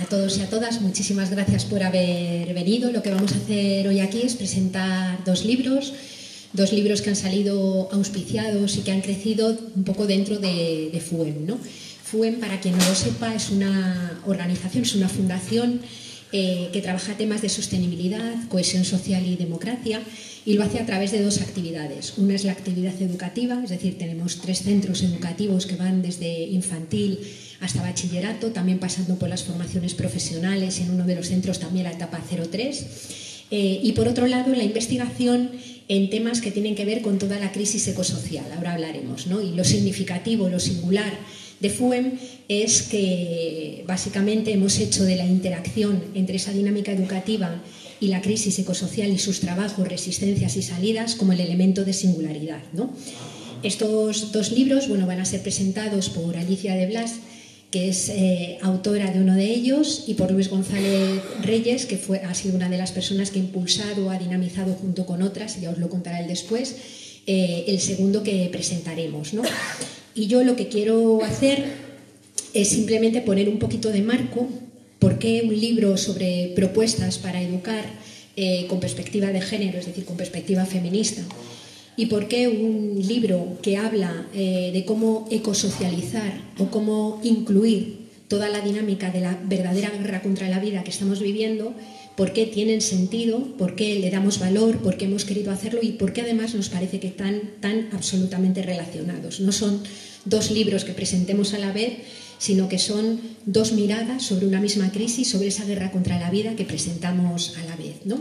todos y a todas, muchísimas gracias por haber venido. Lo que vamos a hacer hoy aquí es presentar dos libros que han salido auspiciados y que han crecido un poco dentro de FUEM, ¿no? FUEM, para quien no lo sepa, es una organización, es una fundación que trabaja temas de sostenibilidad, cohesión social y democracia, y lo hace a través de dos actividades. Una es la actividad educativa, es decir, tenemos 3 centros educativos que van desde infantil hasta bachillerato, también pasando por las formaciones profesionales, en uno de los centros también la etapa 03. Y por otro lado, la investigación en temas que tienen que ver con toda la crisis ecosocial, ahora hablaremos, ¿no? Y lo significativo, lo singular de FUEM es que básicamente hemos hecho de la interacción entre esa dinámica educativa y la crisis ecosocial y sus trabajos, resistencias y salidas como el elemento de singularidad, ¿no? Estos dos libros, bueno, van a ser presentados por Alicia de Blas, que es autora de uno de ellos, y por Luis González Reyes, que ha sido una de las personas que ha impulsado, ha dinamizado junto con otras, ya os lo contará él después, el segundo que presentaremos, ¿no? Y yo lo que quiero hacer es simplemente poner un poquito de marco. ¿Por qué un libro sobre propuestas para educar con perspectiva de género, es decir, con perspectiva feminista? ¿Y por qué un libro que habla de cómo ecosocializar o cómo incluir toda la dinámica de la verdadera guerra contra la vida que estamos viviendo? ¿Por qué tienen sentido? ¿Por qué le damos valor? ¿Por qué hemos querido hacerlo? Y por qué además nos parece que están absolutamente relacionados. No son dos libros que presentemos a la vez, sino que son dos miradas sobre una misma crisis, sobre esa guerra contra la vida que presentamos a la vez, ¿no?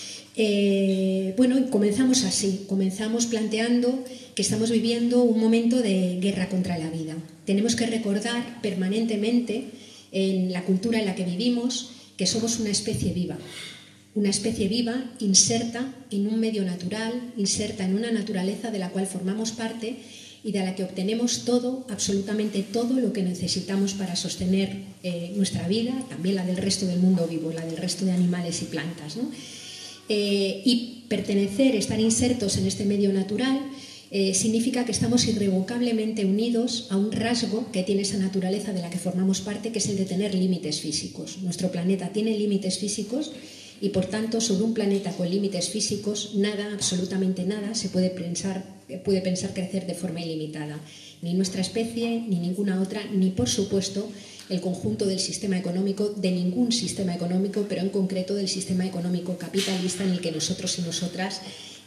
Bueno, comenzamos así, comenzamos planteando que estamos viviendo un momento de guerra contra la vida. Tenemos que recordar permanentemente en la cultura en la que vivimos que somos una especie viva inserta en un medio natural, inserta en una naturaleza de la cual formamos parte y de la que obtenemos todo, absolutamente todo lo que necesitamos para sostener nuestra vida, también la del resto del mundo vivo, la del resto de animales y plantas, ¿no? Y pertenecer, estar insertos en este medio natural, significa que estamos irrevocablemente unidos a un rasgo que tiene esa naturaleza de la que formamos parte, que es el de tener límites físicos. Nuestro planeta tiene límites físicos y, por tanto, sobre un planeta con límites físicos, nada, absolutamente nada, se puede pensar crecer de forma ilimitada. Ni nuestra especie, ni ninguna otra, ni, por supuesto, el conjunto del sistema económico, de ningún sistema económico, pero en concreto del sistema económico capitalista en el que nosotros y nosotras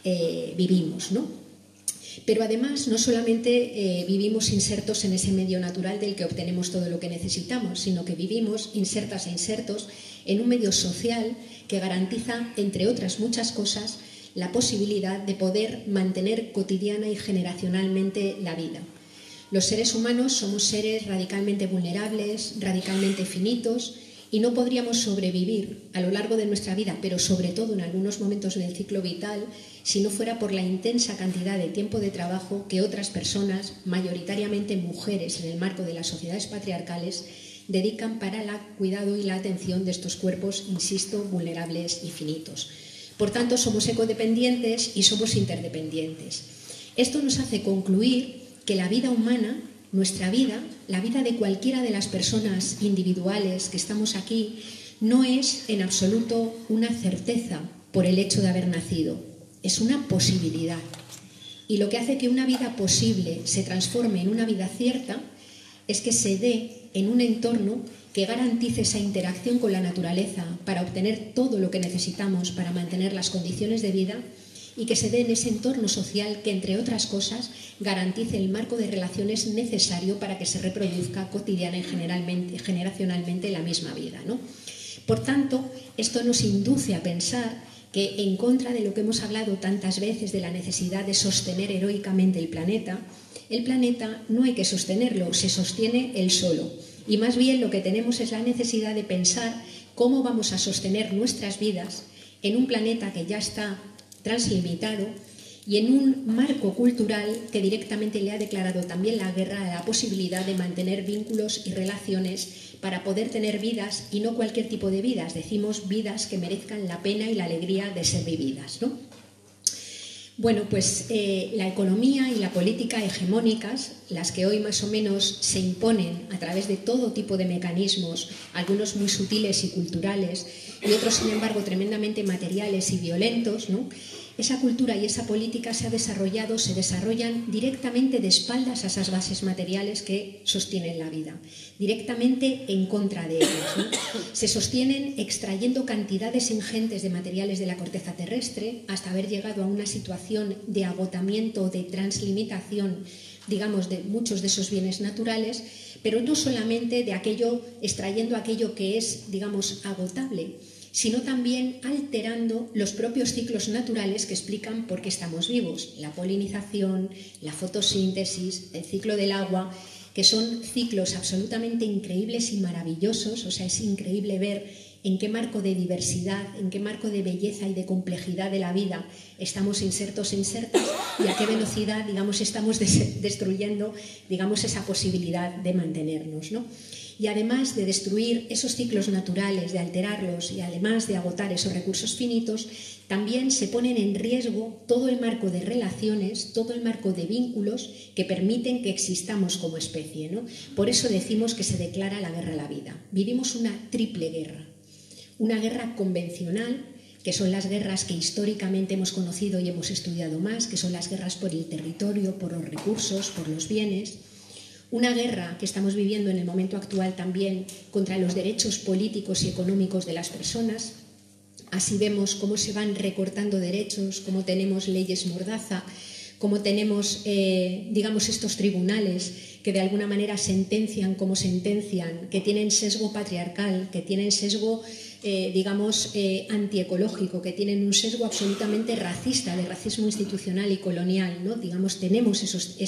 vivimos, ¿no? Pero además no solamente vivimos insertos en ese medio natural del que obtenemos todo lo que necesitamos, sino que vivimos insertas e insertos en un medio social que garantiza, entre otras muchas cosas, la posibilidad de poder mantener cotidiana y generacionalmente la vida. Los seres humanos somos seres radicalmente vulnerables, radicalmente finitos, y no podríamos sobrevivir a lo largo de nuestra vida, pero sobre todo en algunos momentos del ciclo vital, si no fuera por la intensa cantidad de tiempo de trabajo que otras personas, mayoritariamente mujeres en el marco de las sociedades patriarcales, dedican para el cuidado y la atención de estos cuerpos, insisto, vulnerables y finitos. Por tanto, somos ecodependientes y somos interdependientes. Esto nos hace concluir que la vida humana, nuestra vida, la vida de cualquiera de las personas individuales que estamos aquí, no es en absoluto una certeza por el hecho de haber nacido, es una posibilidad. Y lo que hace que una vida posible se transforme en una vida cierta es que se dé en un entorno que garantice esa interacción con la naturaleza para obtener todo lo que necesitamos para mantener las condiciones de vida, y que se dé en ese entorno social que, entre otras cosas, garantice el marco de relaciones necesario para que se reproduzca cotidiana y generacionalmente la misma vida, ¿no? Por tanto, esto nos induce a pensar que, en contra de lo que hemos hablado tantas veces de la necesidad de sostener heroicamente el planeta no hay que sostenerlo, se sostiene él solo. Y más bien lo que tenemos es la necesidad de pensar cómo vamos a sostener nuestras vidas en un planeta que ya está translimitado y en un marco cultural que directamente le ha declarado también la guerra a la posibilidad de mantener vínculos y relaciones para poder tener vidas, y no cualquier tipo de vidas, decimos vidas que merezcan la pena y la alegría de ser vividas, ¿no? Bueno, pues la economía y la política hegemónicas, las que hoy más o menos se imponen a través de todo tipo de mecanismos, algunos muy sutiles y culturales y otros, sin embargo, tremendamente materiales y violentos, ¿no? Esa cultura y esa política se desarrollan directamente de espaldas a esas bases materiales que sostienen la vida, directamente en contra de ellas, ¿no? Se sostienen extrayendo cantidades ingentes de materiales de la corteza terrestre hasta haber llegado a una situación de agotamiento, de translimitación, digamos, de muchos de esos bienes naturales, pero no solamente de aquello, extrayendo aquello que es, digamos, agotable, sino también alterando los propios ciclos naturales que explican por qué estamos vivos. La polinización, la fotosíntesis, el ciclo del agua, que son ciclos absolutamente increíbles y maravillosos. O sea, es increíble ver en qué marco de diversidad, en qué marco de belleza y de complejidad de la vida estamos insertas y a qué velocidad, digamos, estamos destruyendo, digamos, esa posibilidad de mantenernos, ¿no? Y además de destruir esos ciclos naturales, de alterarlos y además de agotar esos recursos finitos, también se ponen en riesgo todo el marco de relaciones, todo el marco de vínculos que permiten que existamos como especie, ¿no? Por eso decimos que se declara la guerra a la vida. Vivimos una triple guerra. Una guerra convencional, que son las guerras que históricamente hemos conocido y hemos estudiado más, que son las guerras por el territorio, por los recursos, por los bienes. Una guerra que estamos viviendo en el momento actual también contra los derechos políticos y económicos de las personas. Así vemos cómo se van recortando derechos, cómo tenemos leyes mordaza, cómo tenemos, digamos, estos tribunales que de alguna manera sentencian como sentencian, que tienen sesgo patriarcal, que tienen sesgo, digamos, antiecológico, que tienen un sesgo absolutamente racista, de racismo institucional y colonial, ¿no? Digamos, tenemos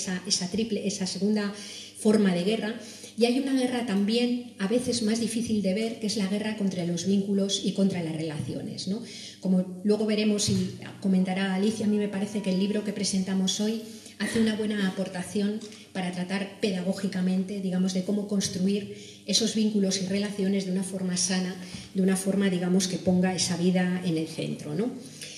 esa segunda forma de guerra. Y hay una guerra también a veces más difícil de ver, que es la guerra contra los vínculos y contra las relaciones, ¿no? Como luego veremos y comentará Alicia, a mí me parece que el libro que presentamos hoy hace una buena aportación para tratar pedagógicamente, digamos, de cómo construir esos vínculos y relaciones de una forma sana, de una forma, digamos, que ponga esa vida en el centro, ¿no?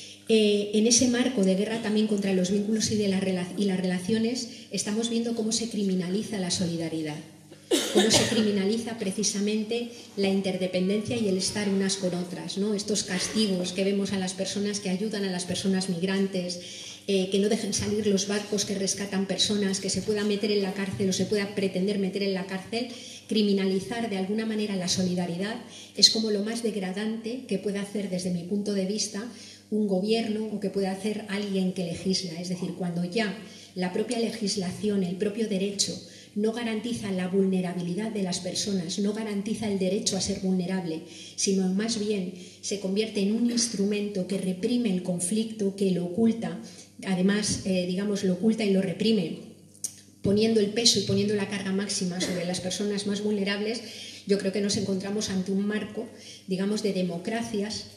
En ese marco de guerra también contra los vínculos y las relaciones estamos viendo cómo se criminaliza la solidaridad, cómo se criminaliza precisamente la interdependencia y el estar unas con otras, ¿no? Estos castigos que vemos a las personas que ayudan a las personas migrantes, que no dejen salir los barcos que rescatan personas, que se pueda meter en la cárcel o se pueda pretender meter en la cárcel. Criminalizar de alguna manera la solidaridad es como lo más degradante que puede hacer desde mi punto de vista un gobierno o que puede hacer alguien que legisla. Es decir, cuando ya la propia legislación, el propio derecho no garantiza la vulnerabilidad de las personas, no garantiza el derecho a ser vulnerable, sino más bien se convierte en un instrumento que reprime el conflicto, que lo oculta, además, digamos, lo oculta y lo reprime, poniendo el peso y poniendo la carga máxima sobre las personas más vulnerables. Yo creo que nos encontramos ante un marco, digamos, de democracias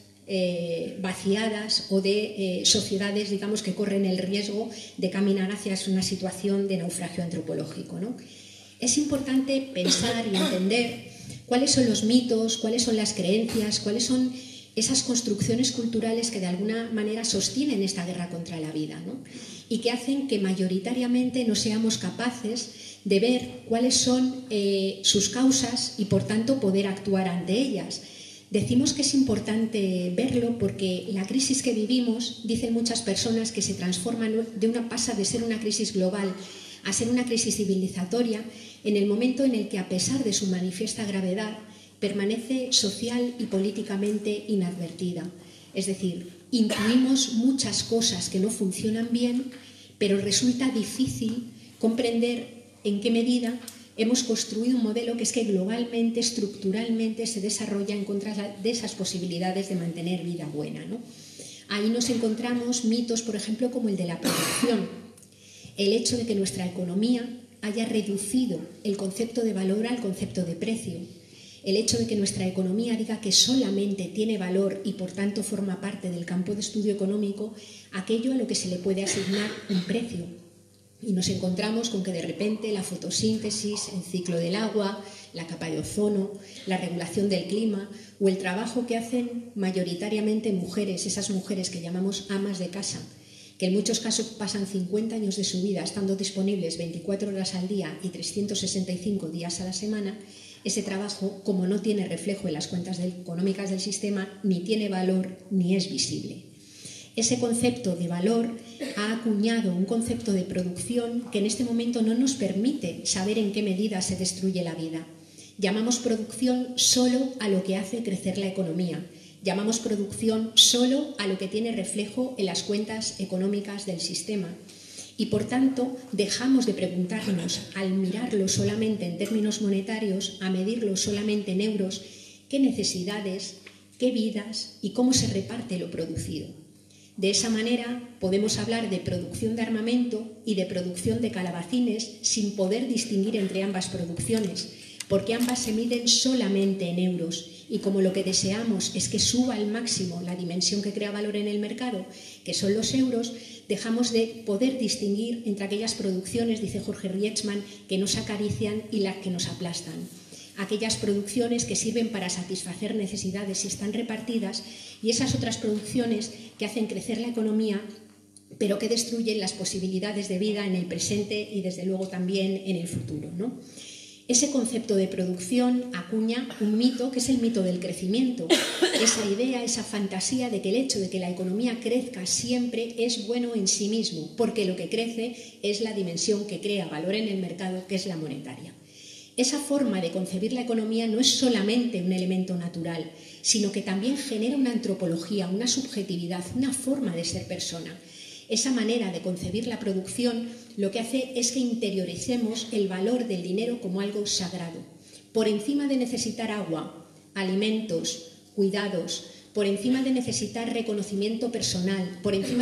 vaciadas o de sociedades, digamos, que corren el riesgo de caminar hacia una situación de naufragio antropológico, ¿no? Es importante pensar y entender cuáles son los mitos, cuáles son las creencias, cuáles son esas construcciones culturales que de alguna manera sostienen esta guerra contra la vida, ¿no? Y que hacen que mayoritariamente no seamos capaces de ver cuáles son sus causas y por tanto poder actuar ante ellas. Decimos que es importante verlo porque la crisis que vivimos, dicen muchas personas, que se transforma pasa de ser una crisis global a ser una crisis civilizatoria en el momento en el que, a pesar de su manifiesta gravedad, permanece social y políticamente inadvertida. Es decir, intuimos muchas cosas que no funcionan bien, pero resulta difícil comprender en qué medida hemos construido un modelo que es que globalmente, estructuralmente, se desarrolla en contra de esas posibilidades de mantener vida buena, ¿no? Ahí nos encontramos mitos, por ejemplo, como el de la producción. El hecho de que nuestra economía haya reducido el concepto de valor al concepto de precio. El hecho de que nuestra economía diga que solamente tiene valor y por tanto forma parte del campo de estudio económico aquello a lo que se le puede asignar un precio. Y nos encontramos con que de repente la fotosíntesis, el ciclo del agua, la capa de ozono, la regulación del clima o el trabajo que hacen mayoritariamente mujeres, esas mujeres que llamamos amas de casa, que en muchos casos pasan 50 años de su vida estando disponibles 24 horas al día y 365 días a la semana, ese trabajo, como no tiene reflejo en las cuentas económicas del sistema, ni tiene valor ni es visible. Ese concepto de valor ha acuñado un concepto de producción que en este momento no nos permite saber en qué medida se destruye la vida. Llamamos producción solo a lo que hace crecer la economía. Llamamos producción solo a lo que tiene reflejo en las cuentas económicas del sistema. Y por tanto, dejamos de preguntarnos, al mirarlo solamente en términos monetarios, a medirlo solamente en euros, qué necesidades, qué vidas y cómo se reparte lo producido. De esa manera podemos hablar de producción de armamento y de producción de calabacines sin poder distinguir entre ambas producciones, porque ambas se miden solamente en euros y como lo que deseamos es que suba al máximo la dimensión que crea valor en el mercado, que son los euros, dejamos de poder distinguir entre aquellas producciones, dice Jorge Rietzmann, que nos acarician y las que nos aplastan. Aquellas producciones que sirven para satisfacer necesidades y están repartidas, y esas otras producciones que hacen crecer la economía, pero que destruyen las posibilidades de vida en el presente y desde luego también en el futuro, ¿no? Ese concepto de producción acuña un mito que es el mito del crecimiento. Esa idea, esa fantasía de que el hecho de que la economía crezca siempre es bueno en sí mismo, porque lo que crece es la dimensión que crea valor en el mercado, que es la monetaria. Esa forma de concebir la economía no es solamente un elemento natural, sino que también genera una antropología, una subjetividad, una forma de ser persona. Esa manera de concebir la producción lo que hace es que interioricemos el valor del dinero como algo sagrado. Por encima de necesitar agua, alimentos, cuidados, por encima de necesitar reconocimiento personal, por encima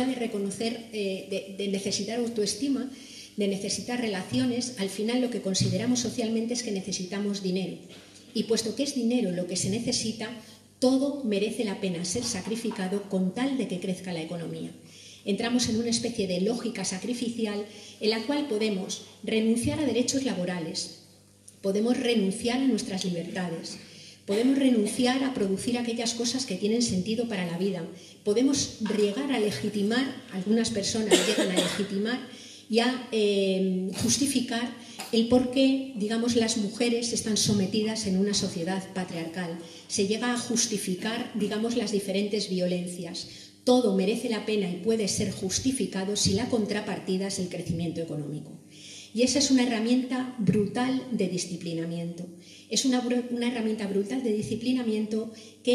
de necesitar autoestima, de necesitar relaciones, al final lo que consideramos socialmente es que necesitamos dinero. Y puesto que es dinero lo que se necesita, todo merece la pena ser sacrificado con tal de que crezca la economía. Entramos en una especie de lógica sacrificial en la cual podemos renunciar a derechos laborales, podemos renunciar a nuestras libertades, podemos renunciar a producir aquellas cosas que tienen sentido para la vida, podemos llegar a legitimar, algunas personas llegan a legitimar y a justificar el por qué, digamos, las mujeres están sometidas en una sociedad patriarcal. Se llega a justificar, digamos, las diferentes violencias. Todo merece la pena y puede ser justificado si la contrapartida es el crecimiento económico. Y esa es una herramienta brutal de disciplinamiento. Es una herramienta brutal de disciplinamiento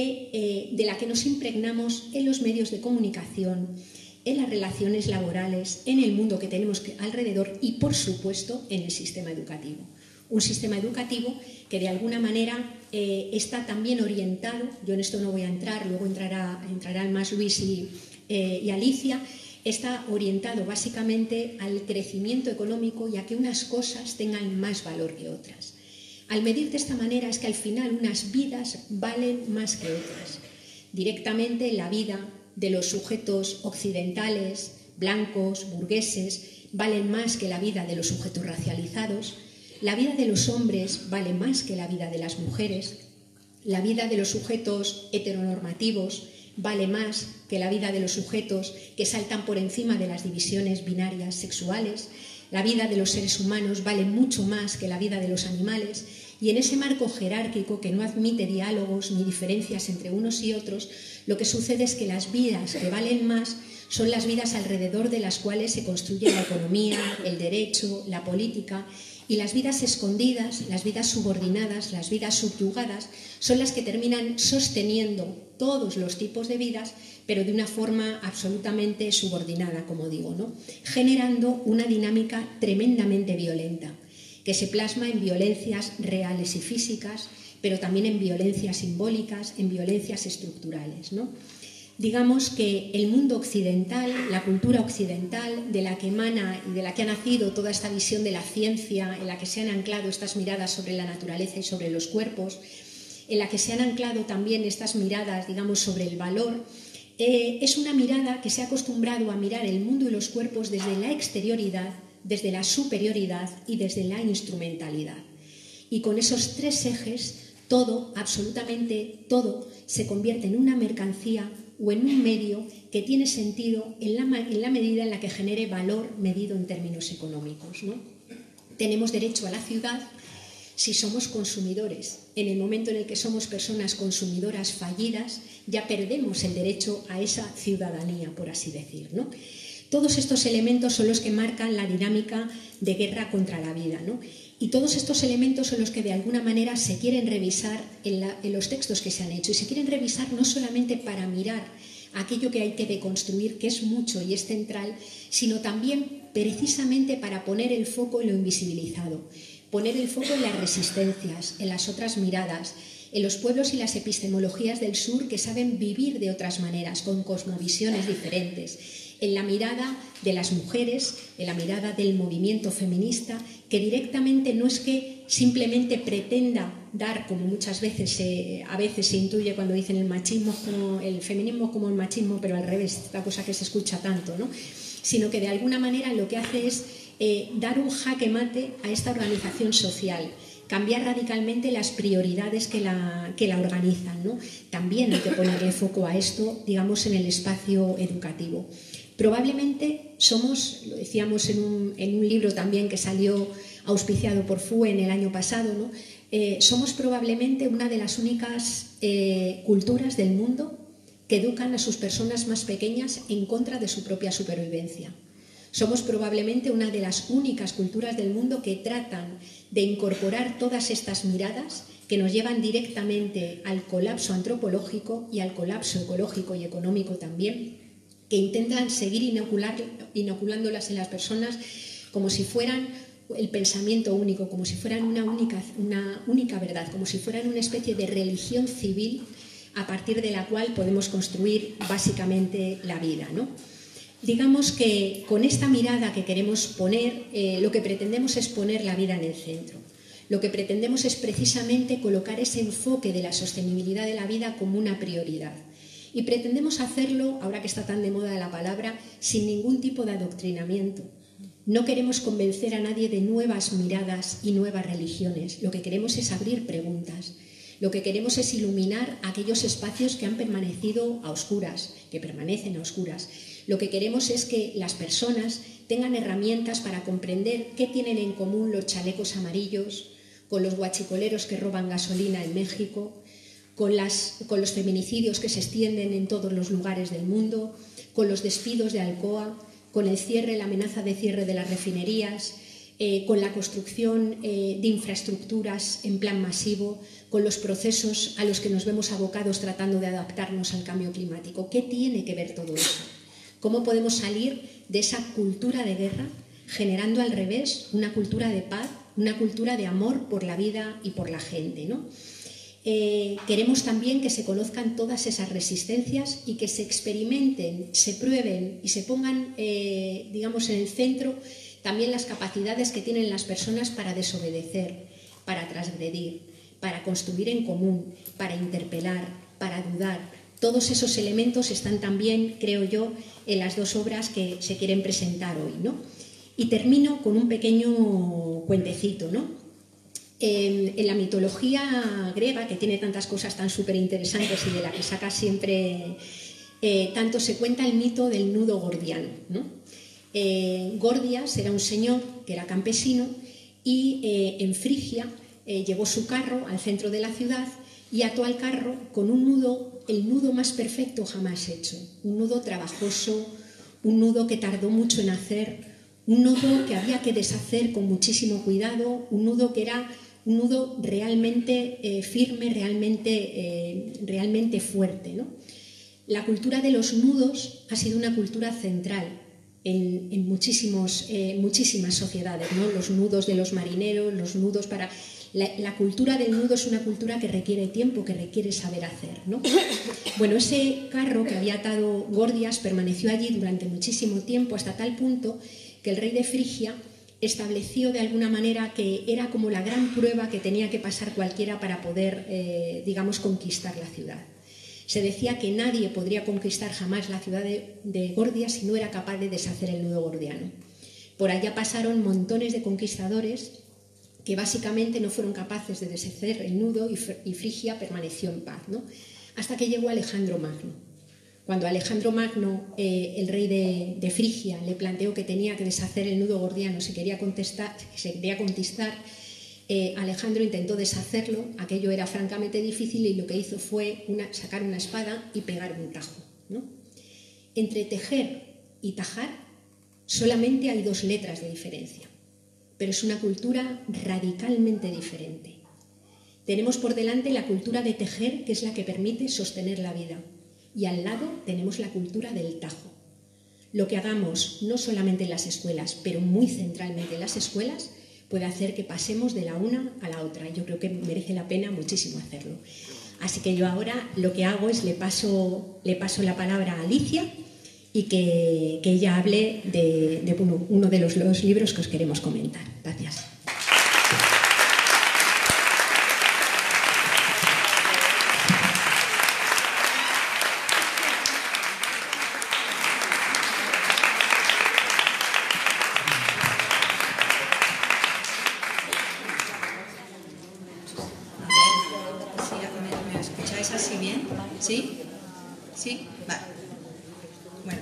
de la que nos impregnamos en los medios de comunicación, en las relaciones laborales, en el mundo que tenemos alrededor y, por supuesto, en el sistema educativo. Un sistema educativo que de alguna manera está también orientado, yo en esto no voy a entrar, luego entrarán más Luis y Alicia, está orientado básicamente al crecimiento económico y a que unas cosas tengan más valor que otras. Al medir de esta manera es que al final unas vidas valen más que otras. Directamente la vida de los sujetos occidentales, blancos, burgueses, valen más que la vida de los sujetos racializados. La vida de los hombres vale más que la vida de las mujeres. La vida de los sujetos heteronormativos vale más que la vida de los sujetos que saltan por encima de las divisiones binarias sexuales. La vida de los seres humanos vale mucho más que la vida de los animales. Y en ese marco jerárquico que no admite diálogos ni diferencias entre unos y otros, lo que sucede es que las vidas que valen más son las vidas alrededor de las cuales se construye la economía, el derecho, la política, y las vidas escondidas, las vidas subordinadas, las vidas subyugadas, son las que terminan sosteniendo todos los tipos de vidas, pero de una forma absolutamente subordinada, como digo, ¿no? Generando una dinámica tremendamente violenta, que se plasma en violencias reales y físicas, pero también en violencias simbólicas, en violencias estructurales, ¿no? Digamos que el mundo occidental, la cultura occidental, de la que emana y de la que ha nacido toda esta visión de la ciencia, en la que se han anclado estas miradas sobre la naturaleza y sobre los cuerpos, en la que se han anclado también estas miradas, digamos, sobre el valor, es una mirada que se ha acostumbrado a mirar el mundo y los cuerpos desde la exterioridad, desde la superioridad y desde la instrumentalidad. Y con esos tres ejes, todo, absolutamente todo, se convierte en una mercancía, o en un medio que tiene sentido en la medida en la que genere valor medido en términos económicos, ¿no? Tenemos derecho a la ciudad si somos consumidores. En el momento en el que somos personas consumidoras fallidas, ya perdemos el derecho a esa ciudadanía, por así decir, ¿no? Todos estos elementos son los que marcan la dinámica de guerra contra la vida, ¿no? Y todos estos elementos son los que de alguna manera se quieren revisar en los textos que se han hecho. Y se quieren revisar no solamente para mirar aquello que hay que deconstruir, que es mucho y es central, sino también precisamente para poner el foco en lo invisibilizado, poner el foco en las resistencias, en las otras miradas, en los pueblos y las epistemologías del sur que saben vivir de otras maneras, con cosmovisiones diferentes, en la mirada de las mujeres, en la mirada del movimiento feminista, que directamente no es que simplemente pretenda dar, como muchas veces a veces se intuye cuando dicen el machismo como el feminismo como el machismo, pero al revés, esta cosa que se escucha tanto, ¿no? Sino que de alguna manera lo que hace es dar un jaque mate a esta organización social, cambiar radicalmente las prioridades que la organizan, ¿no? También hay que ponerle foco a esto, digamos, en el espacio educativo. Probablemente somos, lo decíamos en un libro también que salió auspiciado por FUE en el año pasado, ¿no? Somos probablemente una de las únicas culturas del mundo que educan a sus personas más pequeñas en contra de su propia supervivencia. Somos probablemente una de las únicas culturas del mundo que tratan de incorporar todas estas miradas que nos llevan directamente al colapso antropológico y al colapso ecológico y económico también, que intentan seguir inoculándolas en las personas como si fueran el pensamiento único, como si fueran una única verdad, como si fueran una especie de religión civil a partir de la cual podemos construir básicamente la vida, ¿no? Digamos que con esta mirada que queremos poner, lo que pretendemos es poner la vida en el centro. Lo que pretendemos es precisamente colocar ese enfoque de la sostenibilidad de la vida como una prioridad. Y pretendemos hacerlo, ahora que está tan de moda la palabra, sin ningún tipo de adoctrinamiento. No queremos convencer a nadie de nuevas miradas y nuevas religiones. Lo que queremos es abrir preguntas. Lo que queremos es iluminar aquellos espacios que han permanecido a oscuras, que permanecen a oscuras. Lo que queremos es que las personas tengan herramientas para comprender qué tienen en común los chalecos amarillos con los guachicoleros que roban gasolina en México, con los feminicidios que se extienden en todos los lugares del mundo, con los despidos de Alcoa, con la amenaza de cierre de las refinerías, con la construcción de infraestructuras en plan masivo, con los procesos a los que nos vemos abocados tratando de adaptarnos al cambio climático. ¿Qué tiene que ver todo eso? ¿Cómo podemos salir de esa cultura de guerra generando al revés una cultura de paz, una cultura de amor por la vida y por la gente, ¿no? Queremos también que se conozcan todas esas resistencias y que se experimenten, se prueben y se pongan, digamos, en el centro también las capacidades que tienen las personas para desobedecer, para transgredir, para construir en común, para interpelar, para dudar. Todos esos elementos están también, creo yo, en las dos obras que se quieren presentar hoy, ¿no? Y termino con un pequeño cuentecito, ¿no? En la mitología griega, que tiene tantas cosas tan súper interesantes y de la que saca siempre tanto, se cuenta el mito del nudo gordiano, ¿no? Gordias era un señor que era campesino y en Frigia llevó su carro al centro de la ciudad y ató al carro con un nudo, el nudo más perfecto jamás hecho, un nudo trabajoso, un nudo que tardó mucho en hacer, un nudo que había que deshacer con muchísimo cuidado, un nudo que era un nudo realmente firme, realmente fuerte, ¿no? La cultura de los nudos ha sido una cultura central en muchísimas sociedades, ¿no? Los nudos de los marineros, los nudos para... La cultura del nudo es una cultura que requiere tiempo, que requiere saber hacer, ¿no? Bueno, ese carro que había atado Gordias permaneció allí durante muchísimo tiempo, hasta tal punto que el rey de Frigia estableció de alguna manera que era como la gran prueba que tenía que pasar cualquiera para poder, digamos, conquistar la ciudad. Se decía que nadie podría conquistar jamás la ciudad de Gordias si no era capaz de deshacer el nudo gordiano. Por allá pasaron montones de conquistadores que básicamente no fueron capaces de deshacer el nudo y Frigia permaneció en paz, ¿no? Hasta que llegó Alejandro Magno. Cuando Alejandro Magno, el rey de Frigia, le planteó que tenía que deshacer el nudo gordiano si quería conquistar, Alejandro intentó deshacerlo, aquello era francamente difícil y lo que hizo fue sacar una espada y pegar un tajo, ¿no? Entre tejer y tajar solamente hay 2 letras de diferencia, pero es una cultura radicalmente diferente. Tenemos por delante la cultura de tejer, que es la que permite sostener la vida, y al lado tenemos la cultura del tajo. Lo que hagamos, no solamente en las escuelas, pero muy centralmente en las escuelas, puede hacer que pasemos de la una a la otra. Yo creo que merece la pena muchísimo hacerlo. Así que yo ahora lo que hago es le paso la palabra a Alicia y que ella hable de uno de los libros que os queremos comentar. Gracias. ¿Sí? ¿Sí? Vale. Bueno,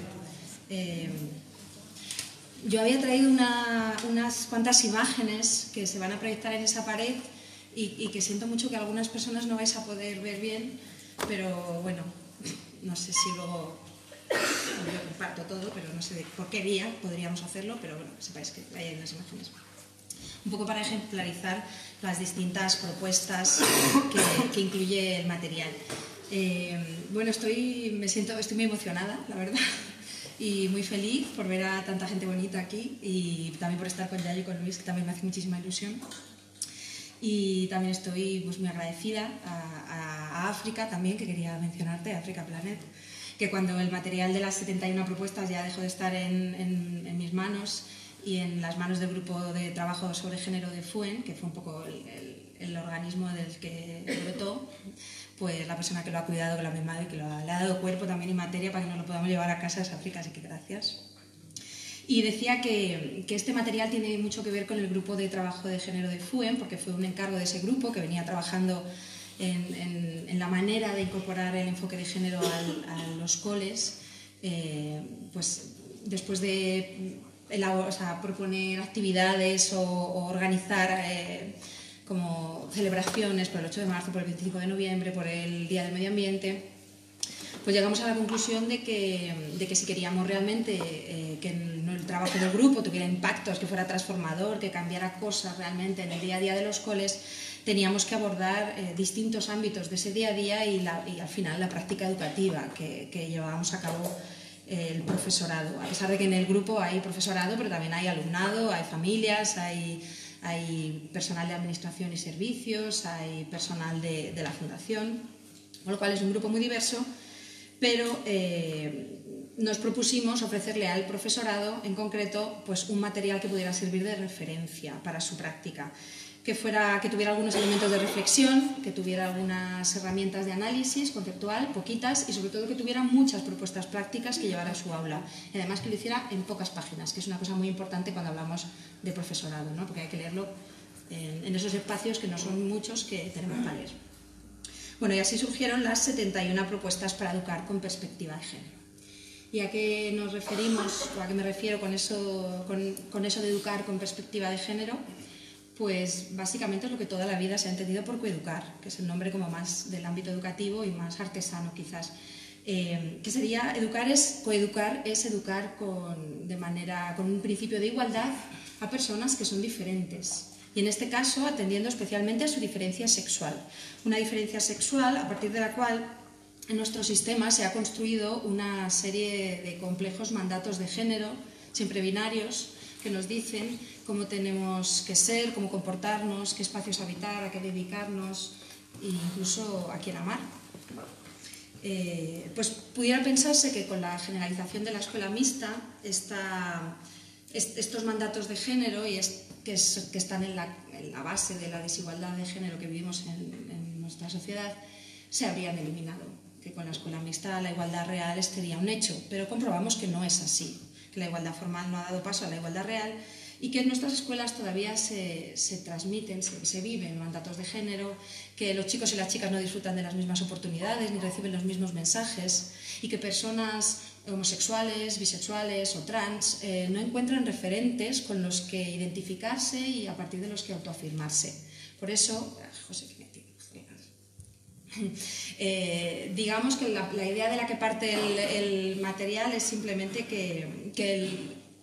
yo había traído unas cuantas imágenes que se van a proyectar en esa pared y que siento mucho que algunas personas no vais a poder ver bien, pero bueno, no sé si luego yo comparto todo, pero no sé de por qué vía podríamos hacerlo, pero bueno, que sepáis que hay unas imágenes. Un poco para ejemplarizar las distintas propuestas que incluye el material. Bueno, estoy muy emocionada, la verdad, y muy feliz por ver a tanta gente bonita aquí y también por estar con Yayo y con Luis, que también me hace muchísima ilusión. Y también estoy muy agradecida a África también, que quería mencionarte, Africa Planet, que cuando el material de las 71 propuestas ya dejó de estar en mis manos y en las manos del grupo de trabajo sobre género de FUEN, que fue un poco el organismo del que brotó, pues la persona que lo ha cuidado, que lo ha mimado y que le ha dado cuerpo también y materia para que nos lo podamos llevar a casa es África, así que gracias. Y decía que este material tiene mucho que ver con el grupo de trabajo de género de FUEN, porque fue un encargo de ese grupo que venía trabajando en la manera de incorporar el enfoque de género a los coles, pues después de proponer actividades o organizar como celebraciones por el 8 de marzo, por el 25 de noviembre, por el Día del Medio Ambiente, pues llegamos a la conclusión de que si queríamos realmente que el trabajo del grupo tuviera impactos, que fuera transformador, que cambiara cosas realmente en el día a día de los coles, teníamos que abordar distintos ámbitos de ese día a día y al final la práctica educativa que llevábamos a cabo el profesorado. A pesar de que en el grupo hay profesorado, pero también hay alumnado, hay familias, hay personal de administración y servicios, hay personal de la fundación, con lo cual es un grupo muy diverso, pero nos propusimos ofrecerle al profesorado en concreto pues un material que pudiera servir de referencia para su práctica, que tuviera algunos elementos de reflexión, que tuviera algunas herramientas de análisis conceptual, poquitas, y sobre todo que tuviera muchas propuestas prácticas que llevara a su aula. Y además que lo hiciera en pocas páginas, que es una cosa muy importante cuando hablamos de profesorado, ¿no? Porque hay que leerlo en esos espacios que no son muchos que tenemos para leer. Bueno, y así surgieron las 71 propuestas para educar con perspectiva de género. ¿Y a qué nos referimos, o a qué me refiero con eso de educar con perspectiva de género? Pues básicamente es lo que toda la vida se ha entendido por coeducar, que es el nombre como más del ámbito educativo y más artesano quizás. Que sería coeducar es educar con un principio de igualdad a personas que son diferentes. Y en este caso atendiendo especialmente a su diferencia sexual. Una diferencia sexual a partir de la cual en nuestro sistema se ha construido una serie de complejos mandatos de género, siempre binarios, que nos dicen cómo tenemos que ser, cómo comportarnos, qué espacios habitar, a qué dedicarnos e incluso a quién amar. Pues pudiera pensarse que con la generalización de la escuela mixta estos mandatos de género que están en la base de la desigualdad de género que vivimos en nuestra sociedad se habrían eliminado, que con la escuela mixta la igualdad real sería un hecho, pero comprobamos que no es así, que la igualdad formal no ha dado paso a la igualdad real y que en nuestras escuelas todavía se transmiten, se viven mandatos de género, que los chicos y las chicas no disfrutan de las mismas oportunidades ni reciben los mismos mensajes, y que personas homosexuales, bisexuales o trans no encuentran referentes con los que identificarse y a partir de los que autoafirmarse. Por eso, José, digamos que la idea de la que parte el material es simplemente que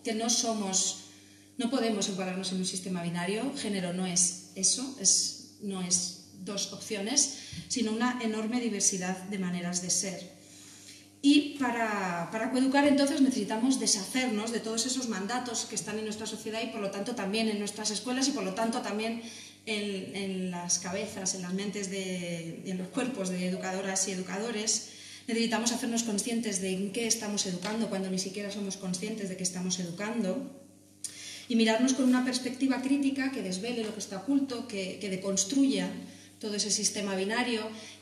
no podemos encuadrarnos en un sistema binario. Género no es eso, no es dos opciones, sino una enorme diversidad de maneras de ser. Y para coeducar entonces necesitamos deshacernos de todos esos mandatos que están en nuestra sociedad y por lo tanto también en nuestras escuelas y por lo tanto también en las cabezas, en las mentes y en los cuerpos de educadoras y educadores. Necesitamos hacernos conscientes de en qué estamos educando cuando ni siquiera somos conscientes de que estamos educando y mirarnos con una perspectiva crítica que desvele lo que está oculto, que deconstruya todo ese sistema binario,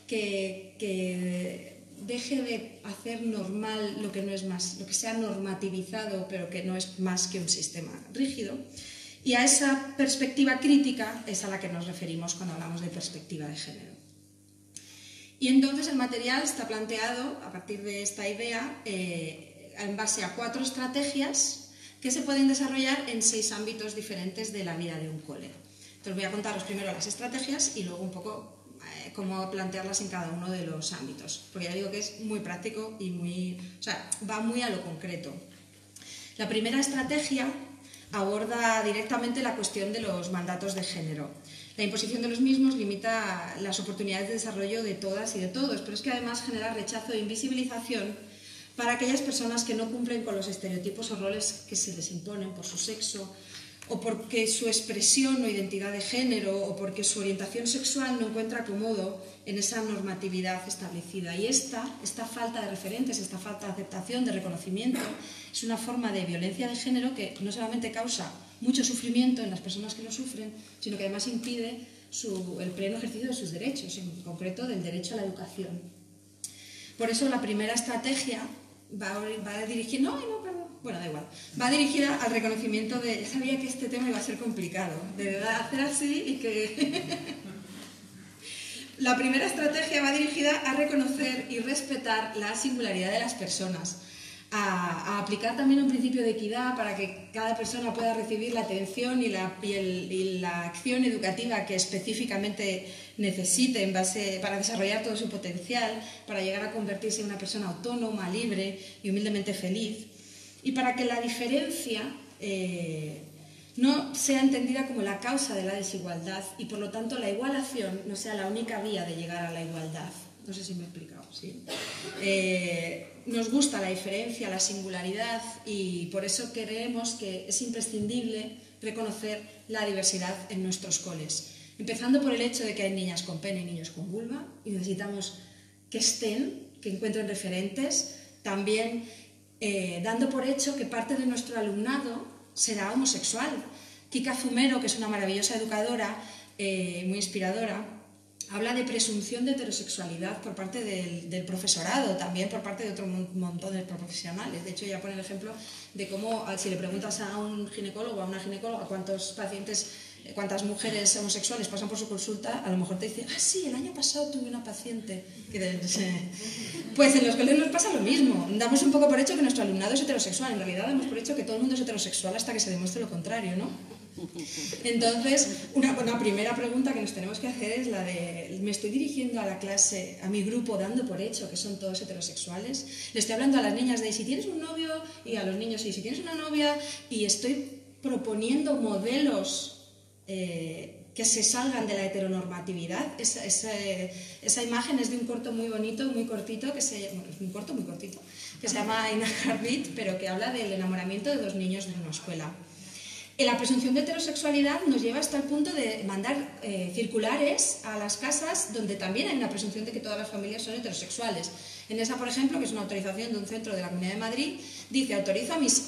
que deje de hacer normal lo que no es más, lo que sea normativizado pero que no es más que un sistema rígido. Y a esa perspectiva crítica es a la que nos referimos cuando hablamos de perspectiva de género. Y entonces el material está planteado a partir de esta idea en base a 4 estrategias que se pueden desarrollar en 6 ámbitos diferentes de la vida de un cole. Entonces voy a contaros primero las estrategias y luego un poco cómo plantearlas en cada uno de los ámbitos, porque ya digo que es muy práctico y va muy a lo concreto. La primera estrategia aborda directamente la cuestión de los mandatos de género. La imposición de los mismos limita las oportunidades de desarrollo de todas y de todos, pero es que además genera rechazo e invisibilización para aquellas personas que no cumplen con los estereotipos o roles que se les imponen por su sexo, o porque su expresión o identidad de género, o porque su orientación sexual no encuentra acomodo en esa normatividad establecida. Y esta falta de referentes, esta falta de aceptación, de reconocimiento, es una forma de violencia de género que no solamente causa mucho sufrimiento en las personas que lo sufren, sino que además impide el pleno ejercicio de sus derechos, en concreto del derecho a la educación. Por eso la primera estrategia va dirigida... Bueno, da igual. Va dirigida al reconocimiento de... Ya sabía que este tema iba a ser complicado. De verdad, hacer así y que... La primera estrategia va dirigida a reconocer y respetar la singularidad de las personas, a aplicar también un principio de equidad para que cada persona pueda recibir la atención y la acción educativa que específicamente necesite para desarrollar todo su potencial, para llegar a convertirse en una persona autónoma, libre y humildemente feliz. Y para que la diferencia no sea entendida como la causa de la desigualdad y por lo tanto la igualación no sea la única vía de llegar a la igualdad. No sé si me he explicado, ¿sí? Nos gusta la diferencia, la singularidad y por eso creemos que es imprescindible reconocer la diversidad en nuestros coles. Empezando por el hecho de que hay niñas con pene y niños con vulva y necesitamos que encuentren referentes. También dando por hecho que parte de nuestro alumnado será homosexual. Kika Zumero, que es una maravillosa educadora, muy inspiradora, habla de presunción de heterosexualidad por parte del profesorado, también por parte de otro montón de profesionales. De hecho, ella pone el ejemplo de cómo, si le preguntas a un ginecólogo o a una ginecóloga cuántas mujeres homosexuales pasan por su consulta, a lo mejor te dice, sí, el año pasado tuve una paciente. Pues en los colegios nos pasa lo mismo. Damos un poco por hecho que nuestro alumnado es heterosexual. En realidad damos por hecho que todo el mundo es heterosexual hasta que se demuestre lo contrario, ¿no? Entonces, una primera pregunta que nos tenemos que hacer es la de, ¿me estoy dirigiendo a la clase, a mi grupo, dando por hecho que son todos heterosexuales? Le estoy hablando a las niñas de si tienes un novio y a los niños si tienes una novia, y estoy proponiendo modelos que se salgan de la heteronormatividad. Esa imagen es de un corto muy bonito, muy cortito, que se llama In a Heartbeat, pero que habla del enamoramiento de 2 niños de una escuela. La presunción de heterosexualidad nos lleva hasta el punto de mandar circulares a las casas donde también hay una presunción de que todas las familias son heterosexuales. En esa, por ejemplo, que es una autorización de un centro de la Comunidad de Madrid, dice: autorizo a mis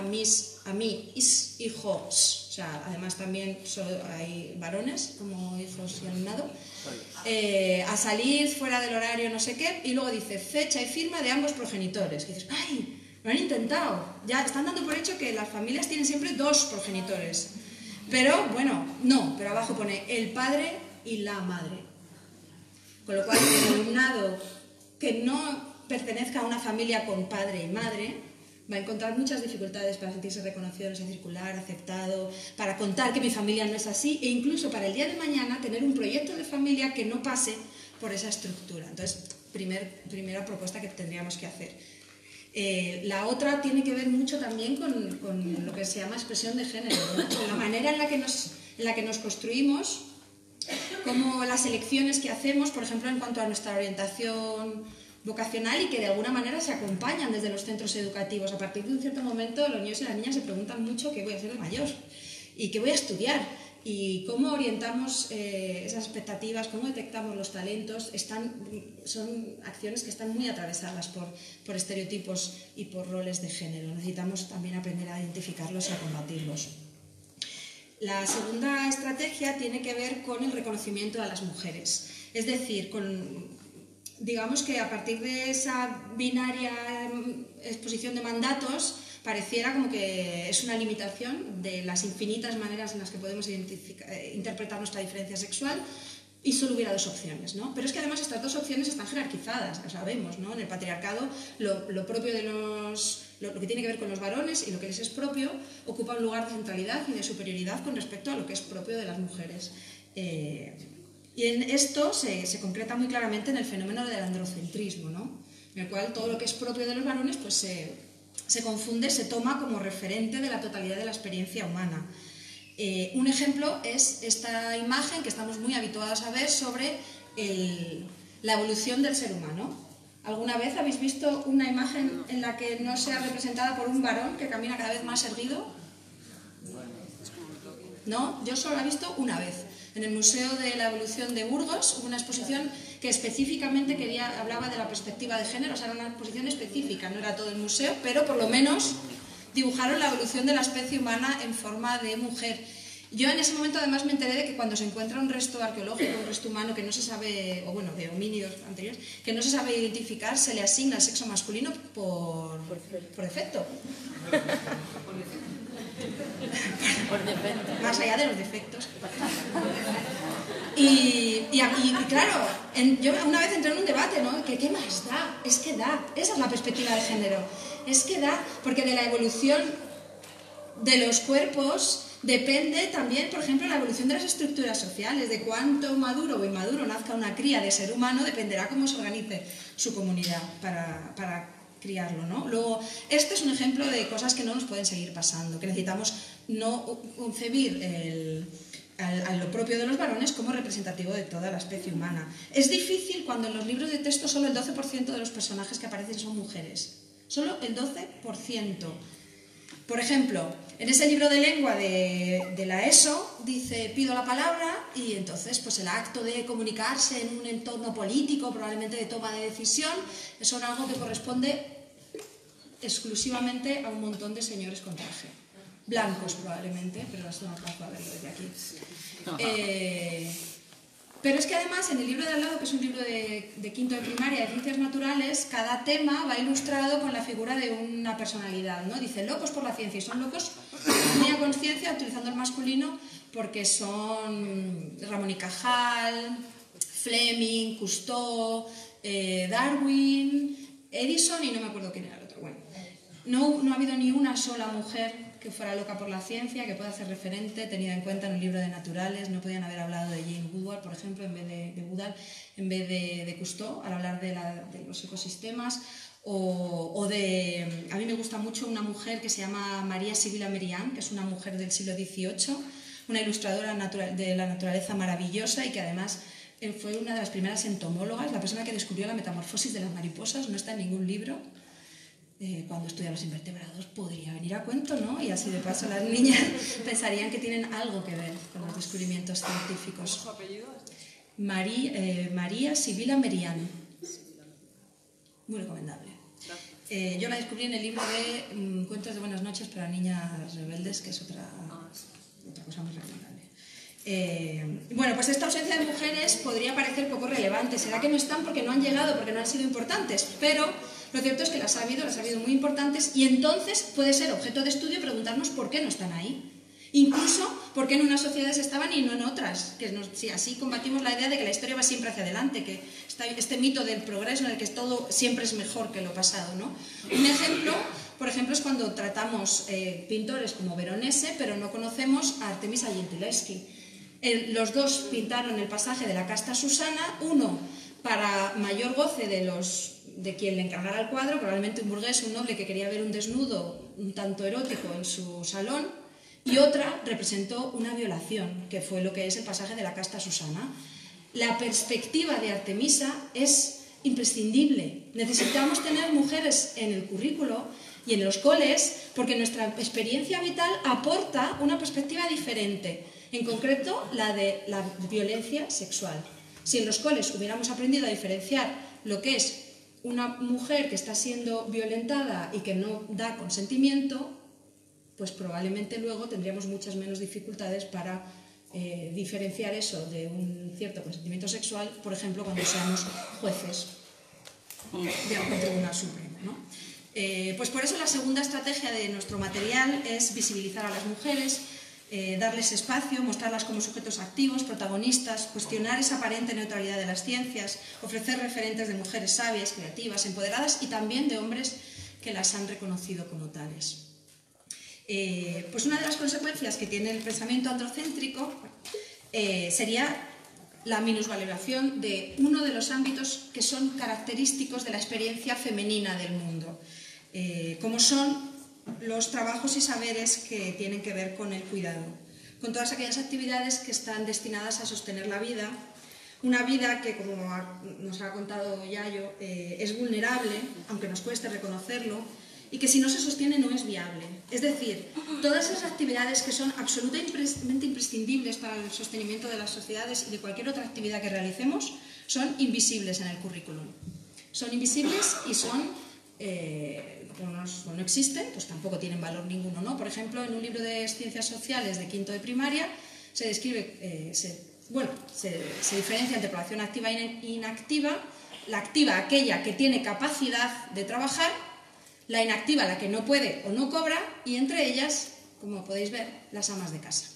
hijos, o sea, además también hay varones como hijos y alumnado, a salir fuera del horario no sé qué, y luego dice fecha y firma de ambos progenitores. Y dices, ¡ay! Lo han intentado. Ya están dando por hecho que las familias tienen siempre 2 progenitores. Pero, bueno, no. Pero abajo pone el padre y la madre. Con lo cual, el alumnado que no pertenezca a una familia con padre y madre va a encontrar muchas dificultades para sentirse reconocido en ese circular, aceptado, para contar que mi familia no es así, e incluso para el día de mañana tener un proyecto de familia que no pase por esa estructura. Entonces, primera propuesta que tendríamos que hacer. La otra tiene que ver mucho también con lo que se llama expresión de género, ¿no? Con la manera en la que nos construimos, como las elecciones que hacemos, por ejemplo, en cuanto a nuestra orientación vocacional, y que de alguna manera se acompañan desde los centros educativos. A partir de un cierto momento, los niños y las niñas se preguntan mucho qué voy a hacer de mayor y qué voy a estudiar, y cómo orientamos esas expectativas, cómo detectamos los talentos. Son acciones que están muy atravesadas por estereotipos y por roles de género. Necesitamos también aprender a identificarlos y a combatirlos. La segunda estrategia tiene que ver con el reconocimiento a las mujeres, es decir, digamos que a partir de esa binaria exposición de mandatos pareciera como que es una limitación de las infinitas maneras en las que podemos interpretar nuestra diferencia sexual, y solo hubiera 2 opciones, ¿no? Pero es que además estas 2 opciones están jerarquizadas, lo sabemos, ¿no? En el patriarcado lo propio de lo que tiene que ver con los varones y lo que les es propio ocupa un lugar de centralidad y de superioridad con respecto a lo que es propio de las mujeres. Y en esto se concreta muy claramente en el fenómeno del androcentrismo, ¿no? En el cual todo lo que es propio de los varones pues se confunde, se toma como referente de la totalidad de la experiencia humana. Un ejemplo es esta imagen que estamos muy habituados a ver sobre la evolución del ser humano. ¿Alguna vez habéis visto una imagen en la que no sea representada por un varón que camina cada vez más erguido? ¿No? Yo solo la he visto una vez. En el Museo de la Evolución de Burgos hubo una exposición que específicamente hablaba de la perspectiva de género. O sea, era una exposición específica, no era todo el museo, pero por lo menos dibujaron la evolución de la especie humana en forma de mujer. Yo en ese momento además me enteré de que cuando se encuentra un resto arqueológico, un resto humano que no se sabe, o bueno, de homínidos anteriores, que no se sabe identificar, se le asigna el sexo masculino por defecto. Por defecto. Más allá de los defectos. Y claro, yo una vez entré en un debate, ¿no? ¿Qué más da? Es que da. Esa es la perspectiva de género. Es que da, porque de la evolución de los cuerpos depende también, por ejemplo, la evolución de las estructuras sociales. De cuánto maduro o inmaduro nazca una cría de ser humano dependerá cómo se organice su comunidad para criarlo, ¿no? Luego, este es un ejemplo de cosas que no nos pueden seguir pasando, que necesitamos no concebir a lo propio de los varones como representativo de toda la especie humana. Es difícil cuando en los libros de texto solo el 12% de los personajes que aparecen son mujeres. Solo el 12%. Por ejemplo, en ese libro de lengua de la ESO dice pido la palabra, y entonces pues el acto de comunicarse en un entorno político, probablemente de toma de decisión, es algo que corresponde exclusivamente a un montón de señores con traje. Blancos probablemente, pero eso no alcanzo a verlo desde aquí. Pero es que además en el libro de al lado, que es un libro de quinto de primaria de ciencias naturales, cada tema va ilustrado con la figura de una personalidad, ¿no? Dice locos por la ciencia, y son locos muy a conciencia utilizando el masculino porque son Ramón y Cajal, Fleming, Cousteau, Darwin, Edison y no me acuerdo quién era el otro. Bueno, no ha habido ni una sola mujer que fuera loca por la ciencia, que pueda ser referente, tenida en cuenta en un libro de naturales. No podían haber hablado de Jane Goodall, por ejemplo, en vez de Goodall, en vez de Cousteau, al hablar de los ecosistemas. A mí me gusta mucho una mujer que se llama María Sibila Merian, que es una mujer del siglo XVIII, una ilustradora de la naturaleza maravillosa y que además fue una de las primeras entomólogas, la persona que descubrió la metamorfosis de las mariposas. No está en ningún libro. Cuando estudia los invertebrados podría venir a cuento, ¿no? Y así de paso las niñas pensarían que tienen algo que ver con los descubrimientos científicos. ¿Su apellido? María Sibila Merian. Muy recomendable. Yo la descubrí en el libro de Cuentos de buenas noches para niñas rebeldes, que es otra cosa muy recomendable. Bueno, pues esta ausencia de mujeres podría parecer poco relevante. Será que no están porque no han llegado, porque no han sido importantes, pero lo cierto es que las ha habido muy importantes, y entonces puede ser objeto de estudio preguntarnos por qué no están ahí. Incluso por qué en unas sociedades estaban y no en otras, que si así combatimos la idea de que la historia va siempre hacia adelante, que este mito del progreso en el que todo siempre es mejor que lo pasado, ¿no? Un ejemplo, por ejemplo, es cuando tratamos pintores como Veronese, pero no conocemos a Artemisa Gentileschi. Los dos pintaron el pasaje de la casta Susana, uno para mayor goce de quien le encargara el cuadro, probablemente un burgués, un noble que quería ver un desnudo un tanto erótico en su salón, y otra representó una violación, que fue lo que es el pasaje de la casta Susana. La perspectiva de Artemisa es imprescindible. Necesitamos tener mujeres en el currículo y en los coles, porque nuestra experiencia vital aporta una perspectiva diferente, en concreto la de la violencia sexual. Si en los coles hubiéramos aprendido a diferenciar lo que es una mujer que está siendo violentada y que no da consentimiento, pues probablemente luego tendríamos muchas menos dificultades para diferenciar eso de un cierto consentimiento sexual, por ejemplo, cuando seamos jueces de algún tribunal supremo, ¿no? Pues por eso la segunda estrategia de nuestro material es visibilizar a las mujeres, darles espacio, mostrarlas como sujetos activos, protagonistas, cuestionar esa aparente neutralidad de las ciencias, ofrecer referentes de mujeres sabias, creativas, empoderadas y también de hombres que las han reconocido como tales. Pues una de las consecuencias que tiene el pensamiento androcéntrico sería la minusvaloración de uno de los ámbitos que son característicos de la experiencia femenina del mundo, como son los trabajos y saberes que tienen que ver con el cuidado, con todas aquellas actividades que están destinadas a sostener la vida, una vida que, como nos ha contado Yayo, es vulnerable, aunque nos cueste reconocerlo, y que si no se sostiene no es viable. Es decir, todas esas actividades que son absolutamente imprescindibles para el sostenimiento de las sociedades y de cualquier otra actividad que realicemos son invisibles en el currículum. Son invisibles y son, como no existen, pues tampoco tienen valor ninguno, ¿no? Por ejemplo, en un libro de ciencias sociales de quinto de primaria se describe, se diferencia entre población activa e inactiva. La activa, aquella que tiene capacidad de trabajar; la inactiva, la que no puede o no cobra, y entre ellas, como podéis ver, las amas de casa.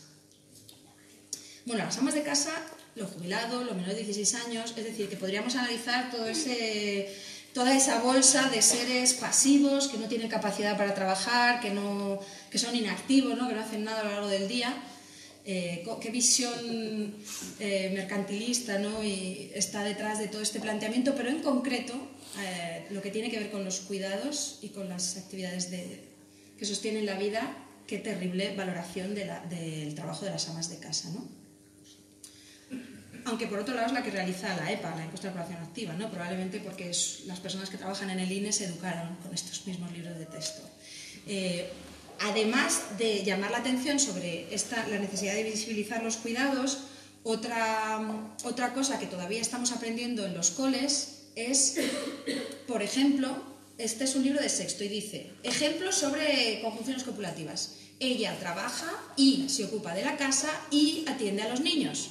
Bueno, las amas de casa, los jubilados, los menores de 16 años, es decir, que podríamos analizar toda esa bolsa de seres pasivos que no tienen capacidad para trabajar, que son inactivos, ¿no? Que no hacen nada a lo largo del día. Qué visión mercantilista, ¿no? Y está detrás de todo este planteamiento, pero en concreto lo que tiene que ver con los cuidados y con las actividades que sostienen la vida. Qué terrible valoración del trabajo de las amas de casa, ¿no? Aunque por otro lado es la que realiza la EPA, la encuesta de población activa, ¿no? Probablemente porque las personas que trabajan en el INE se educaron con estos mismos libros de texto. Además de llamar la atención sobre la necesidad de visibilizar los cuidados, otra cosa que todavía estamos aprendiendo en los coles es, por ejemplo, este es un libro de sexto y dice: ejemplos sobre conjunciones copulativas. Ella trabaja y se ocupa de la casa y atiende a los niños.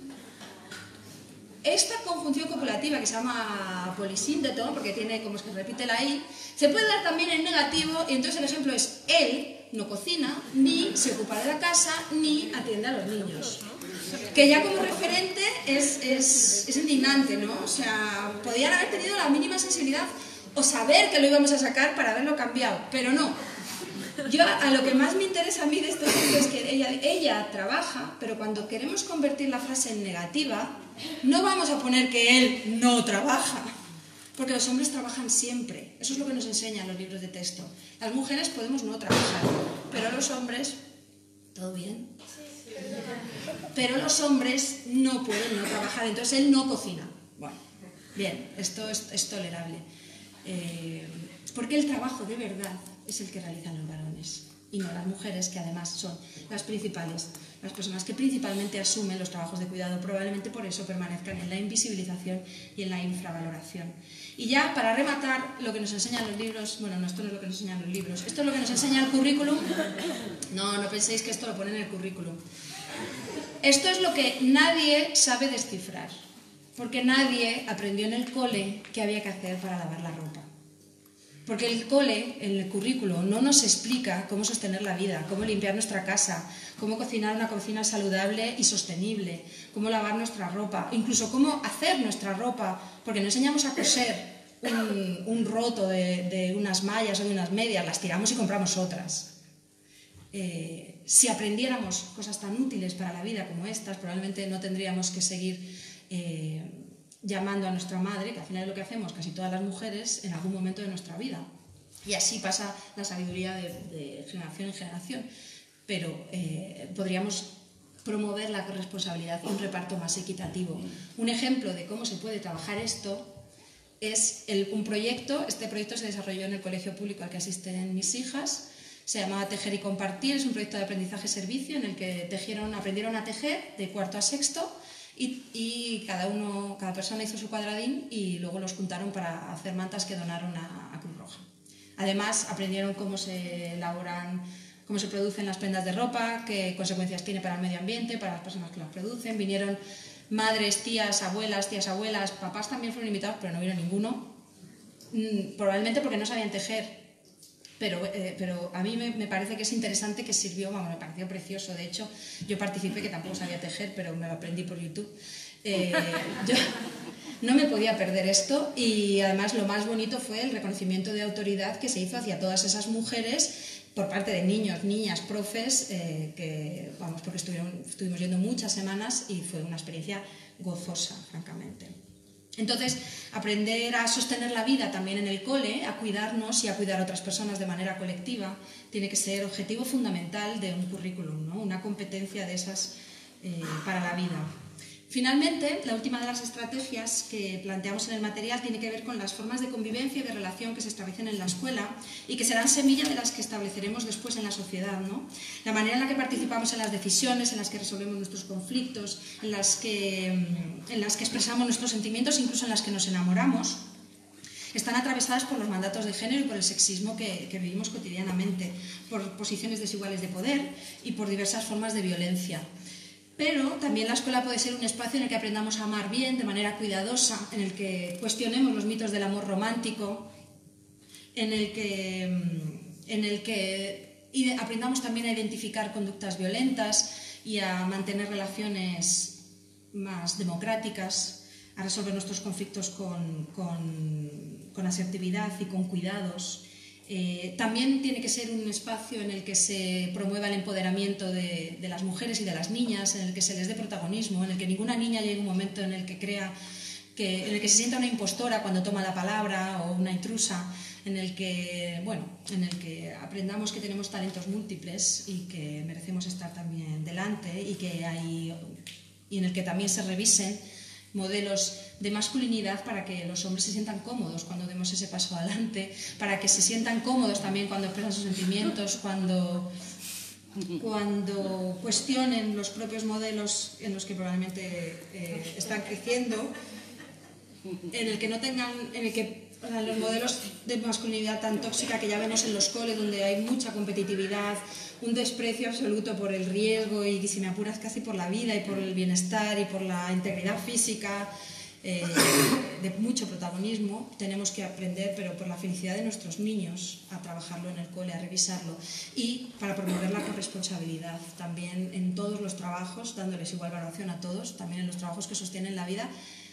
Esta conjunción copulativa, que se llama polisínteto, porque tiene, como es que repite la I, se puede dar también en negativo, y entonces el ejemplo es: él no cocina, ni se ocupa de la casa, ni atiende a los niños. Que ya como referente es indignante, ¿no? O sea, podían haber tenido la mínima sensibilidad o saber que lo íbamos a sacar para haberlo cambiado, pero no. Yo, a lo que más me interesa a mí de esto es que ella trabaja, pero cuando queremos convertir la frase en negativa, no vamos a poner que él no trabaja, porque los hombres trabajan siempre. Eso es lo que nos enseñan los libros de texto. Las mujeres podemos no trabajar, pero los hombres, ¿todo bien? Pero los hombres no pueden no trabajar, entonces él no cocina. Bueno, bien, esto es tolerable. Porque el trabajo de verdad es el que realizan los varones y no las mujeres, que además son las principales, las personas que principalmente asumen los trabajos de cuidado. Probablemente por eso permanezcan en la invisibilización y en la infravaloración. Y ya para rematar, lo que nos enseñan los libros, bueno, no, esto no es lo que nos enseñan los libros, esto es lo que nos enseña el currículum. No penséis que esto lo ponen en el currículum. Esto es lo que nadie sabe descifrar, porque nadie aprendió en el cole qué había que hacer para lavar la ropa. Porque el cole, en el currículo, no nos explica cómo sostener la vida, cómo limpiar nuestra casa, cómo cocinar una cocina saludable y sostenible, cómo lavar nuestra ropa, incluso cómo hacer nuestra ropa, porque no enseñamos a coser un roto de unas mallas o de unas medias, las tiramos y compramos otras. Si aprendiéramos cosas tan útiles para la vida como estas, probablemente no tendríamos que seguir llamando a nuestra madre, que al final es lo que hacemos casi todas las mujeres en algún momento de nuestra vida. Y así pasa la sabiduría de generación en generación. Pero podríamos promover la corresponsabilidad y un reparto más equitativo. Un ejemplo de cómo se puede trabajar esto es un proyecto. Este proyecto se desarrolló en el colegio público al que asisten mis hijas. Se llamaba Tejer y Compartir. Es un proyecto de aprendizaje-servicio en el que aprendieron a tejer de cuarto a sexto. Y cada persona hizo su cuadradín y luego los juntaron para hacer mantas que donaron a Cruz Roja. Además, aprendieron cómo se elaboran, cómo se producen las prendas de ropa, qué consecuencias tiene para el medio ambiente, para las personas que las producen. Vinieron madres, tías, abuelas, papás también fueron invitados, pero no vino ninguno, probablemente porque no sabían tejer. Pero a mí me parece que es interesante, que sirvió, me pareció precioso. De hecho, yo participé, que tampoco sabía tejer, pero me lo aprendí por YouTube. Yo no me podía perder esto, y además lo más bonito fue el reconocimiento de autoridad que se hizo hacia todas esas mujeres por parte de niños, niñas, profes, porque estuvimos yendo muchas semanas y fue una experiencia gozosa, francamente. Entonces, aprender a sostener la vida también en el cole, a cuidarnos y a cuidar a otras personas de manera colectiva, tiene que ser objetivo fundamental de un currículum, ¿no? Una competencia de esas para la vida. Finalmente, la última de las estrategias que planteamos en el material tiene que ver con las formas de convivencia y de relación que se establecen en la escuela y que serán semilla de las que estableceremos después en la sociedad, ¿no? La manera en la que participamos en las decisiones, en las que resolvemos nuestros conflictos, en las que expresamos nuestros sentimientos, incluso en las que nos enamoramos, están atravesadas por los mandatos de género y por el sexismo que vivimos cotidianamente, por posiciones desiguales de poder y por diversas formas de violencia. Pero también la escuela puede ser un espacio en el que aprendamos a amar bien, de manera cuidadosa, en el que cuestionemos los mitos del amor romántico, en el que aprendamos también a identificar conductas violentas y a mantener relaciones más democráticas, a resolver nuestros conflictos con asertividad y con cuidados. También tiene que ser un espacio en el que se promueva el empoderamiento de las mujeres y de las niñas, en el que se les dé protagonismo, en el que ninguna niña llegue un momento en el que se sienta una impostora cuando toma la palabra o una intrusa, en el que aprendamos que tenemos talentos múltiples y que merecemos estar también delante, y en el que también se revisen modelos de masculinidad para que los hombres se sientan cómodos cuando demos ese paso adelante, para que se sientan cómodos también cuando expresan sus sentimientos, cuando cuestionen los propios modelos en los que probablemente están creciendo, los modelos de masculinidad tan tóxica que ya vemos en los coles, donde hay mucha competitividad, un desprecio absoluto por el riesgo y, si me apuras, casi por la vida y por el bienestar y por la integridad física, de mucho protagonismo. Tenemos que aprender, pero por la felicidad de nuestros niños, a trabajarlo en el cole, a revisarlo, y para promover la corresponsabilidad también en todos los trabajos, dándoles igual valoración a todos, también en los trabajos que sostienen la vida,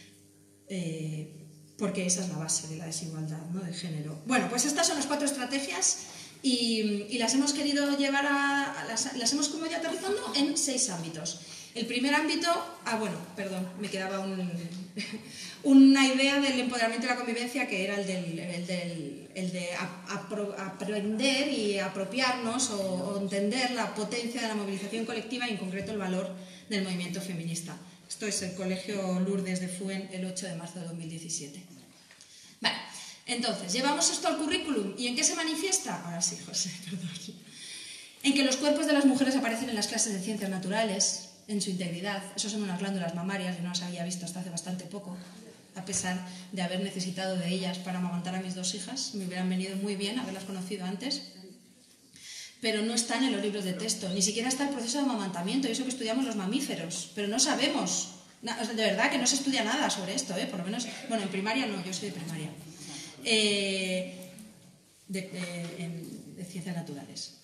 porque esa es la base de la desigualdad, ¿no?, de género. Bueno, pues estas son las 4 estrategias y las hemos querido llevar las hemos como ido aterrizando en 6 ámbitos. El primer ámbito, me quedaba una idea del empoderamiento y la convivencia, que era el de aprender y apropiarnos o entender la potencia de la movilización colectiva y, en concreto, el valor del movimiento feminista. Esto es el Colegio Lourdes de Fuen, el 8 de marzo de 2017. Vale, entonces, llevamos esto al currículum. ¿Y en qué se manifiesta? Ahora sí, José, perdón. En que los cuerpos de las mujeres aparecen en las clases de ciencias naturales, en su integridad. Eso son unas glándulas mamarias, yo no las había visto hasta hace bastante poco, a pesar de haber necesitado de ellas para amamantar a mis 2 hijas. Me hubieran venido muy bien haberlas conocido antes. pero no están en los libros de texto, ni siquiera está el proceso de amamantamiento, y eso que estudiamos los mamíferos, pero no sabemos, de verdad que no se estudia nada sobre esto, por lo menos, bueno, en primaria no, yo soy de primaria, de ciencias naturales.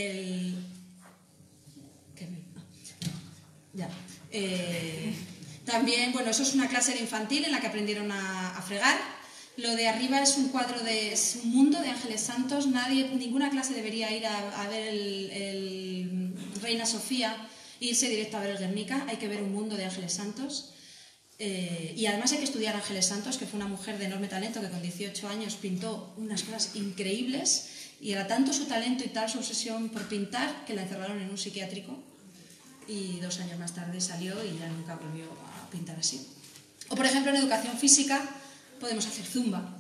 También, bueno, eso es una clase de infantil en la que aprendieron a fregar. Lo de arriba es un cuadro es un mundo de ángeles santos. Ninguna clase debería ir a ver el Reina Sofía e irse directo a ver el Guernica. Hay que ver un mundo de ángeles santos. Y además hay que estudiar Ángeles Santos, que fue una mujer de enorme talento que con 18 años pintó unas cosas increíbles, y era tanto su talento y tal su obsesión por pintar que la encerraron en un psiquiátrico, y 2 años más tarde salió y ya nunca volvió a pintar así. O por ejemplo en educación física podemos hacer zumba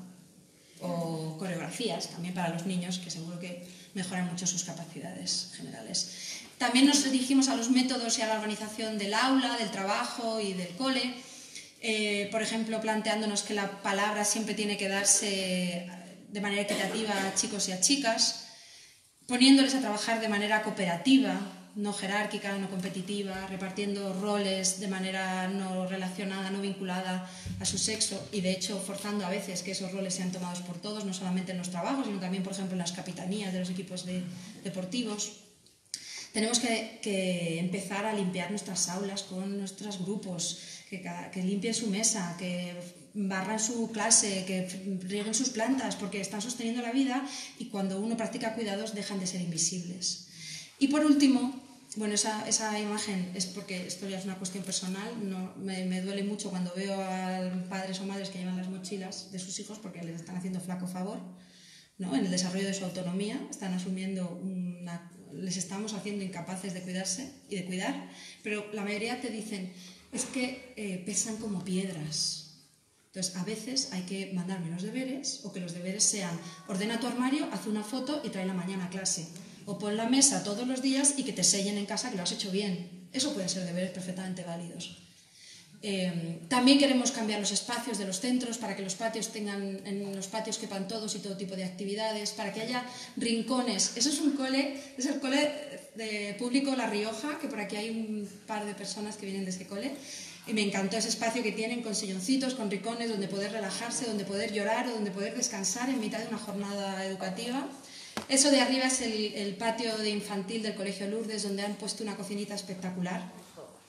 o coreografías también para los niños, que seguro que mejoran mucho sus capacidades generales. También nos dirigimos a los métodos y a la organización del aula, del trabajo y del cole. Por ejemplo, planteándonos que la palabra siempre tiene que darse de manera equitativa a chicos y a chicas, poniéndoles a trabajar de manera cooperativa, no jerárquica, no competitiva, repartiendo roles de manera no relacionada, no vinculada a su sexo, y de hecho forzando a veces que esos roles sean tomados por todos, no solamente en los trabajos, sino también, por ejemplo, en las capitanías de los equipos deportivos. Tenemos que empezar a limpiar nuestras aulas con nuestros grupos, que limpien su mesa, que barran su clase, que rieguen sus plantas, porque están sosteniendo la vida, y cuando uno practica cuidados dejan de ser invisibles. Y por último, bueno, esa imagen es porque esto ya es una cuestión personal, me duele mucho cuando veo a padres o madres que llevan las mochilas de sus hijos porque les están haciendo flaco favor, ¿no? En el desarrollo de su autonomía, están asumiendo les estamos haciendo incapaces de cuidarse y de cuidar, pero la mayoría te dicen, es que pesan como piedras. Entonces, a veces hay que mandar menos deberes, o que los deberes sean, ordena tu armario, haz una foto y tráela mañana a clase. O pon la mesa todos los días y que te sellen en casa que lo has hecho bien. Eso pueden ser deberes perfectamente válidos. También queremos cambiar los espacios de los centros para que en los patios quepan todos y todo tipo de actividades, para que haya rincones. Eso es es el cole de público La Rioja, que por aquí hay un par de personas que vienen de ese cole, y me encantó ese espacio que tienen con silloncitos, con rincones donde poder relajarse, donde poder llorar o donde poder descansar en mitad de una jornada educativa. Eso de arriba es el patio de infantil del Colegio Lourdes, donde han puesto una cocinita espectacular.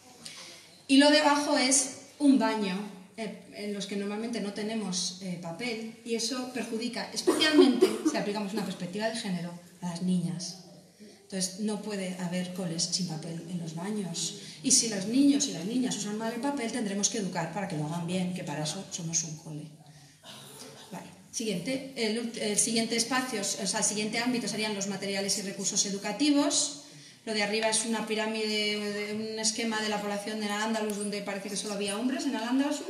Y lo de abajo es un baño en los que normalmente no tenemos papel, y eso perjudica especialmente, si aplicamos una perspectiva de género, a las niñas. Entonces no puede haber coles sin papel en los baños. Y si los niños y las niñas usan mal el papel, tendremos que educar para que lo hagan bien, que para eso somos un cole. Vale. Siguiente. El siguiente espacio, o sea, el siguiente ámbito serían los materiales y recursos educativos. Lo de arriba es una pirámide, un esquema de la población de Al-Ándalus, donde parece que solo había hombres en Al-Ándalus.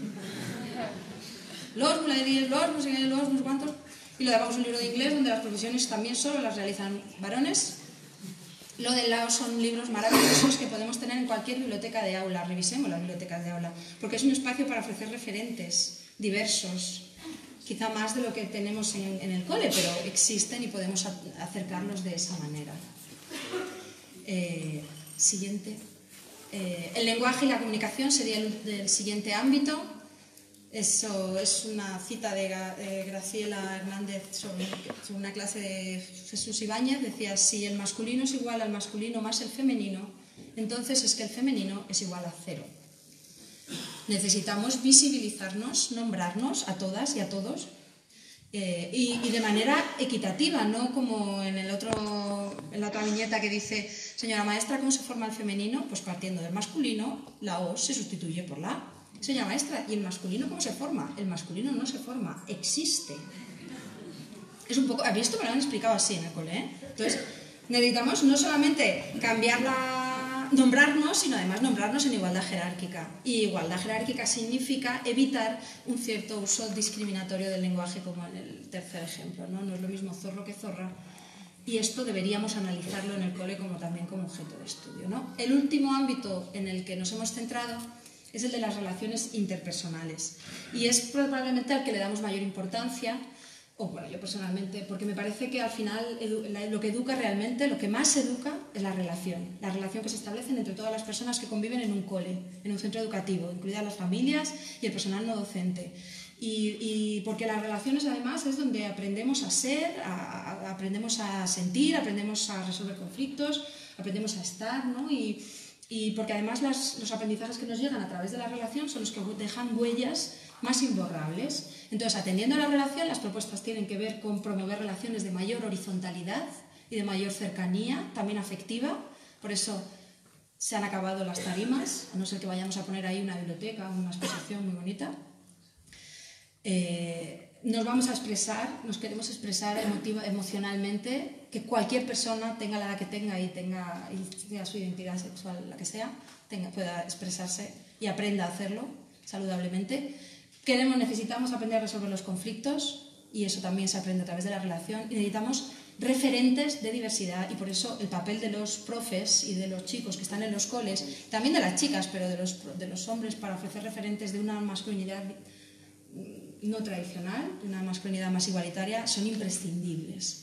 Los muladíes, los no sé qué, los no sé cuántos. Y lo de abajo es un libro de inglés, donde las profesiones también solo las realizan varones. Lo del lado son libros maravillosos que podemos tener en cualquier biblioteca de aula. Revisemos las bibliotecas de aula, porque es un espacio para ofrecer referentes diversos, quizá más de lo que tenemos en el cole, pero existen y podemos acercarlos de esa manera. Siguiente. El lenguaje y la comunicación sería el siguiente ámbito. Eso es una cita de Graciela Hernández sobre una clase de Jesús Ibáñez. Decía, si el masculino es igual al masculino más el femenino, entonces es que el femenino es igual a 0. Necesitamos visibilizarnos, nombrarnos a todas y a todos, y de manera equitativa, no como en la otra viñeta que dice, señora maestra, ¿cómo se forma el femenino? Pues partiendo del masculino, la O se sustituye por la A. Señora maestra, ¿y el masculino cómo se forma? El masculino no se forma, existe. Es un poco, ¿has visto? Me lo han explicado así en el cole, ¿eh? Entonces, necesitamos no solamente nombrarnos, sino además nombrarnos en igualdad jerárquica. Y igualdad jerárquica significa evitar un cierto uso discriminatorio del lenguaje, como en el tercer ejemplo, ¿no? No es lo mismo zorro que zorra. Y esto deberíamos analizarlo en el cole también como objeto de estudio, ¿no? El último ámbito en el que nos hemos centrado es el de las relaciones interpersonales. Y es probablemente al que le damos mayor importancia, o bueno, yo personalmente, porque me parece que al final lo que educa realmente, lo que más educa es la relación que se establece entre todas las personas que conviven en un cole, en un centro educativo, incluidas las familias y el personal no docente. Y porque las relaciones además es donde aprendemos a ser, aprendemos a sentir, aprendemos a resolver conflictos, aprendemos a estar, ¿no? Y porque además los aprendizajes que nos llegan a través de la relación son los que dejan huellas más imborrables. Entonces, atendiendo a la relación, las propuestas tienen que ver con promover relaciones de mayor horizontalidad y de mayor cercanía, también afectiva. Por eso se han acabado las tarimas, a no ser que vayamos a poner ahí una biblioteca, una exposición muy bonita. Nos vamos a expresar, nos queremos expresar emocionalmente, que cualquier persona, tenga la edad que tenga y sea su identidad sexual la que sea, pueda expresarse y aprenda a hacerlo saludablemente. Necesitamos aprender a resolver los conflictos y eso también se aprende a través de la relación. Y necesitamos referentes de diversidad y por eso el papel de los profes y de los chicos que están en los coles, también de las chicas, pero de los hombres, para ofrecer referentes de una masculinidad no tradicional, de una masculinidad más igualitaria, son imprescindibles.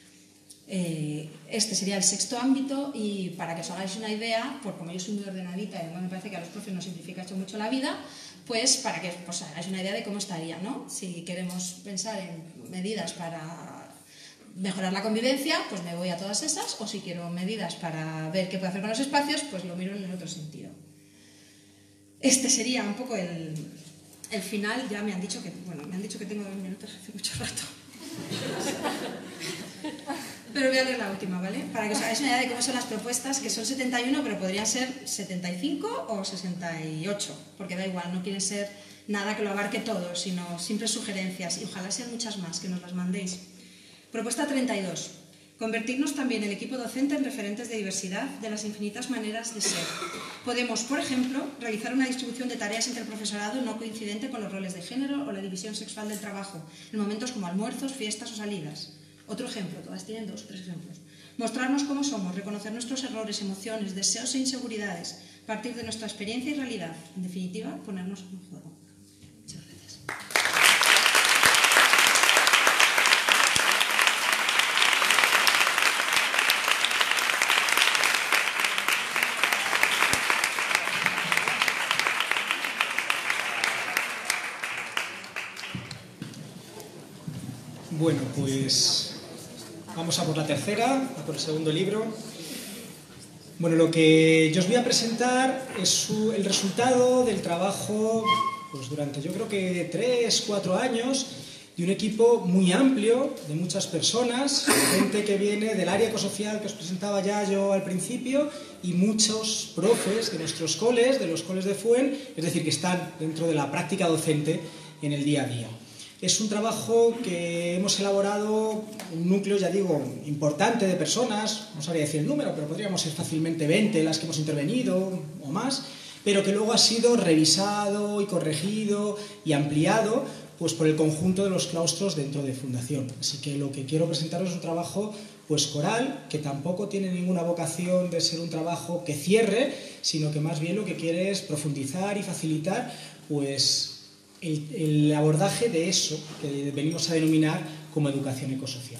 Este sería el sexto ámbito y para que os hagáis una idea, pues como yo soy muy ordenadita y además me parece que a los profes nos simplifica mucho la vida, pues para que os hagáis una idea de cómo estaría, ¿no? Si queremos pensar en medidas para mejorar la convivencia, pues me voy a todas esas, o si quiero medidas para ver qué puedo hacer con los espacios, pues lo miro en el otro sentido. Este sería un poco el final. Ya me han dicho que tengo 2 minutos hace mucho rato. Pero voy a leer la última, ¿vale? Para que os hagáis una idea de cómo son las propuestas, que son 71, pero podrían ser 75 o 68, porque da igual, no quieren ser nada que lo abarque todo, sino simples sugerencias, y ojalá sean muchas más, que nos las mandéis. Propuesta 32. Convertirnos también el equipo docente en referentes de diversidad de las infinitas maneras de ser. Podemos, por ejemplo, realizar una distribución de tareas entre el profesorado no coincidente con los roles de género o la división sexual del trabajo, en momentos como almuerzos, fiestas o salidas. Otro ejemplo, todas tienen 2 o 3 ejemplos. Mostrarnos cómo somos, reconocer nuestros errores, emociones, deseos e inseguridades, partir de nuestra experiencia y realidad. En definitiva, ponernos en juego. Muchas gracias. Bueno, pues vamos a por la tercera, a por el segundo libro. Bueno, lo que yo os voy a presentar es el resultado del trabajo, pues durante yo creo que 3 o 4 años, de un equipo muy amplio, de muchas personas, gente que viene del área ecosocial que os presentaba ya yo al principio, y muchos profes de nuestros coles, de los coles de FUEN, es decir, que están dentro de la práctica docente en el día a día. Es un trabajo que hemos elaborado, un núcleo, ya digo, importante de personas, no sabría decir el número, pero podríamos ser fácilmente 20 las que hemos intervenido o más, pero que luego ha sido revisado y corregido y ampliado pues, por el conjunto de los claustros dentro de Fundación. Así que lo que quiero presentaros es un trabajo pues, coral, que tampoco tiene ninguna vocación de ser un trabajo que cierre, sino que más bien lo que quiere es profundizar y facilitar pues, el abordaje de eso que venimos a denominar como educación ecosocial.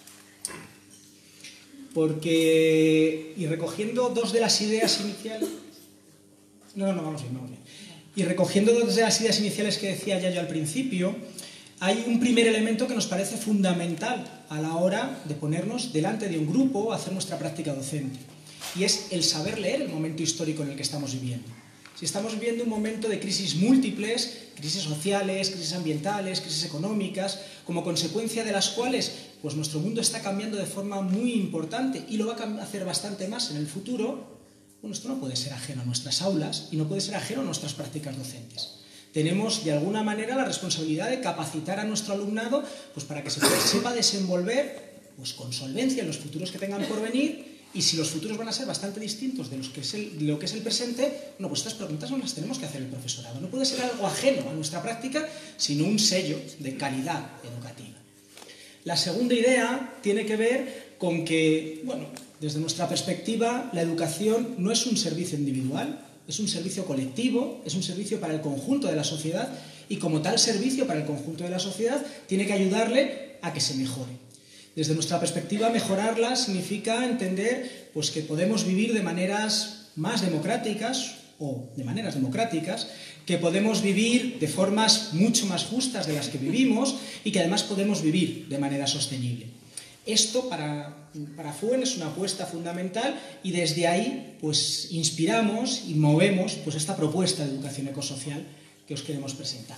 Porque, y recogiendo 2 de las ideas iniciales... vamos bien. Y recogiendo 2 de las ideas iniciales que decía ya yo al principio, hay un primer elemento que nos parece fundamental a la hora de ponernos delante de un grupo, hacer nuestra práctica docente. Y es el saber leer el momento histórico en el que estamos viviendo. Si estamos viviendo un momento de crisis múltiples, crisis sociales, crisis ambientales, crisis económicas, como consecuencia de las cuales pues nuestro mundo está cambiando de forma muy importante y lo va a hacer bastante más en el futuro, bueno, esto no puede ser ajeno a nuestras aulas y no puede ser ajeno a nuestras prácticas docentes. Tenemos, de alguna manera, la responsabilidad de capacitar a nuestro alumnado pues, para que se sepa desenvolver pues, con solvencia en los futuros que tengan por venir. Y si los futuros van a ser bastante distintos de lo que es el presente, bueno, pues estas preguntas no las tenemos que hacer el profesorado. No puede ser algo ajeno a nuestra práctica, sino un sello de calidad educativa. La segunda idea tiene que ver con que, bueno, desde nuestra perspectiva, la educación no es un servicio individual, es un servicio colectivo, es un servicio para el conjunto de la sociedad y como tal servicio para el conjunto de la sociedad tiene que ayudarle a que se mejore. Desde nuestra perspectiva, mejorarla significa entender pues, que podemos vivir de maneras más democráticas o de maneras democráticas, que podemos vivir de formas mucho más justas de las que vivimos y que además podemos vivir de manera sostenible. Esto para FUEN es una apuesta fundamental y desde ahí pues, inspiramos y movemos pues, esta propuesta de educación ecosocial que os queremos presentar.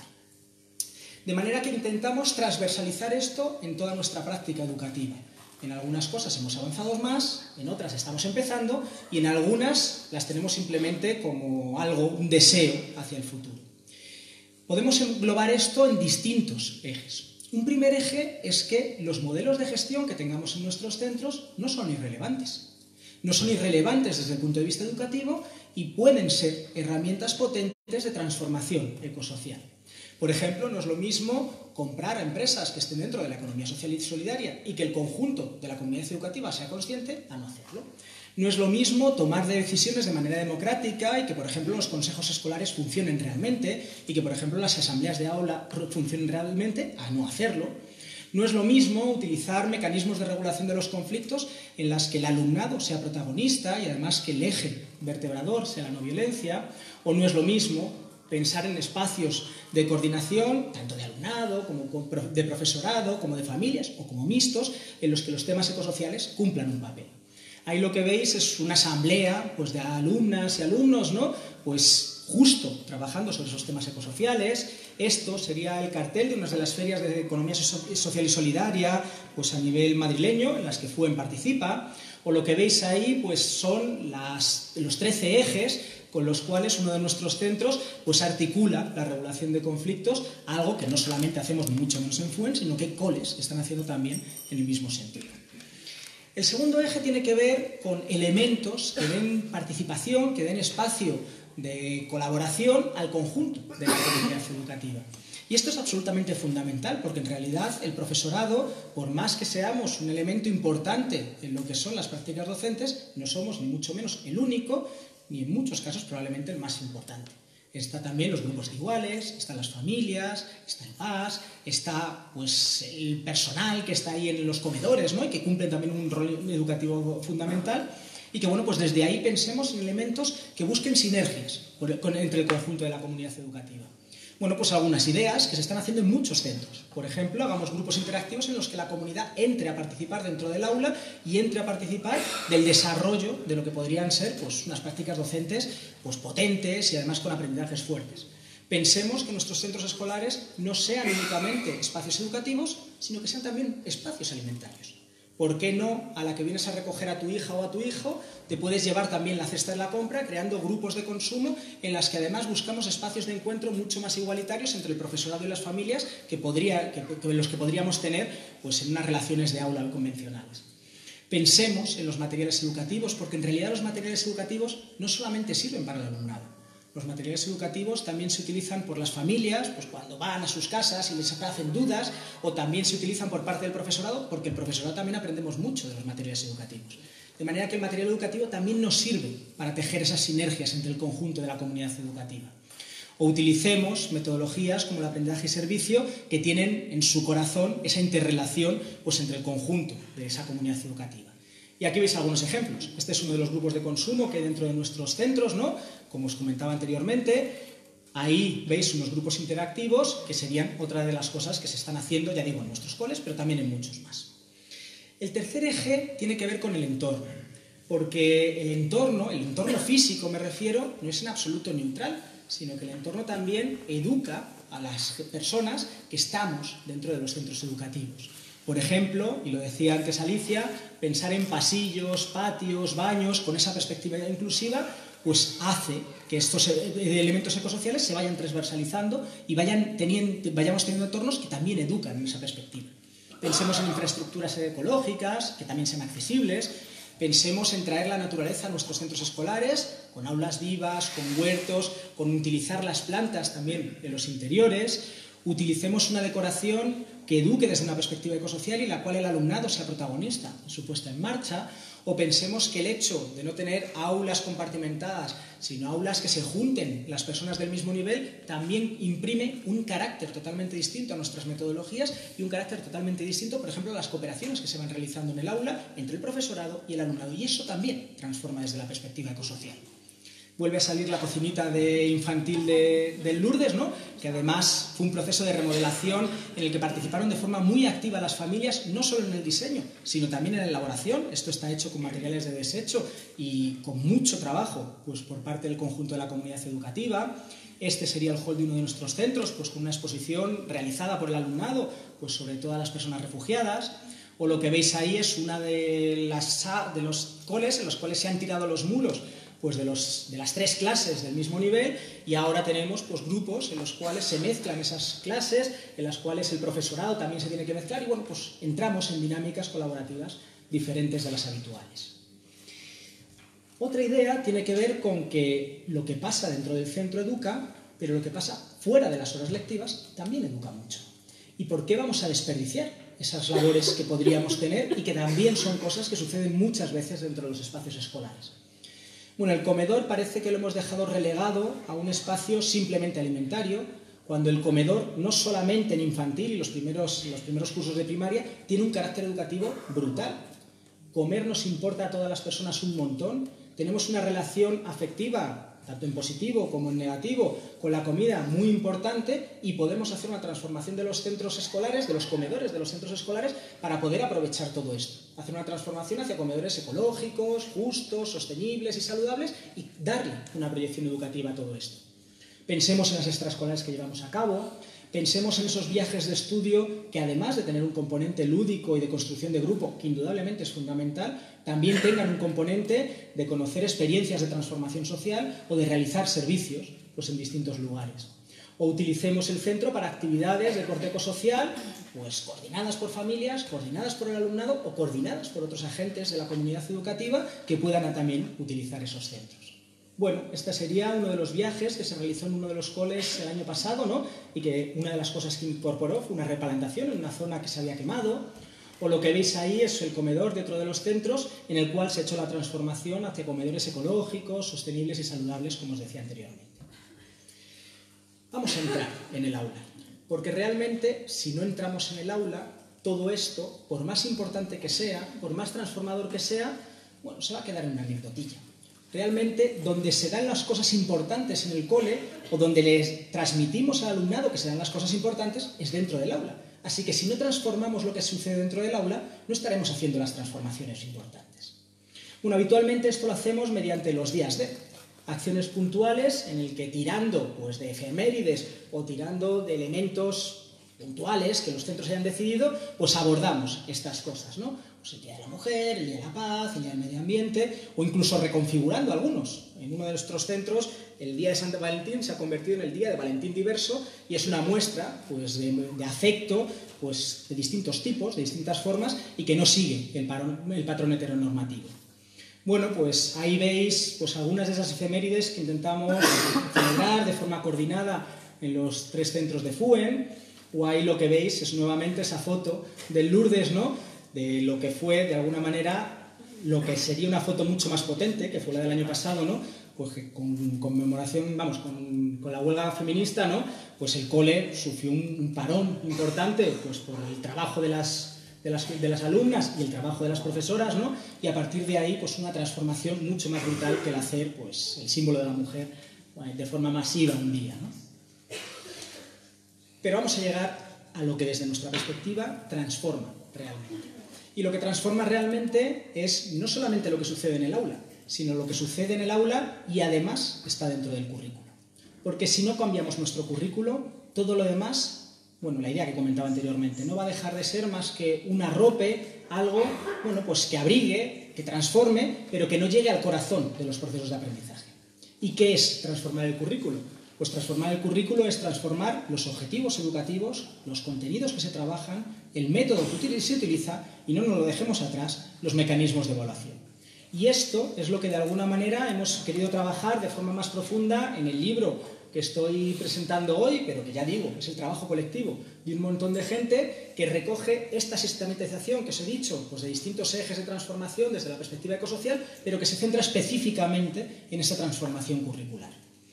De manera que intentamos transversalizar esto en toda nuestra práctica educativa. En algunas cosas hemos avanzado más, en otras estamos empezando y en algunas las tenemos simplemente como algo, un deseo hacia el futuro. Podemos englobar esto en distintos ejes. Un primer eje es que los modelos de gestión que tengamos en nuestros centros no son irrelevantes. No son irrelevantes desde el punto de vista educativo y pueden ser herramientas potentes de transformación ecosocial. Por ejemplo, no es lo mismo comprar a empresas que estén dentro de la economía social y solidaria y que el conjunto de la comunidad educativa sea consciente a no hacerlo. No es lo mismo tomar decisiones de manera democrática y que, por ejemplo, los consejos escolares funcionen realmente y que, por ejemplo, las asambleas de aula funcionen realmente a no hacerlo. No es lo mismo utilizar mecanismos de regulación de los conflictos en las que el alumnado sea protagonista y además que el eje vertebrador sea la no violencia, o no es lo mismo pensar en espacios de coordinación, tanto de alumnado, como de profesorado, como de familias o como mixtos, en los que los temas ecosociales cumplan un papel. Ahí lo que veis es una asamblea pues, de alumnas y alumnos, ¿no? Pues justo trabajando sobre esos temas ecosociales. Esto sería el cartel de una de las ferias de economía social y solidaria pues, a nivel madrileño, en las que FUEN participa. O lo que veis ahí pues, son los 13 ejes con los cuales uno de nuestros centros pues, articula la regulación de conflictos, algo que no solamente hacemos ni mucho menos en FUEN, sino que coles están haciendo también en el mismo sentido. El segundo eje tiene que ver con elementos que den participación, que den espacio de colaboración al conjunto de la comunidad educativa. Y esto es absolutamente fundamental porque en realidad el profesorado, por más que seamos un elemento importante en lo que son las prácticas docentes, no somos ni mucho menos el único, ni en muchos casos probablemente el más importante. Está también los grupos de iguales, están las familias, está el PAS, está pues, el personal que está ahí en los comedores, ¿no? Y que cumplen también un rol educativo fundamental. Y que bueno, pues desde ahí pensemos en elementos que busquen sinergias entre el conjunto de la comunidad educativa. Bueno, pues algunas ideas que se están haciendo en muchos centros. Por ejemplo, hagamos grupos interactivos en los que la comunidad entre a participar dentro del aula y entre a participar del desarrollo de lo que podrían ser pues, unas prácticas docentes pues, potentes y además con aprendizajes fuertes. Pensemos que nuestros centros escolares no sean únicamente espacios educativos, sino que sean también espacios alimentarios. ¿Por qué no, a la que vienes a recoger a tu hija o a tu hijo, te puedes llevar también la cesta de la compra, creando grupos de consumo en las que además buscamos espacios de encuentro mucho más igualitarios entre el profesorado y las familias que los que podríamos tener pues, en unas relaciones de aula convencionales? Pensemos en los materiales educativos, porque en realidad los materiales educativos no solamente sirven para el alumnado. Los materiales educativos también se utilizan por las familias, pues cuando van a sus casas y les hacen dudas, o también se utilizan por parte del profesorado, porque el profesorado también aprendemos mucho de los materiales educativos. De manera que el material educativo también nos sirve para tejer esas sinergias entre el conjunto de la comunidad educativa. O utilicemos metodologías como el aprendizaje y servicio que tienen en su corazón esa interrelación pues, entre el conjunto de esa comunidad educativa. Y aquí veis algunos ejemplos. Este es uno de los grupos de consumo que hay dentro de nuestros centros, ¿no? Como os comentaba anteriormente. Ahí veis unos grupos interactivos que serían otra de las cosas que se están haciendo, ya digo, en nuestros coles, pero también en muchos más. El tercer eje tiene que ver con el entorno, porque el entorno físico me refiero, no es en absoluto neutral, sino que el entorno también educa a las personas que estamos dentro de los centros educativos. Por ejemplo, y lo decía antes Alicia, pensar en pasillos, patios, baños, con esa perspectiva inclusiva, pues hace que estos elementos ecosociales se vayan transversalizando y vayamos teniendo entornos que también educan en esa perspectiva. Pensemos en infraestructuras ecológicas, que también sean accesibles. Pensemos en traer la naturaleza a nuestros centros escolares, con aulas vivas, con huertos, con utilizar las plantas también en los interiores. Utilicemos una decoración que eduque desde una perspectiva ecosocial y la cual el alumnado sea protagonista en su puesta en marcha, o pensemos que el hecho de no tener aulas compartimentadas, sino aulas que se junten las personas del mismo nivel, también imprime un carácter totalmente distinto a nuestras metodologías y un carácter totalmente distinto, por ejemplo, a las cooperaciones que se van realizando en el aula entre el profesorado y el alumnado, y eso también transforma desde la perspectiva ecosocial. Vuelve a salir la cocinita infantil del Lourdes, ¿no? Que además fue un proceso de remodelación en el que participaron de forma muy activa las familias, no solo en el diseño, sino también en la elaboración. Esto está hecho con materiales de desecho y con mucho trabajo pues, por parte del conjunto de la comunidad educativa. Este sería el hall de uno de nuestros centros, pues con una exposición realizada por el alumnado pues, sobre todas las personas refugiadas. O lo que veis ahí es una de los coles en los cuales se han tirado los muros pues de las 3 clases del mismo nivel, y ahora tenemos pues, grupos en los cuales se mezclan esas clases, en las cuales el profesorado también se tiene que mezclar, y bueno, pues entramos en dinámicas colaborativas diferentes de las habituales. Otra idea tiene que ver con que lo que pasa dentro del centro educa, pero lo que pasa fuera de las horas lectivas también educa mucho. ¿Y por qué vamos a desperdiciar esas labores que podríamos tener y que también son cosas que suceden muchas veces dentro de los espacios escolares? Bueno, el comedor parece que lo hemos dejado relegado a un espacio simplemente alimentario, cuando el comedor, no solamente en infantil y los primeros cursos de primaria, tiene un carácter educativo brutal. Comer nos importa a todas las personas un montón, tenemos una relación afectiva, tanto en positivo como en negativo, con la comida muy importante, y podemos hacer una transformación de los centros escolares, de los comedores de los centros escolares, para poder aprovechar todo esto. Hacer una transformación hacia comedores ecológicos, justos, sostenibles y saludables, y darle una proyección educativa a todo esto. Pensemos en las extraescolares que llevamos a cabo, pensemos en esos viajes de estudio que, además de tener un componente lúdico y de construcción de grupo, que indudablemente es fundamental, también tengan un componente de conocer experiencias de transformación social o de realizar servicios pues, en distintos lugares. O utilicemos el centro para actividades de corte ecosocial, pues coordinadas por familias, coordinadas por el alumnado o coordinadas por otros agentes de la comunidad educativa que puedan también utilizar esos centros. Bueno, este sería uno de los viajes que se realizó en uno de los coles el año pasado, ¿no? Y que una de las cosas que incorporó fue una replantación en una zona que se había quemado. O lo que veis ahí es el comedor de otro de los centros en el cual se ha hecho la transformación hacia comedores ecológicos, sostenibles y saludables, como os decía anteriormente. Vamos a entrar en el aula, porque realmente si no entramos en el aula, todo esto, por más importante que sea, por más transformador que sea, bueno, se va a quedar en una anecdotilla. Realmente, donde se dan las cosas importantes en el cole, o donde les transmitimos al alumnado que se dan las cosas importantes, es dentro del aula. Así que si no transformamos lo que sucede dentro del aula, no estaremos haciendo las transformaciones importantes. Bueno, habitualmente esto lo hacemos mediante los días de acciones puntuales, en el que tirando pues, de efemérides o tirando de elementos puntuales que los centros hayan decidido, pues abordamos estas cosas, ¿no? Pues el Día de la Mujer, el Día de la Paz, el Día del Medio Ambiente, o incluso reconfigurando algunos. En uno de nuestros centros, el Día de San Valentín se ha convertido en el Día de Valentín Diverso, y es una muestra pues, de afecto pues, de distintos tipos, de distintas formas, y que no sigue el patrón heteronormativo. Bueno, pues ahí veis pues, algunas de esas efemérides que intentamos celebrar de forma coordinada en los 3 centros de FUEN, o ahí lo que veis es nuevamente esa foto del Lourdes, ¿no? De lo que fue, de alguna manera, lo que sería una foto mucho más potente, que fue la del año pasado, ¿no? Pues que con conmemoración, vamos, con la huelga feminista, ¿no? Pues el cole sufrió un parón importante pues por el trabajo de las alumnas y el trabajo de las profesoras, ¿no? Y a partir de ahí, pues una transformación mucho más brutal que el hacer, pues, el símbolo de la mujer de forma masiva un día, ¿no? Pero vamos a llegar a lo que desde nuestra perspectiva transforma realmente. Y lo que transforma realmente es no solamente lo que sucede en el aula, sino lo que sucede en el aula y además está dentro del currículo. Porque si no cambiamos nuestro currículo, todo lo demás, bueno, la idea que comentaba anteriormente, no va a dejar de ser más que un arrope, algo, bueno, pues que abrigue, que transforme, pero que no llegue al corazón de los procesos de aprendizaje. ¿Y qué es transformar el currículo? Pues transformar el currículo es transformar los objetivos educativos, los contenidos que se trabajan, el método que se utiliza y no nos lo dejemos atrás, los mecanismos de evaluación. Y esto es lo que de alguna manera hemos querido trabajar de forma más profunda en el libro que estoy presentando hoy, pero que ya digo, es el trabajo colectivo de un montón de gente que recoge esta sistematización que os he dicho, pues de distintos ejes de transformación desde la perspectiva ecosocial, pero que se centra específicamente en esa transformación curricular.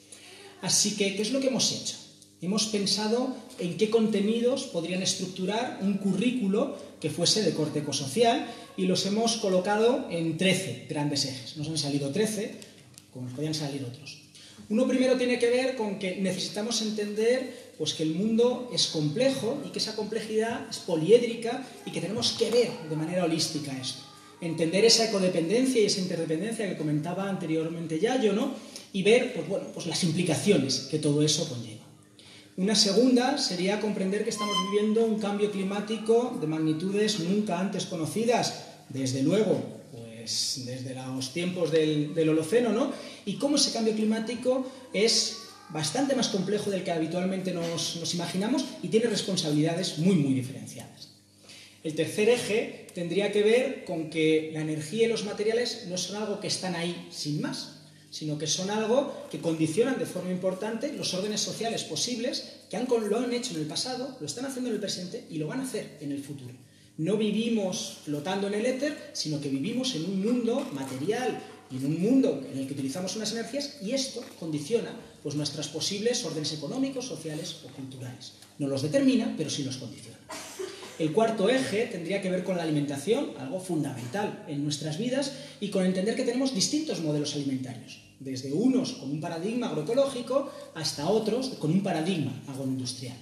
Así que, ¿qué es lo que hemos hecho? Hemos pensado en qué contenidos podrían estructurar un currículo que fuese de corte ecosocial y los hemos colocado en 13 grandes ejes. Nos han salido 13, como nos podían salir otros. Uno primero tiene que ver con que necesitamos entender pues, que el mundo es complejo y que esa complejidad es poliédrica y que tenemos que ver de manera holística esto. Entender esa ecodependencia y esa interdependencia que comentaba anteriormente Yayo, ¿no? Y ver pues, bueno, pues las implicaciones que todo eso conlleva. Una segunda sería comprender que estamos viviendo un cambio climático de magnitudes nunca antes conocidas, desde luego, pues desde los tiempos del Holoceno, ¿no? Y cómo ese cambio climático es bastante más complejo del que habitualmente nos imaginamos y tiene responsabilidades muy, muy diferenciadas. El tercer eje tendría que ver con que la energía y los materiales no son algo que están ahí sin más, sino que son algo que condicionan de forma importante los órdenes sociales posibles que lo han hecho en el pasado, lo están haciendo en el presente y lo van a hacer en el futuro. No vivimos flotando en el éter, sino que vivimos en un mundo material y en un mundo en el que utilizamos unas energías y esto condiciona pues, nuestros posibles órdenes económicos, sociales o culturales. No los determina, pero sí los condiciona. El cuarto eje tendría que ver con la alimentación, algo fundamental en nuestras vidas, y con entender que tenemos distintos modelos alimentarios, desde unos con un paradigma agroecológico hasta otros con un paradigma agroindustrial.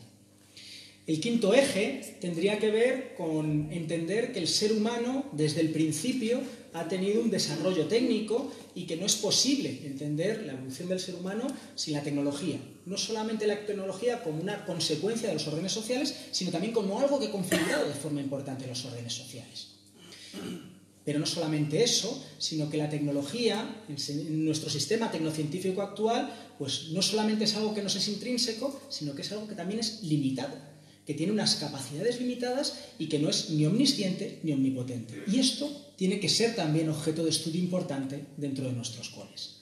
El quinto eje tendría que ver con entender que el ser humano desde el principio ha tenido un desarrollo técnico y que no es posible entender la evolución del ser humano sin la tecnología. No solamente la tecnología como una consecuencia de los órdenes sociales, sino también como algo que ha configurado de forma importante los órdenes sociales. Pero no solamente eso, sino que la tecnología, en nuestro sistema tecnocientífico actual, pues no solamente es algo que nos es intrínseco, sino que es algo que también es limitado, que tiene unas capacidades limitadas y que no es ni omnisciente ni omnipotente. Y esto tiene que ser también objeto de estudio importante dentro de nuestros coles.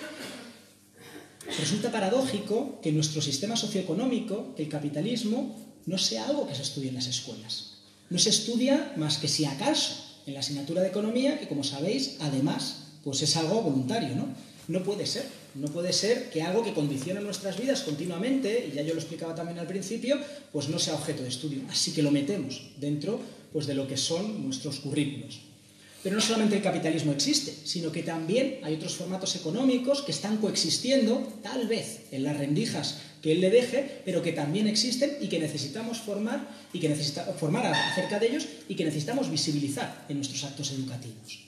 Resulta paradójico que nuestro sistema socioeconómico, que el capitalismo, no sea algo que se estudie en las escuelas. No se estudia más que si acaso en la asignatura de economía, que como sabéis, además, pues es algo voluntario, ¿no? No puede ser que algo que condiciona nuestras vidas continuamente, y ya yo lo explicaba también al principio, pues no sea objeto de estudio. Así que lo metemos dentro pues, de lo que son nuestros currículos. Pero no solamente el capitalismo existe, sino que también hay otros formatos económicos que están coexistiendo, tal vez en las rendijas que él le deje, pero que también existen y que necesitamos formar acerca de ellos y que necesitamos visibilizar en nuestros actos educativos.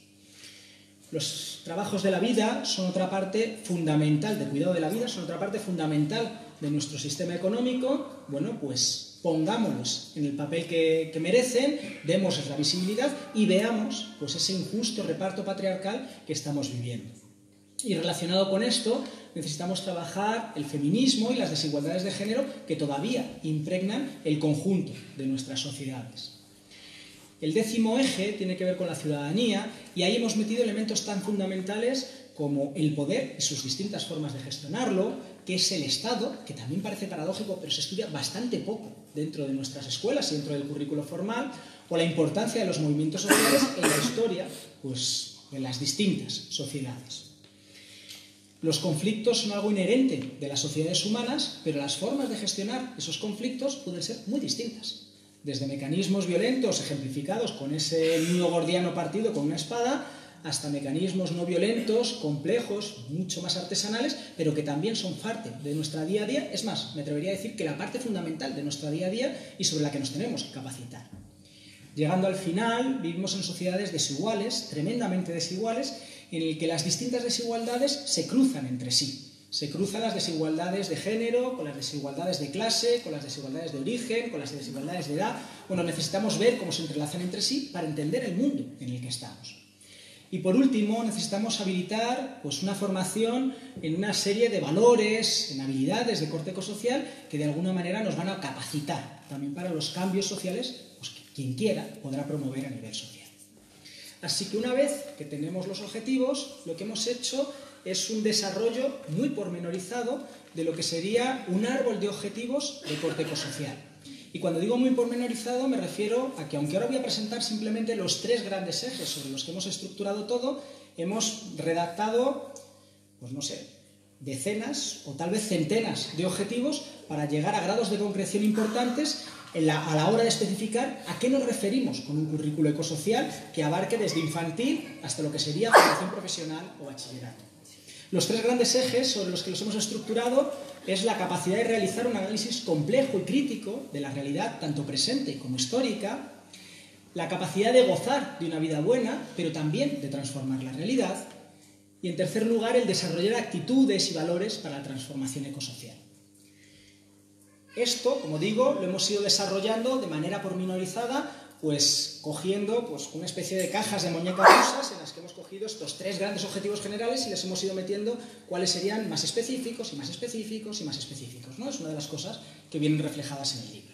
Los trabajos de la vida son otra parte fundamental, de cuidado de la vida, son otra parte fundamental de nuestro sistema económico. Bueno, pues pongámoslos en el papel que merecen, démosles la visibilidad y veamos pues, ese injusto reparto patriarcal que estamos viviendo. Y relacionado con esto, necesitamos trabajar el feminismo y las desigualdades de género que todavía impregnan el conjunto de nuestras sociedades. El 10º eje tiene que ver con la ciudadanía y ahí hemos metido elementos tan fundamentales como el poder y sus distintas formas de gestionarlo, que es el Estado, que también parece paradójico, pero se estudia bastante poco dentro de nuestras escuelas y dentro del currículo formal, o la importancia de los movimientos sociales en la historia pues, de las distintas sociedades. Los conflictos son algo inherente de las sociedades humanas, pero las formas de gestionar esos conflictos pueden ser muy distintas. Desde mecanismos violentos ejemplificados con ese nudo gordiano partido con una espada, hasta mecanismos no violentos, complejos, mucho más artesanales, pero que también son parte de nuestra día a día. Es más, me atrevería a decir que la parte fundamental de nuestra día a día y sobre la que nos tenemos que capacitar. Llegando al final, vivimos en sociedades desiguales, tremendamente desiguales, en el que las distintas desigualdades se cruzan entre sí. Se cruzan las desigualdades de género, con las desigualdades de clase, con las desigualdades de origen, con las desigualdades de edad. Bueno, necesitamos ver cómo se entrelazan entre sí para entender el mundo en el que estamos. Y por último, necesitamos habilitar pues, una formación en una serie de valores, en habilidades de corte ecosocial que de alguna manera nos van a capacitar también para los cambios sociales pues, que quien quiera podrá promover a nivel social. Así que una vez que tenemos los objetivos, lo que hemos hecho es un desarrollo muy pormenorizado de lo que sería un árbol de objetivos de corte ecosocial. Y cuando digo muy pormenorizado me refiero a que, aunque ahora voy a presentar simplemente los 3 grandes ejes sobre los que hemos estructurado todo, hemos redactado, pues no sé, decenas o tal vez centenas de objetivos para llegar a grados de concreción importantes a la hora de especificar a qué nos referimos con un currículo ecosocial que abarque desde infantil hasta lo que sería formación profesional o bachillerato. Los 3 grandes ejes sobre los que los hemos estructurado es la capacidad de realizar un análisis complejo y crítico de la realidad, tanto presente como histórica, la capacidad de gozar de una vida buena, pero también de transformar la realidad, y en tercer lugar, el desarrollar actitudes y valores para la transformación ecosocial. Esto, como digo, lo hemos ido desarrollando de manera pormenorizada, pues cogiendo una especie de cajas de muñecas rusas en las que hemos cogido estos 3 grandes objetivos generales y les hemos ido metiendo cuáles serían más específicos y más específicos y más específicos, ¿no? Es una de las cosas que vienen reflejadas en el libro.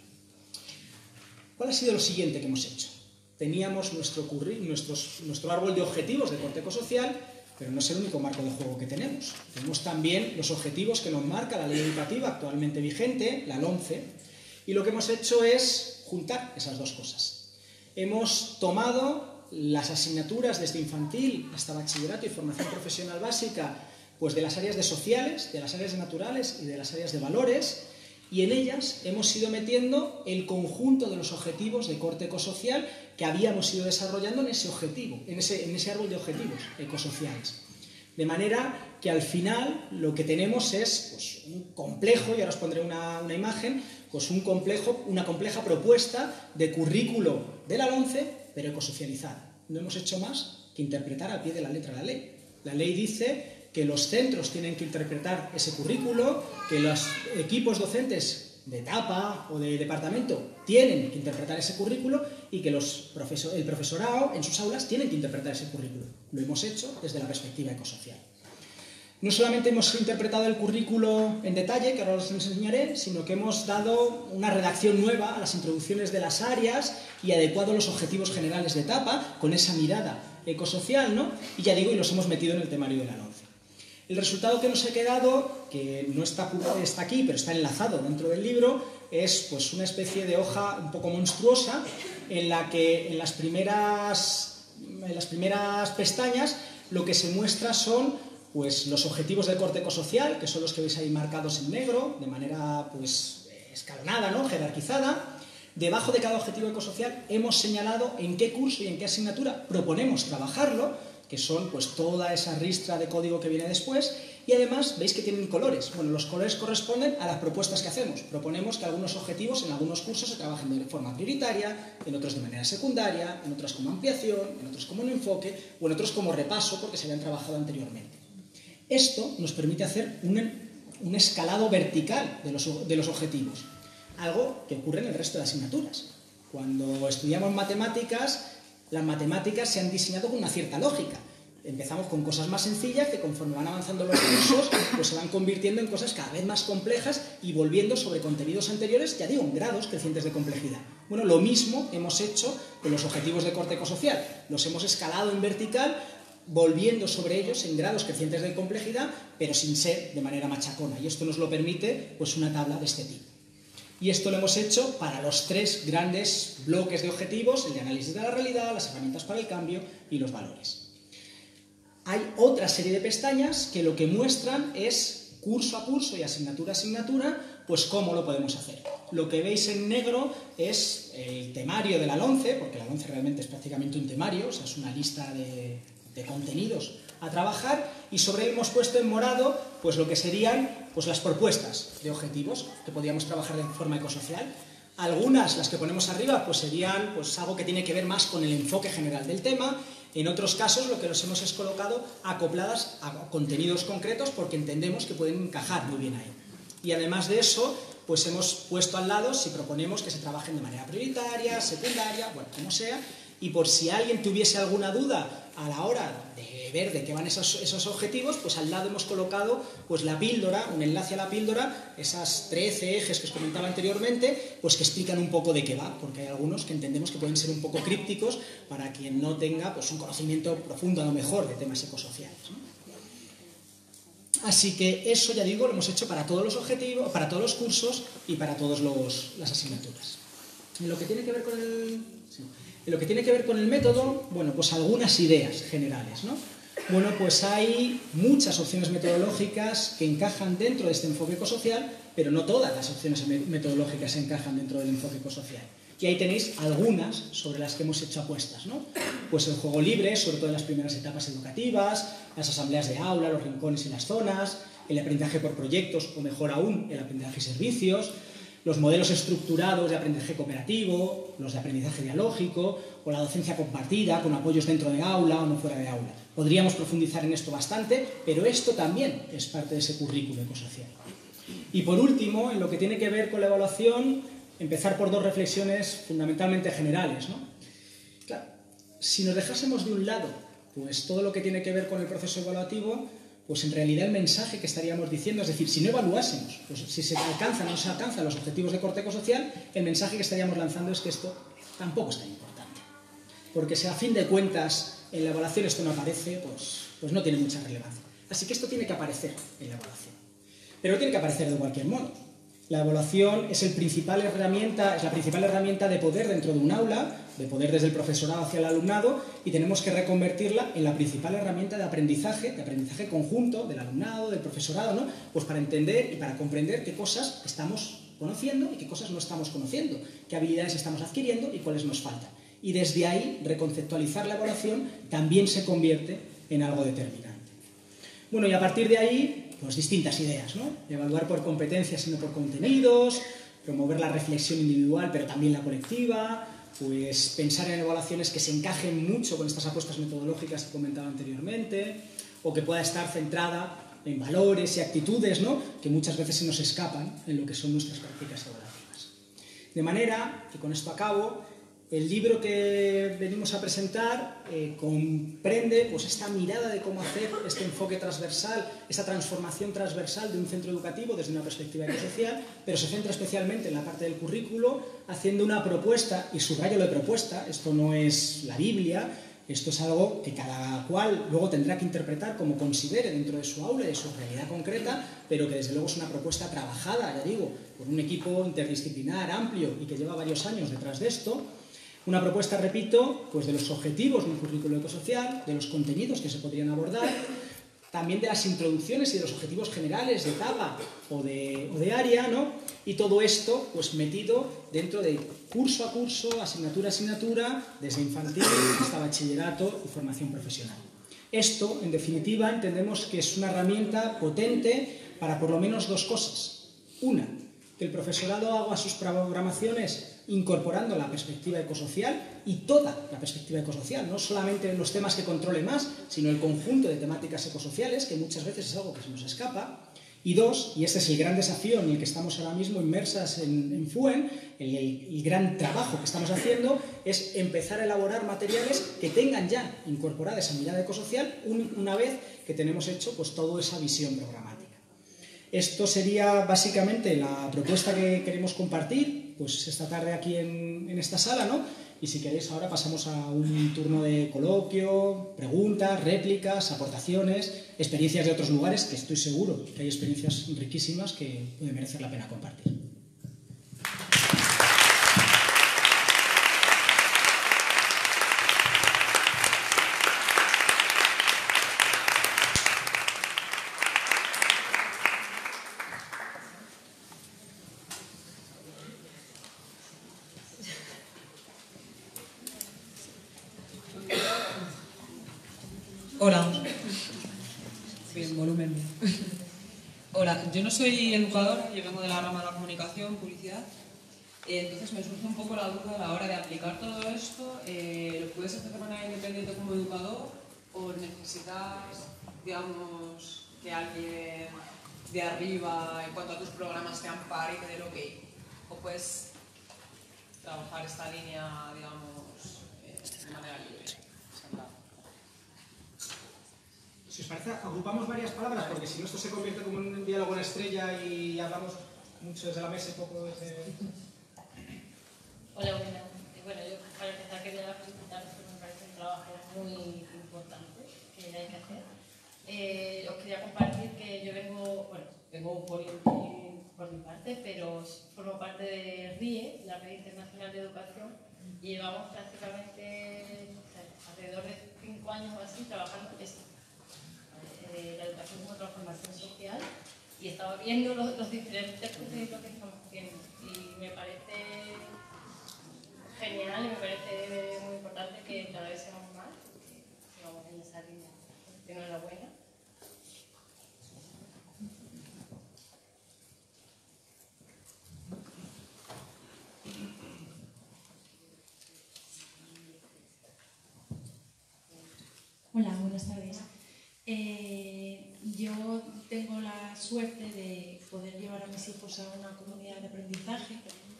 ¿Cuál ha sido lo siguiente que hemos hecho? Teníamos nuestro árbol de objetivos de corte ecosocial, pero no es el único marco de juego que tenemos. Tenemos también los objetivos que nos marca la ley educativa actualmente vigente, la LOMCE, y lo que hemos hecho es juntar esas dos cosas. Hemos tomado las asignaturas desde infantil hasta bachillerato y formación profesional básica, pues de las áreas de sociales, de las áreas de naturales y de las áreas de valores, y en ellas hemos ido metiendo el conjunto de los objetivos de corte ecosocial que habíamos ido desarrollando en ese objetivo, en ese árbol de objetivos ecosociales. De manera que al final lo que tenemos es un complejo, y ahora os pondré una imagen, una compleja propuesta de currículo de la LOMCE, pero ecosocializada. No hemos hecho más que interpretar al pie de la letra la ley. La ley dice que los centros tienen que interpretar ese currículo, que los equipos docentes de etapa o de departamento tienen que interpretar ese currículo y que el profesorado en sus aulas tienen que interpretar ese currículo. Lo hemos hecho desde la perspectiva ecosocial. No solamente hemos interpretado el currículo en detalle, que ahora os enseñaré, sino que hemos dado una redacción nueva a las introducciones de las áreas y adecuado los objetivos generales de etapa con esa mirada ecosocial, ¿no? Y ya digo, y los hemos metido en el temario de la LOMCE. El resultado que nos ha quedado, que no está aquí, pero está enlazado dentro del libro, es pues una especie de hoja un poco monstruosa en la que en las primeras pestañas lo que se muestra son pues los objetivos de corte ecosocial, que son los que veis ahí marcados en negro, de manera pues escalonada, ¿no? Jerarquizada. Debajo de cada objetivo ecosocial hemos señalado en qué curso y en qué asignatura proponemos trabajarlo, que son pues toda esa ristra de código que viene después, y además veis que tienen colores. Bueno, los colores corresponden a las propuestas que hacemos. Proponemos que algunos objetivos en algunos cursos se trabajen de forma prioritaria, en otros de manera secundaria, en otros como ampliación, en otros como un enfoque, o en otros como repaso porque se habían trabajado anteriormente. Esto nos permite hacer un escalado vertical de los objetivos, algo que ocurre en el resto de asignaturas. Cuando estudiamos matemáticas, las matemáticas se han diseñado con una cierta lógica. Empezamos con cosas más sencillas que conforme van avanzando los cursos pues se van convirtiendo en cosas cada vez más complejas y volviendo sobre contenidos anteriores, ya digo, en grados crecientes de complejidad. Bueno, lo mismo hemos hecho con los objetivos de corte ecosocial. Los hemos escalado en vertical, volviendo sobre ellos en grados crecientes de complejidad, pero sin ser de manera machacona. Y esto nos lo permite pues una tabla de este tipo. Y esto lo hemos hecho para los 3 grandes bloques de objetivos, el de análisis de la realidad, las herramientas para el cambio y los valores. Hay otra serie de pestañas que lo que muestran es curso a curso y asignatura a asignatura, pues cómo lo podemos hacer. Lo que veis en negro es el temario de la LOMCE, porque la LOMCE realmente es prácticamente un temario, o sea, es una lista de contenidos a trabajar, y sobre él hemos puesto en morado pues lo que serían pues las propuestas de objetivos que podríamos trabajar de forma ecosocial. Algunas, las que ponemos arriba, pues serían pues algo que tiene que ver más con el enfoque general del tema. En otros casos lo que los hemos es colocado acopladas a contenidos concretos porque entendemos que pueden encajar muy bien ahí. Y además de eso, pues hemos puesto al lado si proponemos que se trabajen de manera prioritaria, secundaria, bueno, como sea. Y por si alguien tuviese alguna duda a la hora de ver de qué van esos objetivos, pues al lado hemos colocado pues la píldora, un enlace a la píldora, esas 13 ejes que os comentaba anteriormente, pues que explican un poco de qué va, porque hay algunos que entendemos que pueden ser un poco crípticos para quien no tenga pues un conocimiento profundo a lo mejor de temas ecosociales, ¿no? Así que eso, ya digo, lo hemos hecho para todos los objetivos, para todos los cursos y para todas las asignaturas. En lo que tiene que ver con el método, bueno, pues algunas ideas generales, ¿no? Bueno, pues hay muchas opciones metodológicas que encajan dentro de este enfoque ecosocial, pero no todas las opciones metodológicas encajan dentro del enfoque ecosocial. Y ahí tenéis algunas sobre las que hemos hecho apuestas, ¿no? Pues el juego libre, sobre todo en las primeras etapas educativas, las asambleas de aula, los rincones y las zonas, el aprendizaje por proyectos, o mejor aún, el aprendizaje y servicios, los modelos estructurados de aprendizaje cooperativo, los de aprendizaje dialógico, o la docencia compartida, con apoyos dentro de aula o no fuera de aula. Podríamos profundizar en esto bastante, pero esto también es parte de ese currículo ecosocial. Y por último, en lo que tiene que ver con la evaluación, empezar por dos reflexiones fundamentalmente generales, ¿no? Claro, si nos dejásemos de un lado pues todo lo que tiene que ver con el proceso evaluativo, pues en realidad el mensaje que estaríamos diciendo, es decir, si no evaluásemos, pues si se alcanzan o no se alcanzan los objetivos de corte ecosocial, el mensaje que estaríamos lanzando es que esto tampoco es tan importante. Porque si a fin de cuentas en la evaluación esto no aparece, pues no tiene mucha relevancia. Así que esto tiene que aparecer en la evaluación. Pero no tiene que aparecer de cualquier modo. La evaluación es la principal herramienta de poder dentro de un aula, de poder desde el profesorado hacia el alumnado, y tenemos que reconvertirla en la principal herramienta de aprendizaje conjunto del alumnado, del profesorado, ¿no? Pues para entender y para comprender qué cosas estamos conociendo y qué cosas no estamos conociendo, qué habilidades estamos adquiriendo y cuáles nos faltan. Y desde ahí, reconceptualizar la evaluación también se convierte en algo determinante. Bueno, y a partir de ahí, pues distintas ideas, ¿no? Evaluar por competencias y no por contenidos, promover la reflexión individual pero también la colectiva, pues pensar en evaluaciones que se encajen mucho con estas apuestas metodológicas que comentaba anteriormente, o que pueda estar centrada en valores y actitudes, ¿no? Que muchas veces se nos escapan en lo que son nuestras prácticas evaluativas. De manera, y con esto acabo, el libro que venimos a presentar comprende pues, esta mirada de cómo hacer este enfoque transversal, esta transformación transversal de un centro educativo desde una perspectiva ecosocial, pero se centra especialmente en la parte del currículo, haciendo una propuesta, y subrayo de propuesta, esto no es la Biblia, esto es algo que cada cual luego tendrá que interpretar como considere dentro de su aula y de su realidad concreta, pero que desde luego es una propuesta trabajada, ya digo, por un equipo interdisciplinar amplio y que lleva varios años detrás de esto. Una propuesta, repito, pues de los objetivos de un currículo ecosocial, de los contenidos que se podrían abordar, también de las introducciones y de los objetivos generales de etapa o de área, ¿no? Y todo esto pues metido dentro de curso a curso, asignatura a asignatura, desde infantil hasta bachillerato y formación profesional. Esto, en definitiva, entendemos que es una herramienta potente para por lo menos dos cosas. Una, que el profesorado haga sus programaciones incorporando la perspectiva ecosocial y toda la perspectiva ecosocial, no solamente los temas que controle más, sino el conjunto de temáticas ecosociales, que muchas veces es algo que se nos escapa. Y dos, y este es el gran desafío en el que estamos ahora mismo inmersas en FUEN, el gran trabajo que estamos haciendo, es empezar a elaborar materiales que tengan ya incorporada esa mirada ecosocial una vez que tenemos hecho pues, toda esa visión programática. Esto sería básicamente la propuesta que queremos compartir pues esta tarde aquí en esta sala, ¿no? Y si queréis ahora pasamos a un turno de coloquio, preguntas, réplicas, aportaciones, experiencias de otros lugares, que estoy seguro que hay experiencias riquísimas que puede merecer la pena compartir. Hola. Bien, volumen. Hola, yo no soy educadora, yo vengo de la rama de la comunicación, publicidad. Entonces me surge un poco la duda a la hora de aplicar todo esto. ¿Lo puedes hacer de manera independiente como educador o necesitas, digamos, que alguien de arriba, en cuanto a tus programas, te ampare y te dé el ok? ¿O puedes trabajar esta línea, digamos, de manera libre? Si os parece, agrupamos varias palabras, porque si no esto se convierte como en un diálogo en estrella y hablamos mucho desde la mesa y poco desde... Hola, buenas. Bueno, yo para empezar quería felicitaros porque me parece un trabajo muy importante que hay que hacer. os quería compartir que yo vengo por mi parte, pero formo parte de RIE, la Red Internacional de Educación, y llevamos prácticamente alrededor de 5 años o así trabajando la educación como transformación social, y estaba viendo los diferentes proyectos que estamos haciendo y me parece genial y me parece muy importante que cada vez seamos más, que sigamos en esa línea. Enhorabuena. Hola, buenas tardes. Yo tengo la suerte de poder llevar a mis hijos a una comunidad de aprendizaje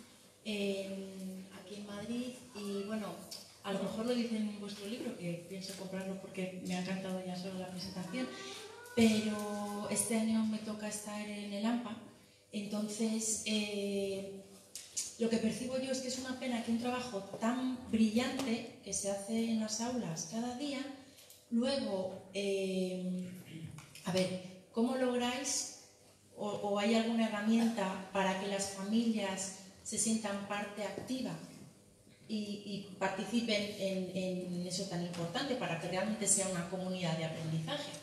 aquí en Madrid y bueno, a lo mejor lo dicen en vuestro libro, que pienso comprarlo porque me ha encantado ya solo la presentación, pero este año me toca estar en el AMPA, entonces lo que percibo yo es que es una pena que un trabajo tan brillante que se hace en las aulas cada día. Luego, a ver, ¿cómo lográis o hay alguna herramienta para que las familias se sientan parte activa y participen en eso tan importante para que realmente sea una comunidad de aprendizaje?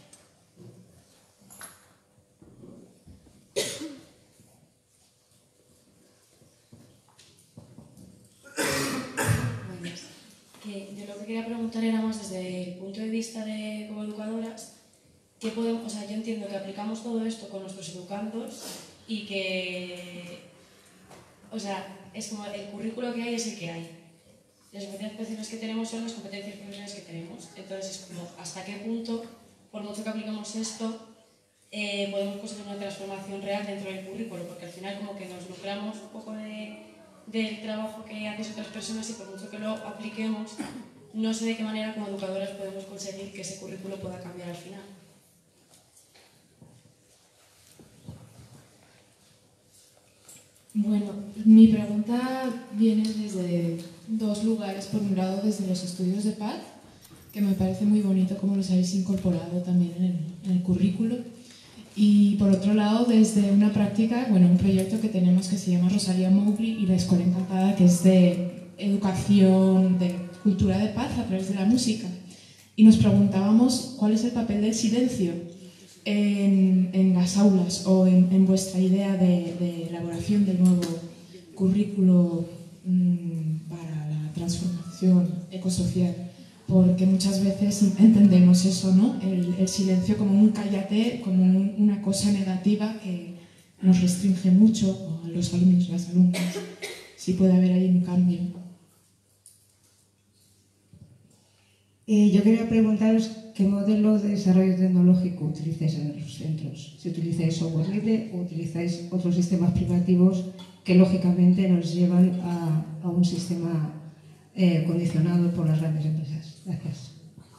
Que yo lo que quería preguntar era más desde el punto de vista de como educadoras, ¿qué podemos, o sea, yo entiendo que aplicamos todo esto con nuestros educandos y que, o sea, es como el currículo que hay es el que hay. Las competencias profesionales que tenemos son las competencias profesionales que tenemos. Entonces es como, ¿hasta qué punto, por mucho que apliquemos esto, podemos conseguir una transformación real dentro del currículo? Porque al final como que nos lucramos un poco del trabajo que hacen otras personas y por mucho que lo apliquemos, no sé de qué manera como educadoras podemos conseguir que ese currículo pueda cambiar al final. Bueno, mi pregunta viene desde dos lugares. Por un lado, desde los estudios de paz, que me parece muy bonito cómo los habéis incorporado también en el currículo. Y por otro lado, desde una práctica, bueno, un proyecto que tenemos que se llama Rosalía Mowgli y la Escuela Encantada, que es de educación, de cultura de paz a través de la música. Y nos preguntábamos cuál es el papel del silencio en las aulas o en vuestra idea de elaboración del nuevo currículo para la transformación ecosocial. Porque muchas veces entendemos eso, ¿no? El silencio como un cállate, como una cosa negativa que nos restringe mucho a los alumnos y las alumnas. Sí puede haber ahí un cambio. Yo quería preguntaros qué modelo de desarrollo tecnológico utilizáis en los centros. Si utilizáis software libre o utilizáis otros sistemas privativos que lógicamente nos llevan a un sistema condicionado por las grandes empresas. Gracias.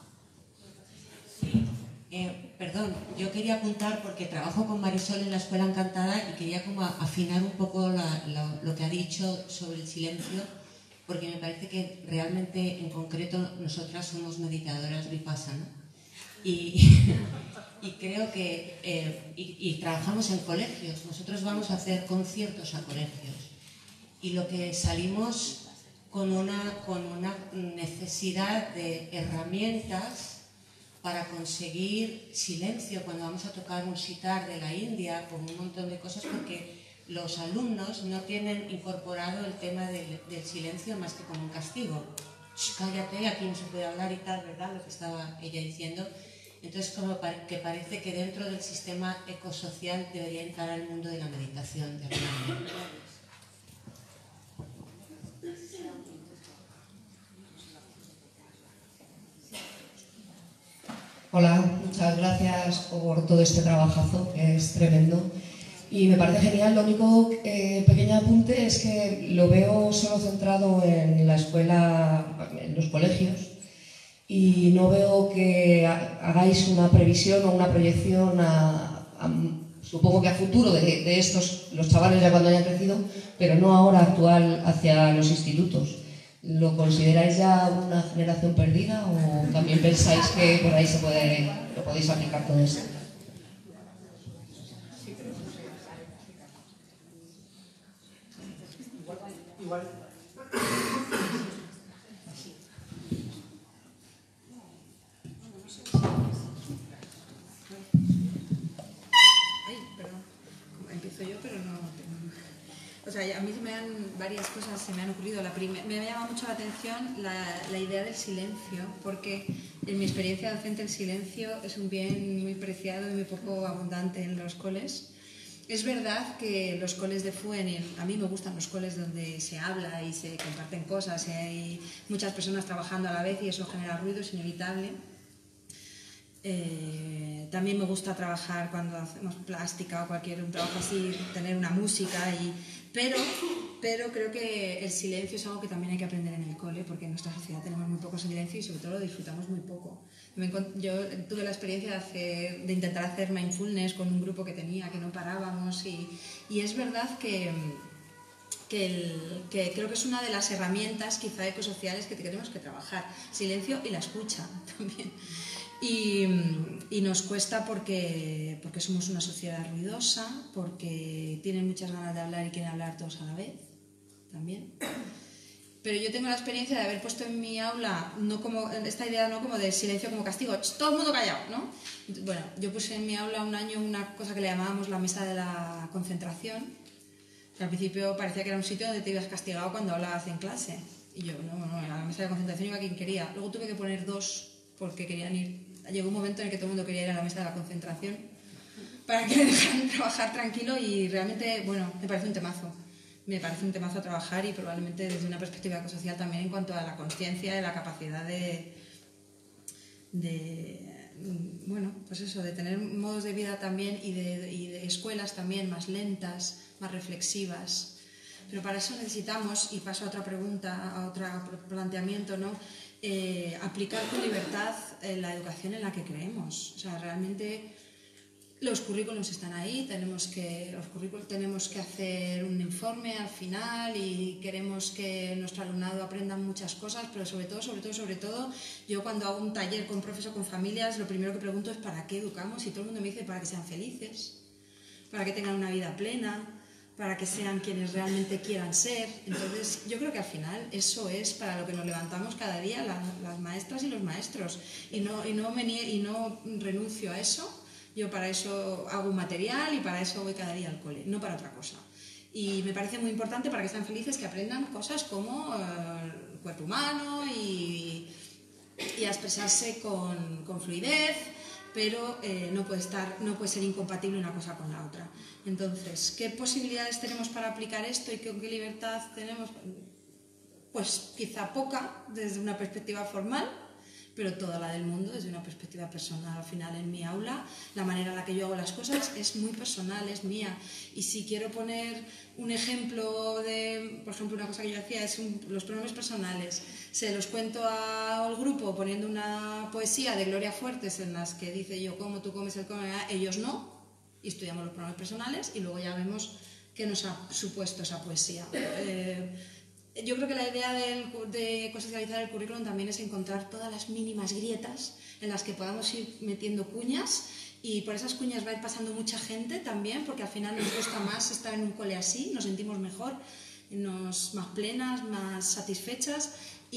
Perdón, yo quería apuntar porque trabajo con Marisol en la Escuela Encantada y quería como afinar un poco lo que ha dicho sobre el silencio, porque me parece que realmente en concreto nosotras somos meditadoras vipassana y creo que y trabajamos en colegios. Nosotros vamos a hacer conciertos a colegios y lo que salimos con una necesidad de herramientas para conseguir silencio cuando vamos a tocar un sitar de la India, con un montón de cosas, porque los alumnos no tienen incorporado el tema del silencio más que como un castigo. Cállate, aquí no se puede hablar y tal, ¿verdad? Lo que estaba ella diciendo. Entonces, como que parece que dentro del sistema ecosocial debería entrar el mundo de la meditación, de alguna manera. Hola, muchas gracias por todo este trabajazo, que es tremendo. Y me parece genial. Lo único pequeño apunte es que lo veo solo centrado en la escuela, en los colegios, y no veo que hagáis una previsión o una proyección supongo que a futuro de estos, los chavales ya cuando hayan crecido, pero no ahora actual hacia los institutos. ¿Lo consideráis ya una generación perdida o también pensáis que por ahí lo podéis aplicar todo esto? Igual. Empiezo yo, pero no tengo... O sea, a mí varias cosas se me han ocurrido. Me ha llamado mucho la atención la idea del silencio, porque en mi experiencia docente el silencio es un bien muy preciado y muy poco abundante en los coles. Es verdad que los coles de FUEN, a mí me gustan los coles donde se habla y se comparten cosas y hay muchas personas trabajando a la vez y eso genera ruido, es inevitable. También me gusta trabajar cuando hacemos plástica o cualquier un trabajo así, tener una música, pero creo que el silencio es algo que también hay que aprender en el cole, porque en nuestra sociedad tenemos muy poco silencio y sobre todo lo disfrutamos muy poco. Yo tuve la experiencia de intentar hacer mindfulness con un grupo que tenía, que no parábamos y es verdad que creo que es una de las herramientas quizá ecosociales que tenemos que trabajar, silencio y la escucha también. Y nos cuesta porque somos una sociedad ruidosa, porque tienen muchas ganas de hablar y quieren hablar todos a la vez, también. Pero yo tengo la experiencia de haber puesto en mi aula, esta idea no como de silencio como castigo, todo el mundo callado, ¿no? Bueno, yo puse en mi aula un año una cosa que le llamábamos la mesa de la concentración, que al principio parecía que era un sitio donde te ibas castigado cuando hablabas en clase. Y yo, no, a la mesa de la concentración iba quien quería. Luego tuve que poner 2 porque querían ir. Llegó un momento en el que todo el mundo quería ir a la mesa de la concentración para que me dejaran trabajar tranquilo y realmente, bueno, me parece un temazo. Me parece un temazo a trabajar y probablemente desde una perspectiva ecosocial también en cuanto a la consciencia y la capacidad de bueno, pues eso, de tener modos de vida también y de escuelas también más lentas, más reflexivas. Pero para eso necesitamos, y paso a otra pregunta, a otro planteamiento, ¿no? Aplicar con libertad la educación en la que creemos. O sea, realmente los currículums están ahí, tenemos que hacer un informe al final y queremos que nuestro alumnado aprenda muchas cosas, pero sobre todo, yo cuando hago un taller con profes o con familias, lo primero que pregunto es ¿para qué educamos? Y todo el mundo me dice para que sean felices, para que tengan una vida plena, para que sean quienes realmente quieran ser. Entonces, yo creo que al final eso es para lo que nos levantamos cada día las maestras y los maestros. Y no renuncio a eso. Yo para eso hago un material y para eso voy cada día al cole, no para otra cosa. Y me parece muy importante para que sean felices que aprendan cosas como el cuerpo humano y a expresarse con fluidez, pero no puede ser incompatible una cosa con la otra. Entonces, ¿qué posibilidades tenemos para aplicar esto y qué libertad tenemos? Pues quizá poca desde una perspectiva formal, pero toda la del mundo desde una perspectiva personal. Al final, en mi aula, la manera en la que yo hago las cosas es muy personal, es mía. Y si quiero poner un ejemplo por ejemplo, una cosa que yo hacía es los pronombres personales. Se los cuento al grupo poniendo una poesía de Gloria Fuertes en las que dice yo como, tú comes, él come, ellos no, y estudiamos los pronombres personales y luego ya vemos qué nos ha supuesto esa poesía. Yo creo que la idea de ecosocializar el currículum también es encontrar todas las mínimas grietas en las que podamos ir metiendo cuñas y por esas cuñas va a ir pasando mucha gente también, porque al final nos cuesta más estar en un cole así, nos sentimos mejor, más plenas, más satisfechas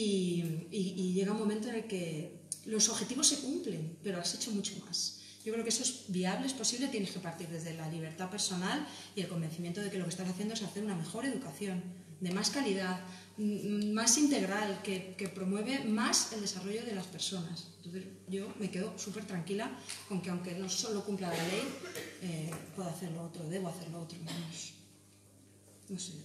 y llega un momento en el que los objetivos se cumplen, pero has hecho mucho más. Yo creo que eso es viable, es posible, tienes que partir desde la libertad personal y el convencimiento de que lo que estás haciendo es hacer una mejor educación, de más calidad, más integral, que promueve más el desarrollo de las personas. Entonces yo me quedo súper tranquila con que aunque no solo cumpla la ley, puedo hacerlo otro, debo hacerlo otro, menos. No sé.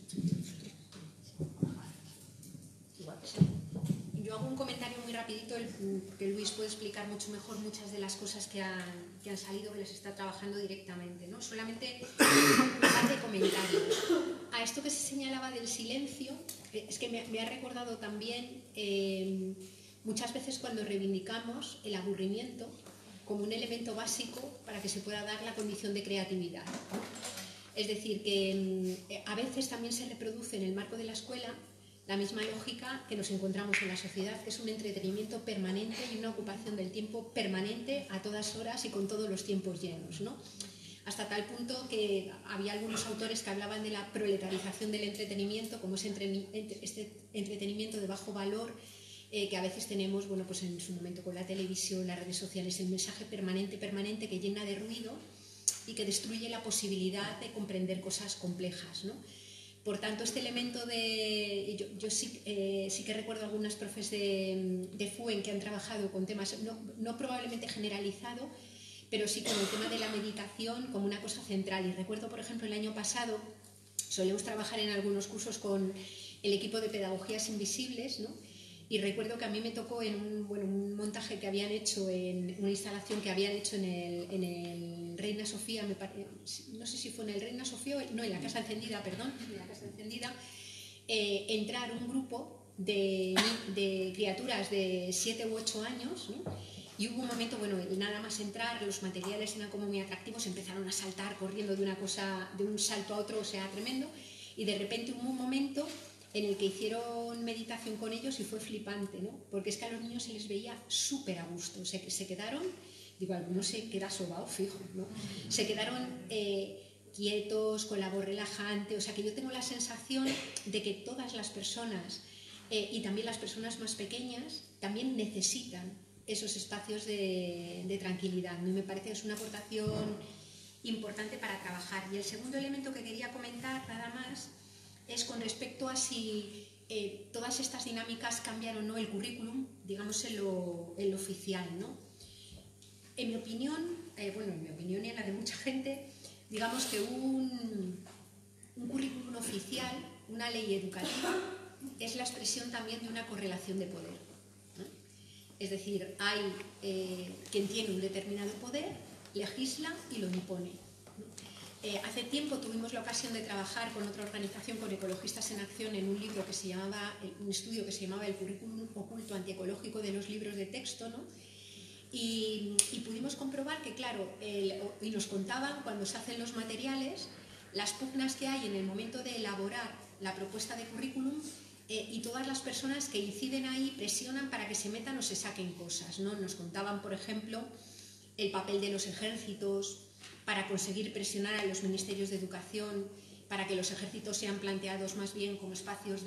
Yo hago un comentario muy rapidito, que Luis puede explicar mucho mejor muchas de las cosas que han salido, que les está trabajando directamente, ¿no? Solamente un par de comentarios. A esto que se señalaba del silencio, es que me ha recordado también muchas veces cuando reivindicamos el aburrimiento como un elemento básico para que se pueda dar la condición de creatividad, ¿no? Es decir, que a veces también se reproduce en el marco de la escuela la misma lógica que nos encontramos en la sociedad, que es un entretenimiento permanente y una ocupación del tiempo permanente a todas horas y con todos los tiempos llenos, ¿no? Hasta tal punto que había algunos autores que hablaban de la proletarización del entretenimiento, como ese entretenimiento de bajo valor que a veces tenemos, bueno, pues en su momento con la televisión, las redes sociales, el mensaje permanente que llena de ruido y que destruye la posibilidad de comprender cosas complejas, ¿no? Por tanto, este elemento de... Yo sí que recuerdo algunas profes de FUEN que han trabajado con temas, no probablemente generalizado, pero sí con el tema de la meditación como una cosa central. Y recuerdo, por ejemplo, el año pasado solemos trabajar en algunos cursos con el equipo de Pedagogías Invisibles, ¿no? Y recuerdo que a mí me tocó en un montaje que habían hecho, en una instalación que habían hecho en el Reina Sofía, no sé si fue en el Reina Sofía, no, en la Casa Encendida, perdón, en la Casa Encendida, entrar un grupo de criaturas de 7 u 8 años, ¿no? Y hubo un momento, bueno, nada más entrar, los materiales eran como muy atractivos, empezaron a saltar corriendo de un salto a otro, o sea, tremendo, y de repente hubo un momento en el que hicieron meditación con ellos y fue flipante, ¿no? Porque es que a los niños se les veía súper a gusto, se quedaron, digo, algunos se queda sobao fijo, ¿no? Se quedaron quietos, con la voz relajante, o sea que yo tengo la sensación de que todas las personas, y también las personas más pequeñas, también necesitan esos espacios de tranquilidad. A mí me parece que es una aportación importante para trabajar. Y el segundo elemento que quería comentar, nada más, es con respecto a si todas estas dinámicas cambian o no el currículum, digamos, en lo oficial, ¿no? En mi opinión, en mi opinión y en la de mucha gente, digamos que un currículum oficial, una ley educativa, es la expresión también de una correlación de poder, ¿no? Es decir, hay quien tiene un determinado poder, legisla y lo impone, ¿no? Hace tiempo tuvimos la ocasión de trabajar con otra organización, con Ecologistas en Acción, en un libro que se llamaba, un estudio que se llamaba El currículum oculto antiecológico de los libros de texto, ¿no? Y pudimos comprobar que, claro, y nos contaban cuando se hacen los materiales, las pugnas que hay en el momento de elaborar la propuesta de currículum, y todas las personas que inciden ahí presionan para que se metan o se saquen cosas, ¿no? Nos contaban, por ejemplo, el papel de los ejércitos para conseguir presionar a los ministerios de educación, para que los ejércitos sean planteados más bien como espacios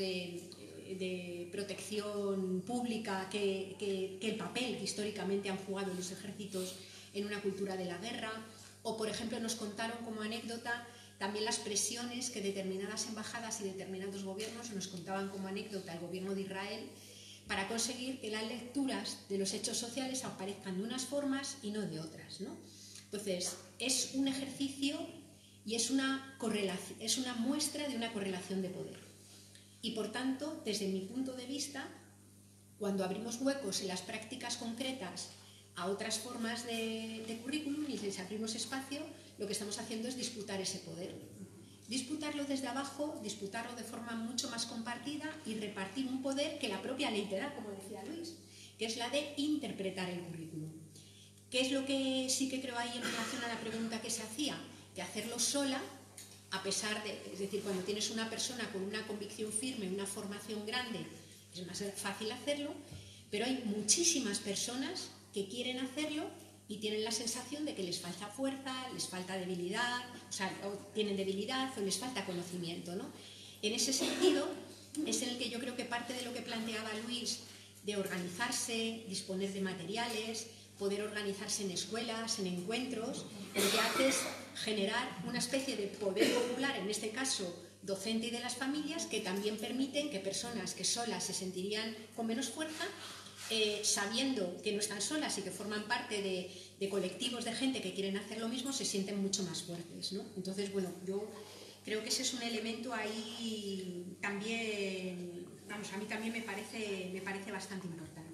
de protección pública que el papel que históricamente han jugado los ejércitos en una cultura de la guerra. O, por ejemplo, nos contaron como anécdota también las presiones que determinadas embajadas y determinados gobiernos nos contaban como anécdota el gobierno de Israel para conseguir que las lecturas de los hechos sociales aparezcan de unas formas y no de otras, ¿no? Entonces, es un ejercicio y es una muestra de una correlación de poder. Y, por tanto, desde mi punto de vista, cuando abrimos huecos en las prácticas concretas a otras formas de currículum y les abrimos espacio, lo que estamos haciendo es disputar ese poder. Disputarlo desde abajo, disputarlo de forma mucho más compartida y repartir un poder que la propia ley te da, como decía Luis, que es la de interpretar el currículum. ¿Qué es lo que sí que creo ahí en relación a la pregunta que se hacía? Que hacerlo sola, a pesar de, es decir, cuando tienes una persona con una convicción firme, una formación grande, es más fácil hacerlo, pero hay muchísimas personas que quieren hacerlo y tienen la sensación de que les falta fuerza, les falta debilidad, o tienen debilidad o les falta conocimiento, ¿no? En ese sentido es en el que yo creo que parte de lo que planteaba Luis, de organizarse, disponer de materiales, poder organizarse en escuelas, en encuentros, lo que hace es generar una especie de poder popular, en este caso docente y de las familias, que también permiten que personas que solas se sentirían con menos fuerza, sabiendo que no están solas y que forman parte de colectivos de gente que quieren hacer lo mismo, se sienten mucho más fuertes, ¿no? Entonces, bueno, yo creo que ese es un elemento ahí también, vamos, a mí también me parece bastante importante.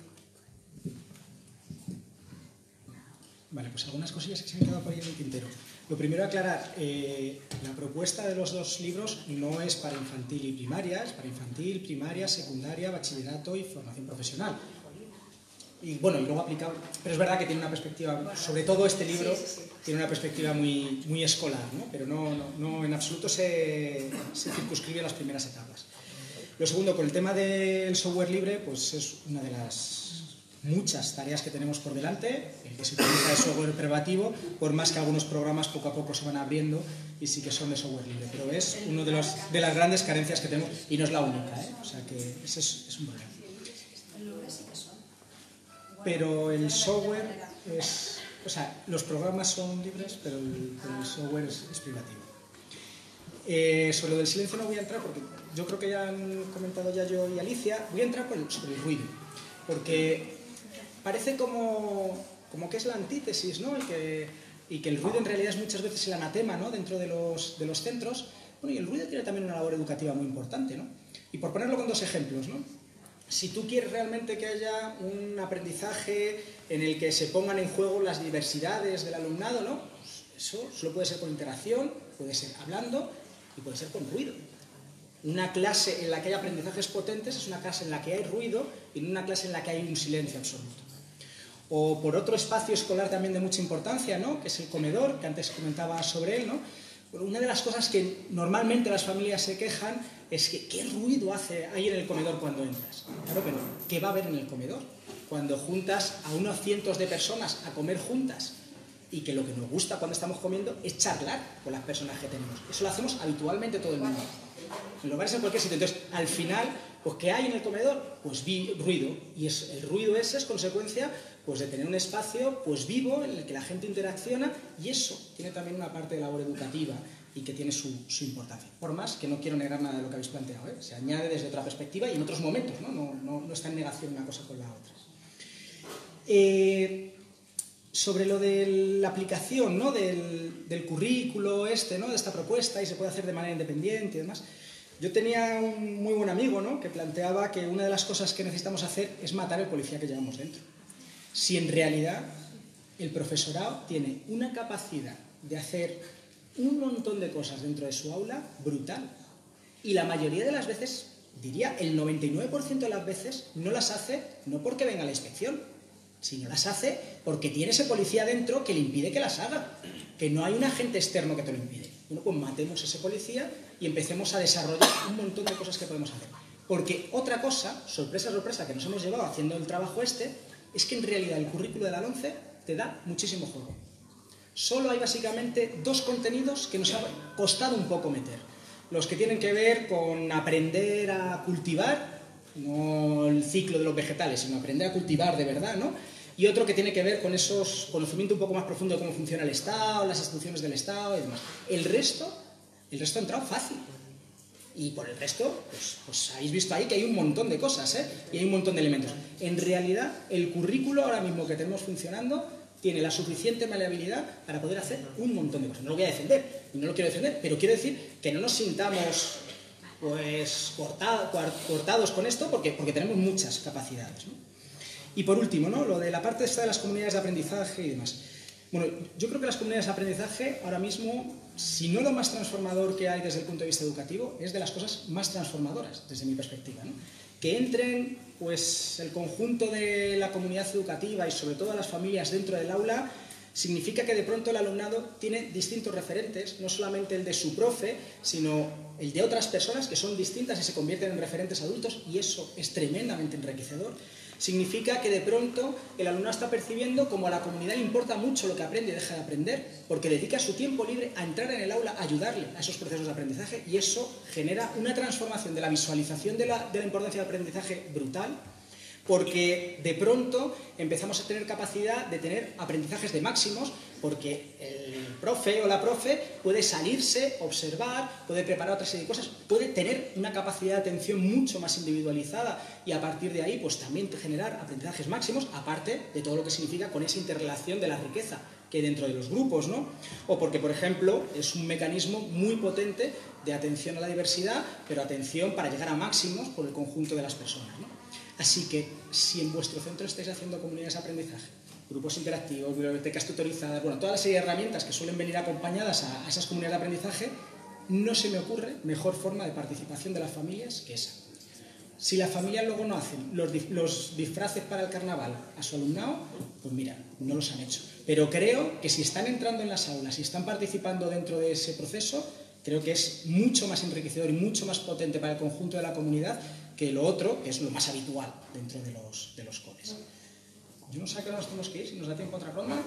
Vale, pues algunas cosillas que se han quedado por ahí en el tintero. Lo primero, aclarar, la propuesta de los dos libros no es para infantil y primaria, es para infantil, primaria, secundaria, bachillerato y formación profesional. Y bueno, y luego aplicado, pero es verdad que tiene una perspectiva, sobre todo este libro, tiene una perspectiva muy escolar, ¿no? Pero no en absoluto se circunscribe a las primeras etapas. Lo segundo, con el tema del software libre, pues es una de las muchas tareas que tenemos por delante, el que se utiliza el software privativo, por más que algunos programas poco a poco se van abriendo y sí que son de software libre, pero es una de las grandes carencias que tenemos y no es la única, o sea que ese es un problema. Pero el software es, o sea, los programas son libres, pero el software es privativo. Sobre lo del silencio no voy a entrar porque yo creo que ya han comentado ya yo y Alicia. Voy a entrar sobre el ruido, porque parece como que es la antítesis, ¿no? Y que el ruido en realidad es muchas veces el anatema, ¿no? Dentro de los centros. Bueno, y el ruido tiene también una labor educativa muy importante, ¿no? Y por ponerlo con dos ejemplos, ¿no? Si tú quieres realmente que haya un aprendizaje en el que se pongan en juego las diversidades del alumnado, ¿no? Pues eso solo puede ser con interacción, puede ser hablando y puede ser con ruido. Una clase en la que hay aprendizajes potentes es una clase en la que hay ruido y no una clase en la que hay un silencio absoluto. O por otro espacio escolar también de mucha importancia, ¿no? Que es el comedor, que antes comentaba sobre él, ¿no? Bueno, una de las cosas que normalmente las familias se quejan es que ¿qué ruido hay en el comedor cuando entras? Claro, pero ¿qué va a haber en el comedor? Cuando juntas a unos cientos de personas a comer juntas y que lo que nos gusta cuando estamos comiendo es charlar con las personas que tenemos. Eso lo hacemos habitualmente todo el mundo. En los bares, en cualquier sitio. Entonces, al final, pues ¿qué hay en el comedor? Pues ruido. Y el ruido ese es consecuencia pues, de tener un espacio pues, vivo en el que la gente interacciona, y eso tiene también una parte de labor educativa y que tiene su importancia. Por más que no quiero negar nada de lo que habéis planteado, se añade desde otra perspectiva y en otros momentos, no está en negación una cosa con la otra. Sobre lo de la aplicación, ¿no? del currículo ¿no? de esta propuesta, y se puede hacer de manera independiente y demás. Yo tenía un muy buen amigo, ¿no? que planteaba que una de las cosas que necesitamos hacer es matar al policía que llevamos dentro. Si en realidad el profesorado tiene una capacidad de hacer un montón de cosas dentro de su aula brutal, y la mayoría de las veces, diría el 99% de las veces, no las hace no porque venga la inspección, sino las hace porque tiene ese policía dentro que le impide que las haga, que no hay un agente externo que te lo impide. Bueno, pues matemos a ese policía y empecemos a desarrollar un montón de cosas que podemos hacer. Porque otra cosa, sorpresa, sorpresa, que nos hemos llevado haciendo el trabajo es que en realidad el currículo de la LOMCE te da muchísimo juego. Solo hay básicamente dos contenidos que nos ha costado un poco meter. Los que tienen que ver con aprender a cultivar, no el ciclo de los vegetales, sino aprender a cultivar de verdad, ¿no? Y otro que tiene que ver con esos conocimiento un poco más profundo de cómo funciona el Estado, las instituciones del Estado y demás. El resto ha entrado fácil. Y por el resto, pues habéis visto ahí que hay un montón de cosas, y hay un montón de elementos. En realidad, el currículo ahora mismo que tenemos funcionando tiene la suficiente maleabilidad para poder hacer un montón de cosas. No lo voy a defender, y no lo quiero defender, pero quiero decir que no nos sintamos pues cortados con esto porque tenemos muchas capacidades, ¿no? Y por último, ¿no? Lo de la parte esta de las comunidades de aprendizaje y demás. Bueno, yo creo que las comunidades de aprendizaje ahora mismo, si no lo más transformador que hay desde el punto de vista educativo, es de las cosas más transformadoras desde mi perspectiva, ¿no? Que entren pues el conjunto de la comunidad educativa y sobre todo las familias dentro del aula significa que de pronto el alumnado tiene distintos referentes, no solamente el de su profe, sino el de otras personas que son distintas y se convierten en referentes adultos, y eso es tremendamente enriquecedor. Significa que de pronto el alumnado está percibiendo como a la comunidad le importa mucho lo que aprende y deja de aprender, porque dedica su tiempo libre a entrar en el aula, a ayudarle a esos procesos de aprendizaje, y eso genera una transformación de la visualización de la importancia del aprendizaje brutal, porque de pronto empezamos a tener capacidad de tener aprendizajes de máximos, porque el profe o la profe puede salirse, observar, puede preparar otra serie de cosas, puede tener una capacidad de atención mucho más individualizada, y a partir de ahí pues también generar aprendizajes máximos, aparte de todo lo que significa con esa interrelación de la riqueza que hay dentro de los grupos, ¿no? O porque, por ejemplo, es un mecanismo muy potente de atención a la diversidad, pero atención para llegar a máximos por el conjunto de las personas, ¿no? Así que, si en vuestro centro estáis haciendo comunidades de aprendizaje, grupos interactivos, bibliotecas tutorizadas, bueno, toda la serie de herramientas que suelen venir acompañadas a esas comunidades de aprendizaje, no se me ocurre mejor forma de participación de las familias que esa. Si las familias luego no hacen los disfraces para el carnaval a su alumnado, pues mira, no los han hecho. Pero creo que si están entrando en las aulas y están participando dentro de ese proceso, Creo que es mucho más enriquecedor y mucho más potente para el conjunto de la comunidad que lo otro, que es lo más habitual dentro de los coles. Yo no sé a qué hora nos tenemos que ir, si nos da tiempo a otra ronda.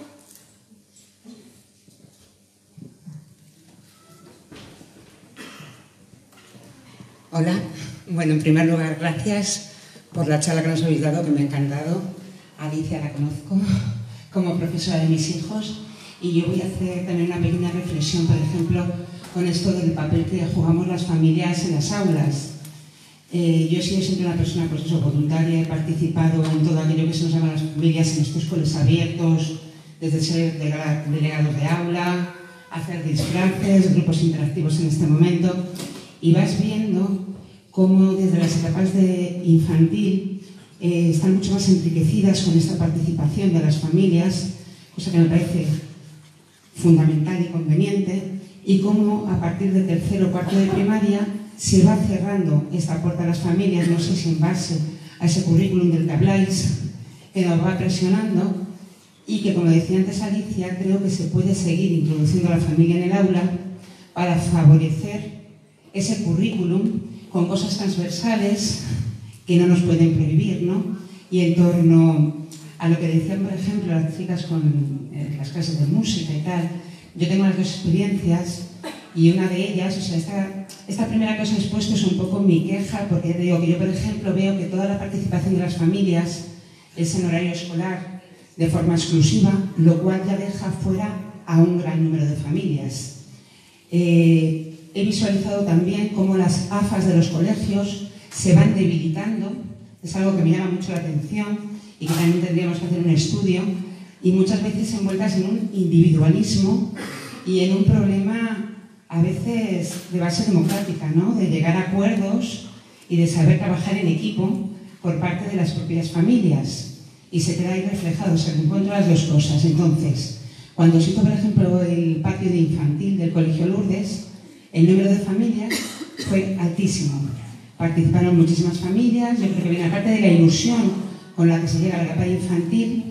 Hola, bueno, en primer lugar, gracias por la charla que nos habéis dado, que me ha encantado. Alicia la conozco como profesora de mis hijos y yo voy a hacer también una pequeña reflexión, por ejemplo, con esto del papel que jugamos las familias en las aulas. Yo he sido siempre una persona voluntaria, he participado en todo aquello que se nos llama las familias en estos coles abiertos, desde ser delegados de aula, hacer disfraces, grupos interactivos en este momento, y vas viendo cómo desde las etapas de infantil están mucho más enriquecidas con esta participación de las familias, cosa que me parece fundamental y conveniente, y cómo a partir de tercero o cuarto de primaria se va cerrando esta puerta a las familias, no sé si en base a ese currículum del que habláis, que nos va presionando, y que, como decía antes Alicia, creo que se puede seguir introduciendo a la familia en el aula para favorecer ese currículum con cosas transversales que no nos pueden prohibir, ¿no? Y en torno a lo que decían, por ejemplo, las chicas con las clases de música y tal, yo tengo las dos experiencias y una de ellas, o sea, esta primera que os he expuesto es un poco mi queja, porque digo que yo, por ejemplo, veo que toda la participación de las familias es en horario escolar de forma exclusiva, lo cual ya deja fuera a un gran número de familias. He visualizado también cómo las AFAs de los colegios se van debilitando, es algo que me llama mucho la atención y que también tendríamos que hacer un estudio, y muchas veces envueltas en un individualismo y en un problema a veces de base democrática, ¿no? De llegar a acuerdos y de saber trabajar en equipo por parte de las propias familias, y se queda ahí reflejado, se encuentran las dos cosas. Entonces, cuando se hizo, por ejemplo, el patio de infantil del Colegio Lourdes, el número de familias fue altísimo. Participaron muchísimas familias. Yo creo que viene, aparte de la ilusión con la que se llega a la etapa infantil,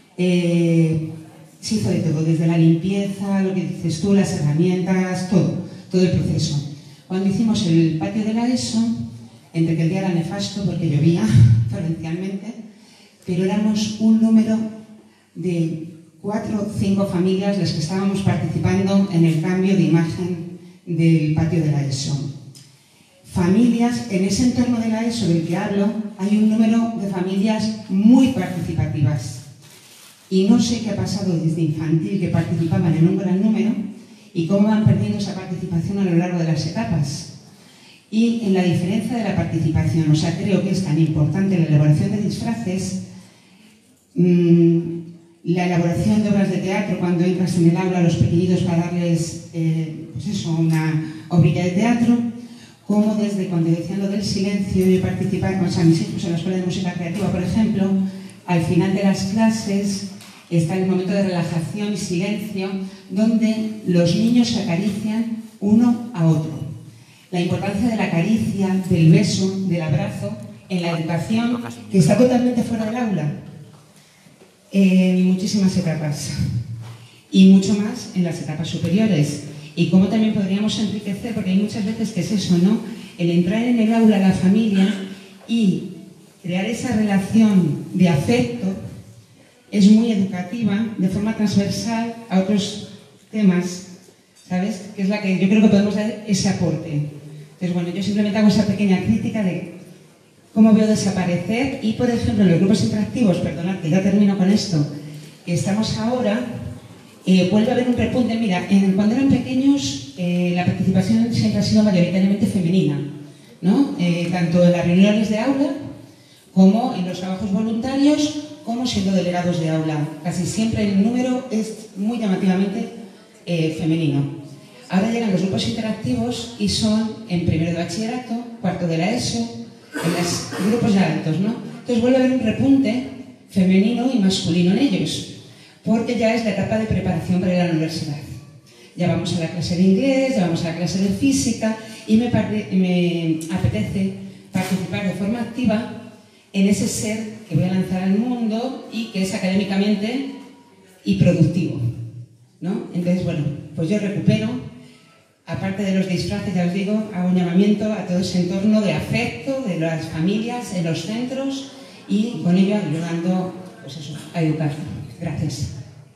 se hizo de todo, desde la limpieza, lo que dices tú, las herramientas, todo el proceso. Cuando hicimos el patio de la ESO, entre que el día era nefasto porque llovía torrencialmente, pero éramos un número de 4 o 5 familias las que estábamos participando en el cambio de imagen del patio de la ESO. Familias, en ese entorno de la ESO del que hablo, hay un número de familias muy participativas. Y no sé qué ha pasado desde infantil, que participaban en un gran número, y cómo van perdiendo esa participación a lo largo de las etapas. Y en la diferencia de la participación, o sea, creo que es tan importante la elaboración de disfraces, la elaboración de obras de teatro cuando entras en el aula a los pequeñitos para darles, pues eso, una obrilla de teatro, como desde cuando decían lo del silencio, yo participaba, o sea, mis hijos en la Escuela de Música Creativa, por ejemplo, al final de las clases está el momento de relajación y silencio, donde los niños se acarician uno a otro. La importancia de la caricia, del beso, del abrazo, en la educación, que está totalmente fuera del aula, en muchísimas etapas, y mucho más en las etapas superiores. Y cómo también podríamos enriquecer, porque hay muchas veces que es eso, ¿no? El entrar en el aula, la familia, y crear esa relación de afecto es muy educativa, de forma transversal a otros temas, ¿sabes? Que es la que yo creo que podemos dar ese aporte. Entonces, bueno, yo simplemente hago esa pequeña crítica de cómo veo desaparecer, y, por ejemplo, en los grupos interactivos, perdonad que ya termino con esto, que estamos ahora, vuelve a haber un repunte. Mira, cuando eran pequeños, la participación siempre ha sido mayoritariamente femenina, ¿no? Tanto en las reuniones de aula, como en los trabajos voluntarios, como siendo delegados de aula. Casi siempre el número es muy llamativamente femenino. Ahora llegan los grupos interactivos y son en primero de bachillerato, cuarto de la ESO, en los grupos ya altos, ¿no? Entonces vuelve a haber un repunte femenino y masculino en ellos, porque ya es la etapa de preparación para ir a la universidad. Ya vamos a la clase de inglés, ya vamos a la clase de física, y me apetece participar de forma activa en ese ser que voy a lanzar al mundo y que es académicamente y productivo, ¿no? Entonces, bueno, pues yo recupero aparte de los disfraces, ya os digo, hago un llamamiento a todo ese entorno de afecto de las familias en los centros y con ello ayudando, pues eso, a educar. Gracias.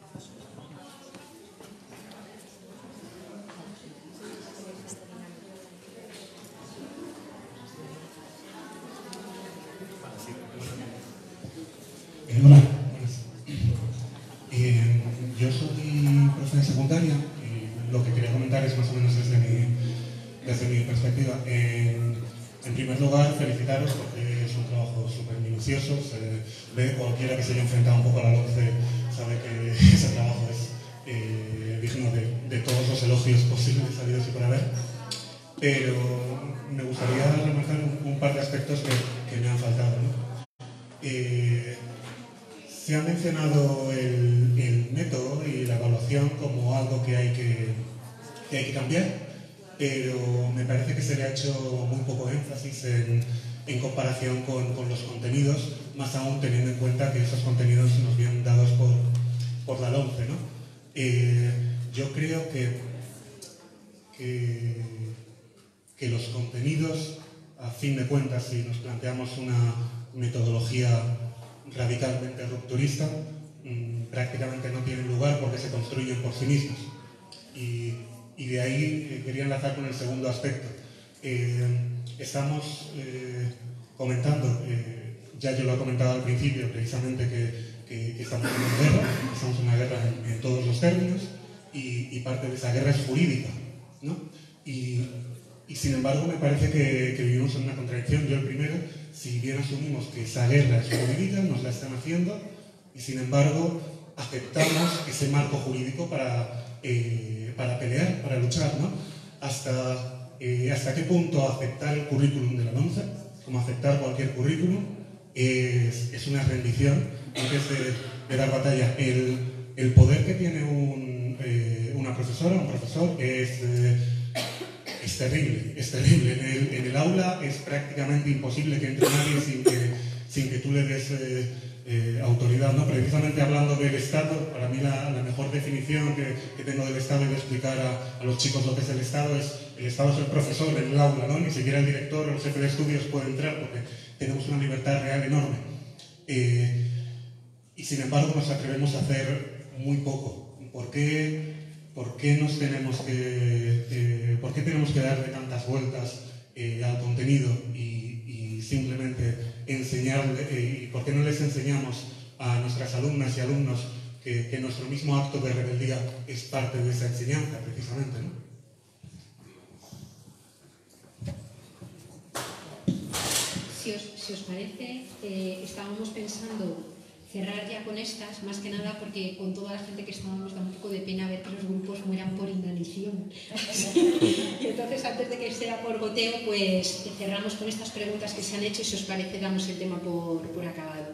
Hola, yo soy profe de secundaria y lo que quería comentar es más o menos desde mi perspectiva. En primer lugar, felicitaros porque es un trabajo súper minucioso. Cualquiera que se haya enfrentado un poco a la LOMCE sabe que ese trabajo es digno de todos los elogios posibles, habidos y por haber. Pero me gustaría remarcar un par de aspectos que me han faltado, ¿no? Se ha mencionado el método y la evaluación como algo que hay que cambiar, pero me parece que se le ha hecho muy poco énfasis en comparación con los contenidos, más aún teniendo en cuenta que esos contenidos nos vienen dados por la LOMCE, ¿no? Yo creo que los contenidos, a fin de cuentas, si nos planteamos una metodología radicalmente rupturista, prácticamente no tienen lugar porque se construyen por sí mismos. Y de ahí quería enlazar con el segundo aspecto. Estamos comentando, ya yo lo he comentado al principio, precisamente que estamos en una guerra, estamos en una guerra en todos los términos, y parte de esa guerra es jurídica, ¿no? Y sin embargo me parece que vivimos en una contradicción. Yo el primero, si bien asumimos que esa guerra es jurídica, nos la están haciendo, y sin embargo aceptamos ese marco jurídico para pelear, para luchar, ¿no? ¿Hasta qué punto aceptar el currículum de la LOMCE, como aceptar cualquier currículum, es una rendición antes de dar batalla? El poder que tiene una profesora, un profesor, es terrible, es terrible. En el aula es prácticamente imposible que entre nadie sin que tú le des autoridad, ¿no? Precisamente hablando del Estado, para mí la mejor definición que tengo del Estado y de explicar a los chicos lo que es el Estado es el profesor en el aula, ¿no? Ni siquiera el director o el jefe de estudios puede entrar porque tenemos una libertad real enorme. Y sin embargo nos atrevemos a hacer muy poco. ¿Por qué tenemos que darle tantas vueltas al contenido y simplemente enseñarle, y por qué no les enseñamos a nuestras alumnas y alumnos que nuestro mismo acto de rebeldía es parte de esa enseñanza, precisamente, ¿no? Si os parece, estábamos pensando cerrar ya con estas, más que nada porque con toda la gente que estábamos da un poco de pena ver que los grupos mueran por inanición. Y entonces, antes de que sea por goteo, pues cerramos con estas preguntas que se han hecho y si os parece damos el tema por acabado.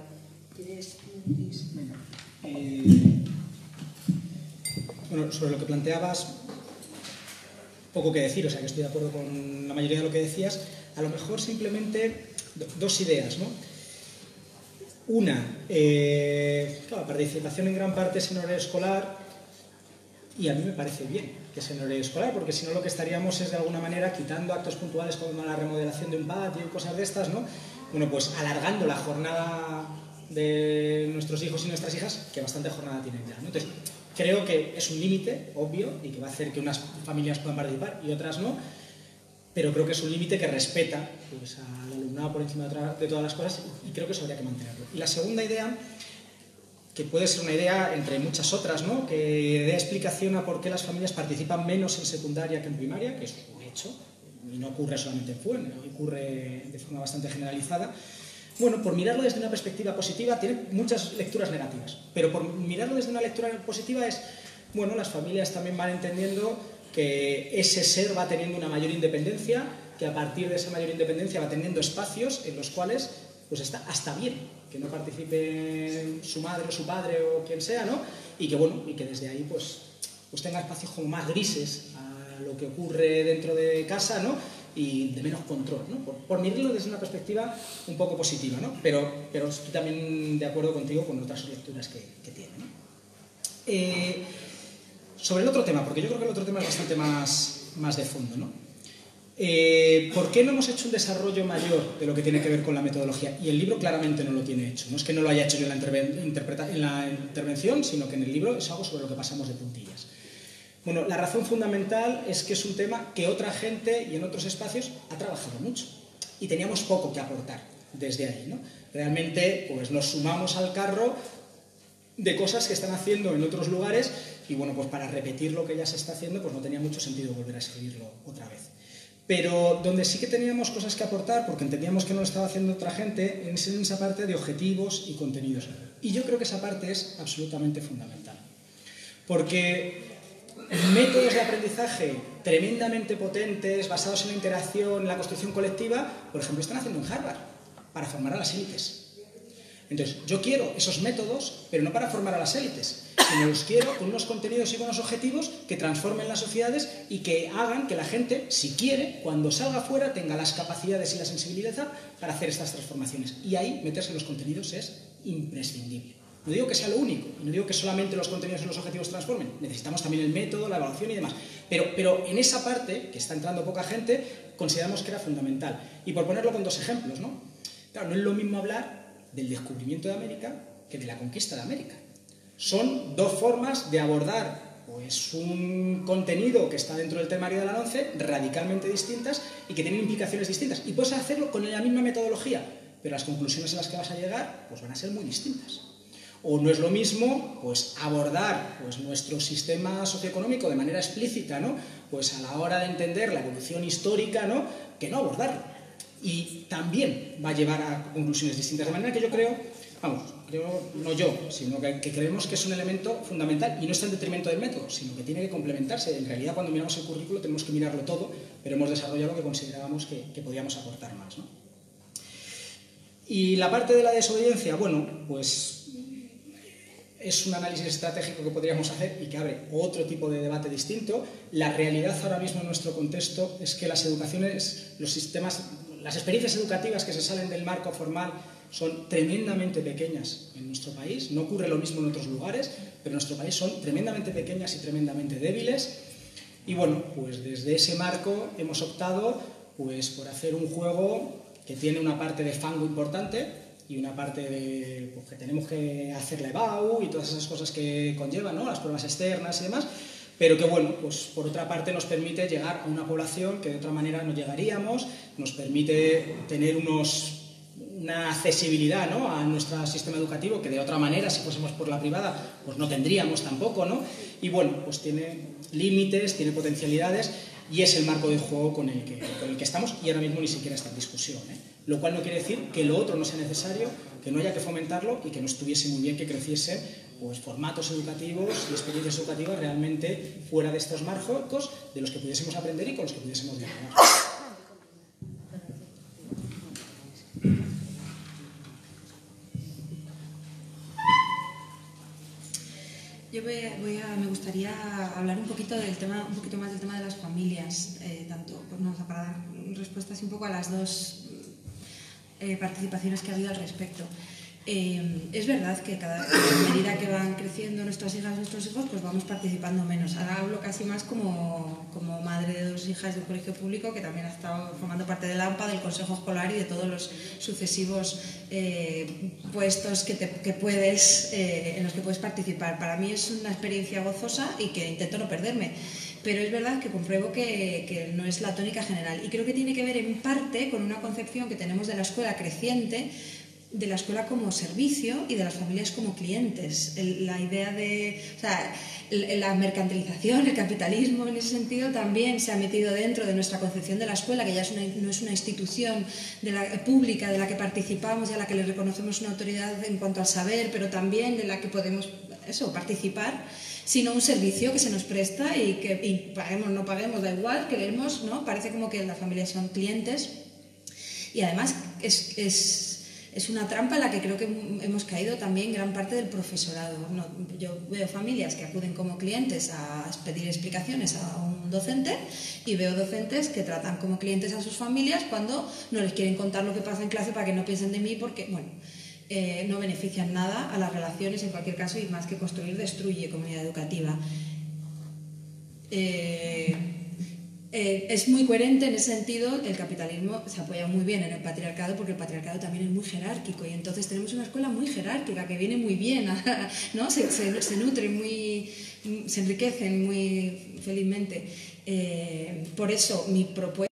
Bueno, sobre lo que planteabas, poco que decir, o sea que estoy de acuerdo con la mayoría de lo que decías. A lo mejor simplemente dos ideas, ¿no? Una, claro, participación en gran parte es en horario escolar, y a mí me parece bien que sea en horario escolar, porque si no lo que estaríamos es de alguna manera quitando actos puntuales como la remodelación de un patio y cosas de estas, ¿no? Bueno, pues alargando la jornada de nuestros hijos y nuestras hijas, que bastante jornada tienen ya, ¿no? Entonces, creo que es un límite obvio y que va a hacer que unas familias puedan participar y otras no, pero creo que es un límite que respeta, pues, al alumnado por encima de todas las cosas, y creo que eso habría que mantenerlo. Y la segunda idea, que puede ser una idea entre muchas otras, ¿no? Que dé explicación a por qué las familias participan menos en secundaria que en primaria, que es un hecho, y no ocurre solamente en FUEN, ocurre de forma bastante generalizada. Bueno, por mirarlo desde una perspectiva positiva, tiene muchas lecturas negativas, pero por mirarlo desde una lectura positiva es, bueno, las familias también van entendiendo que ese ser va teniendo una mayor independencia, que a partir de esa mayor independencia va teniendo espacios en los cuales pues está hasta bien que no participe su madre o su padre o quien sea, ¿no? Y que, bueno, y que desde ahí pues tenga espacios como más grises a lo que ocurre dentro de casa, ¿no? Y de menos control, ¿no? Por mirarlo desde una perspectiva un poco positiva, ¿no? Pero estoy también de acuerdo contigo con otras lecturas que tiene, ¿no? Sobre el otro tema, porque yo creo que el otro tema es bastante más más de fondo, ¿no? ¿Por qué no hemos hecho un desarrollo mayor de lo que tiene que ver con la metodología? Y el libro claramente no lo tiene hecho. No es que no lo haya hecho yo en la intervención, sino que en el libro es algo sobre lo que pasamos de puntillas. Bueno, la razón fundamental es que es un tema que otra gente y en otros espacios ha trabajado mucho. Y teníamos poco que aportar desde ahí, ¿no? Realmente pues, nos sumamos al carro de cosas que están haciendo en otros lugares y bueno, pues para repetir lo que ya se está haciendo pues no tenía mucho sentido volver a escribirlo otra vez. Pero donde sí que teníamos cosas que aportar, porque entendíamos que no lo estaba haciendo otra gente, es en esa parte de objetivos y contenidos. Y yo creo que esa parte es absolutamente fundamental. Porque métodos de aprendizaje tremendamente potentes, basados en la interacción, en la construcción colectiva, por ejemplo, están haciendo en Harvard, para formar a las élites. Entonces, yo quiero esos métodos, pero no para formar a las élites, sino los quiero con unos contenidos y con unos objetivos que transformen las sociedades y que hagan que la gente, si quiere, cuando salga fuera, tenga las capacidades y la sensibilidad para hacer estas transformaciones. Y ahí, meterse en los contenidos es imprescindible. No digo que sea lo único, no digo que solamente los contenidos y los objetivos transformen, necesitamos también el método, la evaluación y demás. Pero en esa parte, que está entrando poca gente, consideramos que era fundamental. Y por ponerlo con dos ejemplos, ¿no? Claro, no es lo mismo hablar del descubrimiento de América que de la conquista de América. Son dos formas de abordar pues, un contenido que está dentro del temario de la LOMCE radicalmente distintas y que tienen implicaciones distintas. Y puedes hacerlo con la misma metodología, pero las conclusiones a las que vas a llegar pues, van a ser muy distintas. O no es lo mismo pues, abordar pues, nuestro sistema socioeconómico de manera explícita, ¿no? Pues a la hora de entender la evolución histórica, ¿no? Que no abordarlo. Y también va a llevar a conclusiones distintas. De manera que yo creo, no yo, sino que creemos que es un elemento fundamental y no está en detrimento del método, sino que tiene que complementarse. En realidad, cuando miramos el currículo tenemos que mirarlo todo, pero hemos desarrollado lo que considerábamos que podíamos aportar más, ¿no? Y la parte de la desobediencia, bueno, pues es un análisis estratégico que podríamos hacer y que abre otro tipo de debate distinto. La realidad ahora mismo en nuestro contexto es que las educaciones, los sistemas, las experiencias educativas que se salen del marco formal son tremendamente pequeñas en nuestro país. No ocurre lo mismo en otros lugares, pero en nuestro país son tremendamente pequeñas y tremendamente débiles. Y bueno, pues desde ese marco hemos optado pues, por hacer un juego que tiene una parte de fango importante y una parte de pues, que tenemos que hacer la EBAU y todas esas cosas que conllevan, ¿no? Las pruebas externas y demás, pero que bueno, pues por otra parte nos permite llegar a una población que de otra manera no llegaríamos, nos permite tener una accesibilidad, ¿no? A nuestro sistema educativo que de otra manera, si fuésemos por la privada, pues no tendríamos tampoco, ¿no? Y bueno, pues tiene límites, tiene potencialidades y es el marco de juego con el que estamos y ahora mismo ni siquiera está en discusión, ¿eh? Lo cual no quiere decir que lo otro no sea necesario, que no haya que fomentarlo y que no estuviese muy bien que creciesen pues, formatos educativos y experiencias educativas realmente fuera de estos marcos de los que pudiésemos aprender y con los que pudiésemos dialogar. Yo me gustaría hablar un poquito más del tema de las familias, tanto para dar respuestas un poco a las dos participaciones que ha habido al respecto. Es verdad que a medida que van creciendo nuestras hijas, nuestros hijos, pues vamos participando menos. Ahora hablo casi más como madre de dos hijas de un colegio público que también ha estado formando parte del AMPA, del Consejo Escolar y de todos los sucesivos puestos en los que puedes participar. Para mí es una experiencia gozosa y que intento no perderme. Pero es verdad que compruebo que no es la tónica general. Y creo que tiene que ver en parte con una concepción que tenemos de la escuela creciente, de la escuela como servicio y de las familias como clientes. La idea de... O sea, la mercantilización, el capitalismo en ese sentido también se ha metido dentro de nuestra concepción de la escuela, que ya no es una institución pública de la que participamos y a la que le reconocemos una autoridad en cuanto al saber, pero también de la que podemos participar, sino un servicio que se nos presta y paguemos, no paguemos, da igual, queremos, ¿no? Parece como que las familias son clientes y además es una trampa en la que creo que hemos caído también gran parte del profesorado. Yo veo familias que acuden como clientes a pedir explicaciones a un docente y veo docentes que tratan como clientes a sus familias cuando no les quieren contar lo que pasa en clase para que no piensen de mí porque, bueno, no benefician nada a las relaciones en cualquier caso y más que construir destruye comunidad educativa. Es muy coherente en ese sentido. El capitalismo se apoya muy bien en el patriarcado porque el patriarcado también es muy jerárquico y entonces tenemos una escuela muy jerárquica que viene muy bien, ¿no? se nutren se enriquecen muy felizmente. Por eso mi propuesta